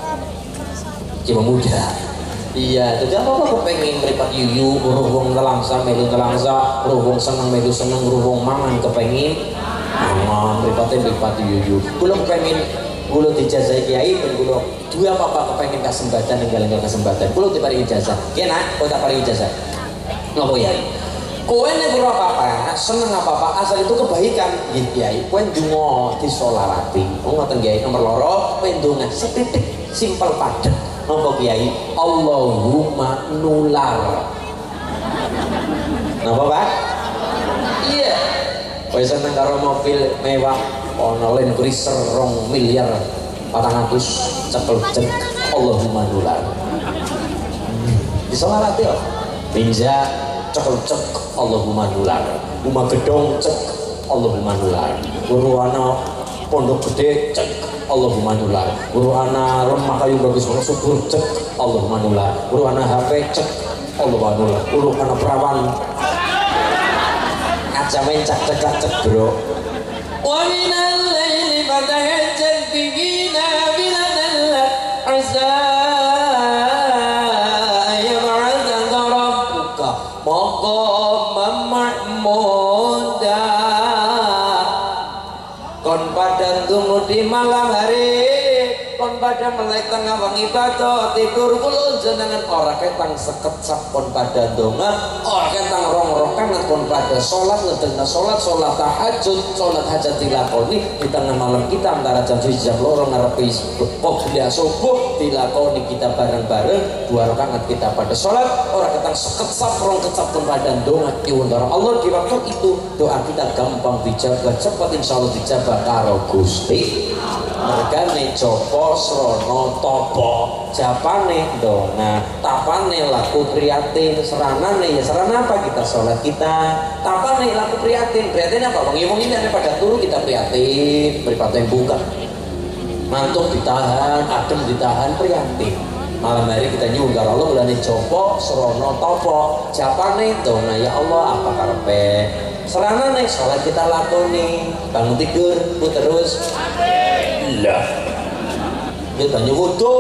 jiwa muda. Iya, jadi apa-apa kepengin mripat yuyu, kru wong nelangsa melu nelangsa, kru wong seneng melu seneng, kru wong mangan kepengin mangan, mripate mripat yuyu. Kula kepengin kulo dijazah kiai ben kulo dua apa-apa kepengin kesempatan ninggal-ninggal kesempatan kulo diparingi ijazah. Ki nak, kok tak paringi ijazah. Ngopo yai? Kowe nek ora apa-apa, seneng apa-apa, asal itu kebaikan. Nggih kiai, kowe ndonga disolawati. Wong ngoten kiai nomor loro, kowe ndonga setitik simpel padet. Napa kiai? Allahumma nular. Napa Pak? Iya. Kowe seneng karo mobil mewah ono Land Cruiser rong miliar patang atus cekel cek Allahumma nular disolawati ya pinja cekel cek Allahumma nular, rumah gedong cek Allahumma nular, uruana pondok gede cek Allahumma nular, uruana rumah kayu bagus banget subur cek Allahumma nular, uruana H P cek Allahumma nular, uruana perawan ajamen cek cek cek bro. ومن الليل فتهجد به نافلة لك عسى أن يبعثك ربك مقاما محمودا. Kon pada tunggu di malam hari, kon pada melek tengah wangi ibadah tidur kula jenengan ora ketang seket sapon pada donga, ora ketang rong rokangan kon pada salat ngedengna salat salat tahajud salat hajat dilakoni di tengah malam kita antara jam tujuh jam dua ngarepi qobliyah subuh dilakoni kita bareng-bareng dua rakaat kita pada salat, ora ketang seket sap rong kecap kon pada donga nyuwun karo Allah di waktu itu doa kita gampang dijabah cepat insyaallah dijabah karo Gusti. Mergane jopo srono topo japane donga tapane laku prihatin seranane ya serana apa kita sholat kita tapane laku prihatin prihatin apa bang ngomong ini pada turu kita prihatin prihatin buka mantuk ditahan adem ditahan prihatin malam hari kita nyuwun karo Allah mulane jopo srono topo japane donga ya Allah apa karepe serana nih sholat kita lakoni bangun tidur bu terus lah dia tanya wudu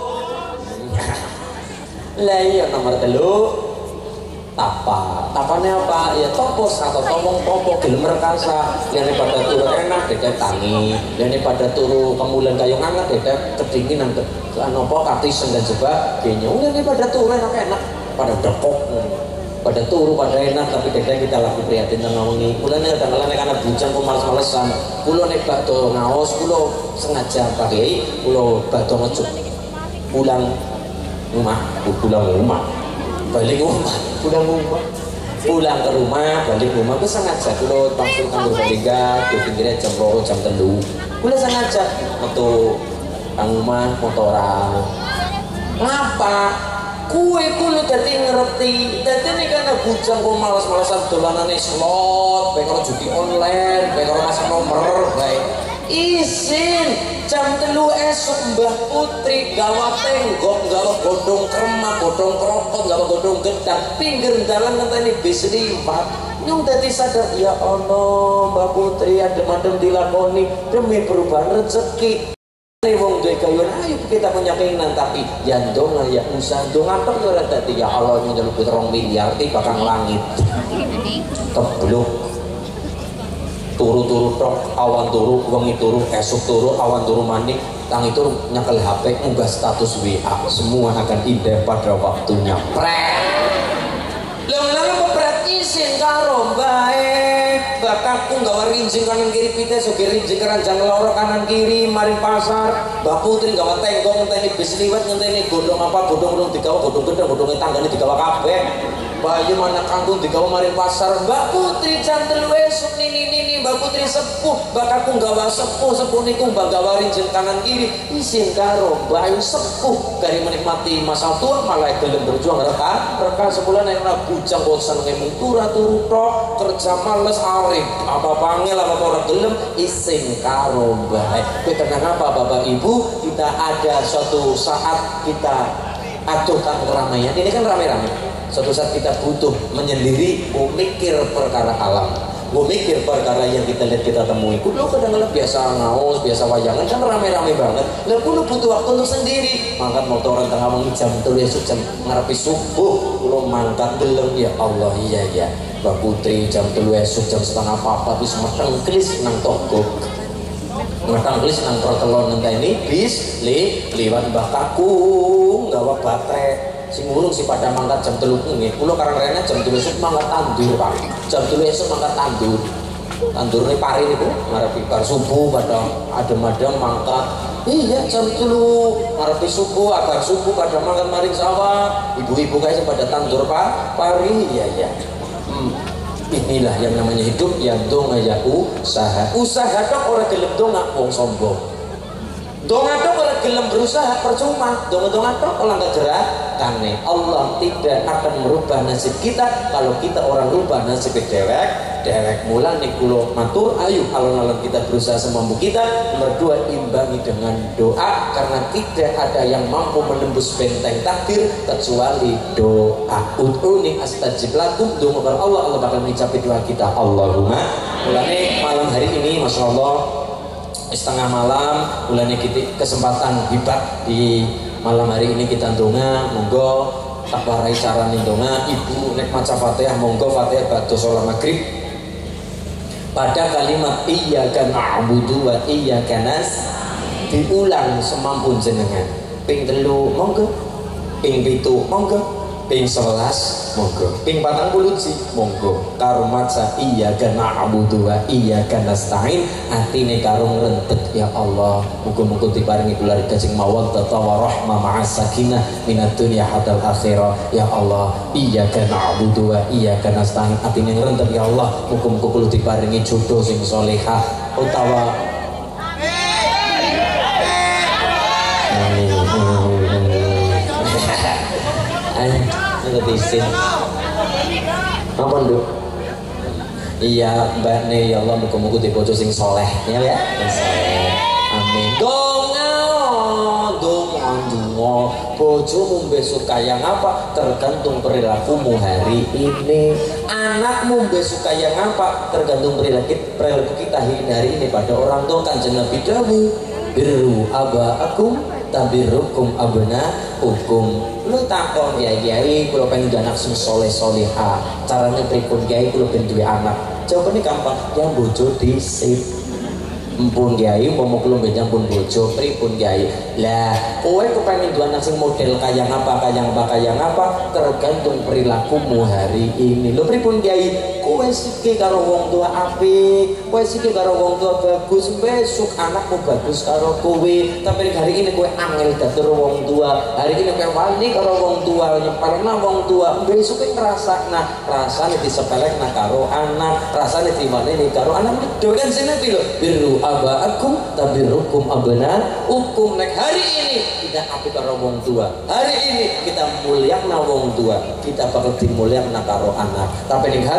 lah iya nomor telu tapa tapanya apa ya topos atau tomong topo gelem rekasa yang pada turu enak dede tangi yang pada turu kemulan kayu hangat dede kedinginan ke anopo katisen dan sebagainya yang pada turu enak enak pada dekok pada turu pada enak tapi dede kita laku prihatin dan ngawengi kulane kadang-kadang karena bujang ku males-malesan kulo nek bakdo ngaos kulo sengaja pakai kulo bakdo ngejuk pulang rumah pulang rumah balik rumah pulang rumah pulang ke rumah balik rumah ku sengaja kulo langsung kanggo balik ga di pinggirnya jam dua jam telu kulo sengaja metu kang rumah motoran ngapa kue kulo dadi ngerti dadi ini karena bujang kok malas-malasan dolanane slot baik kalau judi online baik kalau masuk nomor baik Isin jam telu esuk Mbah Putri gawa tenggok, gawa godhong kremak, godhong krokot, gawa godhong gedang, pinggir dalan ngenteni bis liwat. Nyung dadi sadar, ya Allah Mbah Putri adem-adem dilakoni demi perubahan rezeki. Wong duwe gayon ayo kita punya keinginan tapi ya ndonga ya usah ndonga tok ora dadi ya Allah nyeluk rong miliar iki bakal langit. Kebluk. Turu-turu tok awan turu wengi turu esuk turu awan turu maning tangi turu nyekel H P unggah status W A semua akan indah pada waktunya. Prek. Lha berat isin karo bae bapakku gawa rinjing kanan kiri pite soge rinjing keranjang loro kanan kiri mari pasar Mbak Putri gawa tenggok ngenteni bis liwat ngenteni godhong apa godhong rung digawa godhong gedhe godhonge tanggane digawa kabeh bayu mana kangkung digawa mari pasar Mbak Putri jam telu esuk nini nini Mbak Putri sepuh bapakku gawa sepuh sepuh niku Mbak gawa rinjing kanan kiri isin karo bayu sepuh dari menikmati masa tua malah gelem berjuang reka reka sebulan yang ora bujang bosan ngemung turu tok kerja males arif apa pangil apa orang gelem isin karo bae. Karena apa Bapak Ibu kita ada suatu saat kita acuhkan keramaian ini kan rame-rame suatu saat kita butuh menyendiri memikir perkara alam memikir perkara yang kita lihat kita temui kudu kadang-kadang biasa ngaos biasa wayangan kan rame-rame banget lalu kudu butuh waktu untuk sendiri mangkat motoran tengah wengi jam telu esuk jam ngarepi subuh kudu mangkat gelem ya Allah iya ya Mbak Putri jam telu esuk jam setengah apa wis meteng klis nang toko meteng klis nang trotelon ngenteni bis li liwat Mbah Kakung gawa baterai sing ngulung si pada mangkat jam telu bengi kula karang rene jam telu esuk mangkat tandur Pak jam telu esuk mangkat tandur tandurne pari niku ngarepi bar subuh pada adem-adem mangkat iya jam telu ngarepi subuh agar subuh pada mangkat maring sawah ibu-ibu kae pada tandur Pak pari iya iya hmm. Inilah yang namanya hidup yang donga ya usaha usaha tok ora gelem donga wong sombong donga tok ora gelem berusaha percuma donga-donga tok ora gerak kane Allah tidak akan merubah nasib kita kalau kita orang rubah nasib dewek dewek mula nikulo matur ayo alon-alon kita berusaha semampu kita nomor dua imbangi dengan doa karena tidak ada yang mampu menembus benteng takdir kecuali doa ud'uni astajib lakum donga bar Allah Allah bakal mencapai doa kita Allahumma mulane malam hari ini Masya Allah setengah malam mulane kita kesempatan hebat di malam hari ini kita ndonga monggo tak warai cara ndonga ibu nek maca Fatihah monggo Fatihah ba'da sholat maghrib pada kalimat iyyaka na'budu wa iyyaka nasta'in diulang semampu jenengan ping telu monggo ping pitu monggo ping sebelas monggo ping patang puluh ji monggo karo maca iyyaka na'budu wa iyyaka nasta'in atine karo ngrentet ya Allah muga-muga diparingi keluarga sing mawaddah wa rahmah ma'as sakinah minad dunya hatal akhirah ya Allah iyyaka na'budu wa iyyaka nasta'in atine ngrentet ya Allah muga-muga kula diparingi jodoh sing salehah utawa ngetisin apa nduk iya mbak ne ya Allah muga-muga dibojo sing soleh ya ya amin donga donga donga bojomu besok kaya ngapa tergantung perilakumu hari ini anakmu besok kaya ngapa tergantung perilaku perilaku kita hari ini pada orang tua Kanjeng Nabi dawuh biru abaakum tabirukum abna hukum lu takon kiai-kiai kula pengen duwe anak sing soleh-solehah carane pripun kiai kula pengen duwe anak jawabane gampang yang bojo dhisik empun kiai umpama kula mbenjang pun bojo pripun kiai lah kowe kepengin duwe anak sing model kaya ngapa kaya ngapa kaya ngapa tergantung perilakumu hari ini lho pripun kiai kowe siki karo wong tua apik kowe siki karo wong tua bagus besok anakmu bagus karo kowe tapi hari ini kowe angel datur wong tua hari ini kowe wani karo wong tua nyepelna wong tua besok kowe ngrasakna rasane disepelekna karo anak rasane dimane karo anak do kan sine lho biru abaakum tabirukum abna hukum nek hari ini kita apik karo wong tua hari ini kita mulyakna wong tua kita bakal dimulyakna karo anak tapi nek hari ini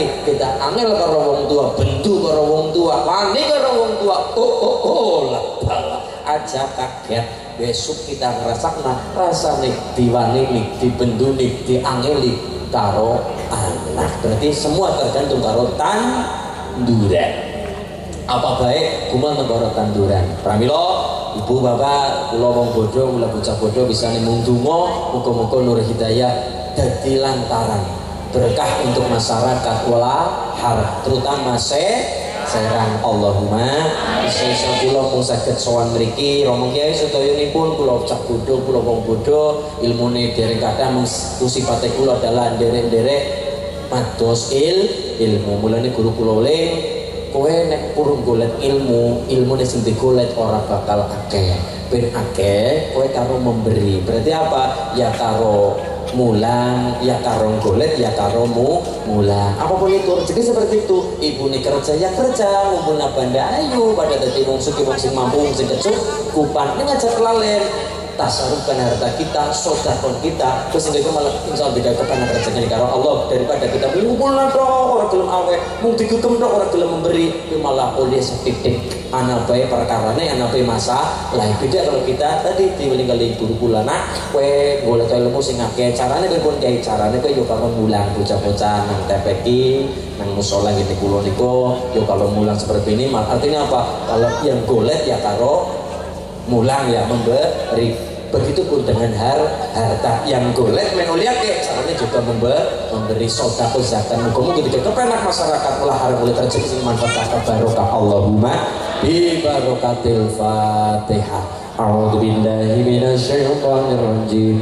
Nih kita angel karo wong tua, bendu karo wong tua, wani karo wong tua. Oh oh oh lah aja kaget. Besok kita ngerasakna rasane diwani nih, dibendu nih, diangeli karo anak. Berarti semua tergantung karo tanduran. Apa baik kumal negara tanduran. Pramila ibu bapak kula wong bodho kula bocah bodho bisa mung donga muga-muga nur hidayah dadi lantaran berkah untuk masyarakat wala har terutama se serang Allahumma sesa kula mung saged sowan mriki Romo Kyai sedayanipun kula cak bodho kula wong bodho ilmune dereng kathah mung sifate kula adalah derek-derek mados il ilmu mulane guru kula ling kowe nek purung golek ilmu ilmu sing digolet ora bakal akeh ben akeh kowe karo memberi berarti apa ya karo mulang ya karo golek ya karo mu mulang apapun itu rezeki seperti itu ibu nih kerja ya kerja ngumpulna banda ayu pada dadi wong sugih wong sing mampu wong sing kecukupan ning aja kelalen tasarufkan harta kita, sodakon kita terus itu malah insya Allah tidak kepanak rezeki karo Allah daripada kita ngumpul dong orang gelem awet mung digegem dong orang gelem memberi itu malah oleh setitik anak baik perkarane anak baik masa lain beda kalau kita tadi diweling-weling guru kula nak kowe golek ilmu sing akeh carane pripun kiai carane kowe yo karo mulang bocah-bocah nang T P K nang musala ngene kula niku yo kalau mulang seperti ini artinya apa kalau yang golek ya karo mulang ya memberi begitu pun dengan har, harta yang golek menoliake caranya juga memberi, memberi sedekah zakat muga-muga ketika kepenak masyarakat melahar mulai terjadi sing manfaat barokah Allahumma bi barokatil Fatihah. A'udzu billahi minasyaitonir rajim.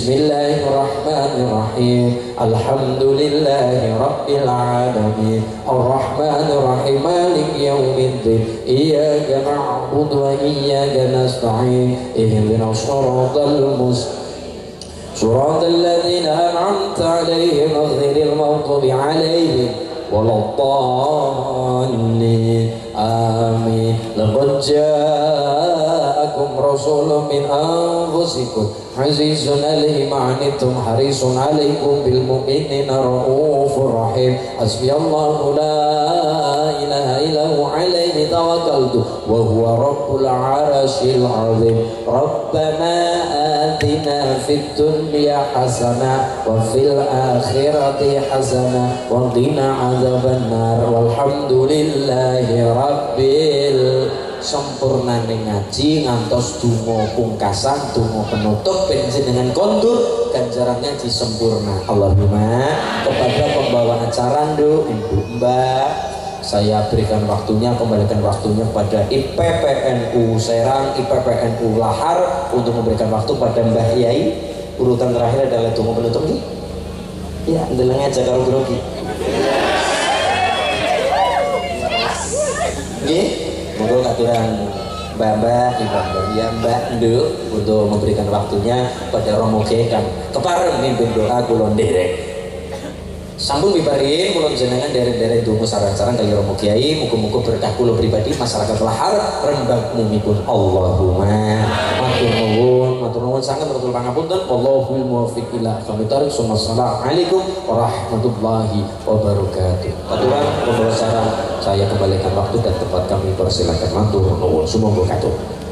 Bismillahirrahmanirrahim. Alhamdulillahi rabbil alamin. Arrahmanir rahim. Maliki yaumiddin. Iyyaka na'budu wa iyyaka nasta'in. Ihdinas shiratal mustaqim. Shiratal ladzina an'amta 'alaihim ghairil maghdubi 'alaihim waladdallin. Amin. Laqad ja'akum rasulun min anfusikum azizun 'alaihi ma 'anittum harisun 'alaikum bil mu'minina raufur rahim. Hasbiyallahu la ilaha illa huwa 'alaihi tawakkaltu wa huwa rabbul 'arsyil 'azim. Rabbana atina fid dunya hasanah wa fil akhirati hasanah wa qina 'adzabannar. Walhamdulillahi rabbil sempurnane ngaji ngantos donga pungkasan donga penutup bensin dengan kondur ganjaran ngaji sempurna. Allahumma kepada pembawa acara Ndu Ibu Mbak saya berikan waktunya kembalikan waktunya pada I P P N U Serang I P P N U Lahar untuk memberikan waktu pada Mbah Yai. Urutan terakhir adalah donga penutup nih ya ndeleng aja karo grogi nggih monggo katuran Mbak-mbak, Ibu ya Mbak Ndu untuk memberikan waktunya pada Romo Kyai kang kepareng mimpin doa kula nderek. Sampun miparing kula jenengan derek-derek donga saran-saran kali Romo Kyai muga-muga berkah kula pribadi masyarakat Lahar rembag mumipun Allahumma. Matur nuwun, matur nuwun sanget matur pangapunten. Wallahul muwaffiq ila aqwamit thoriq. Assalamualaikum warahmatullahi wabarakatuh. Katuran pembawa saran saya kembalikan waktu dan tempat kami persilakan matur nuwun sumangga katur.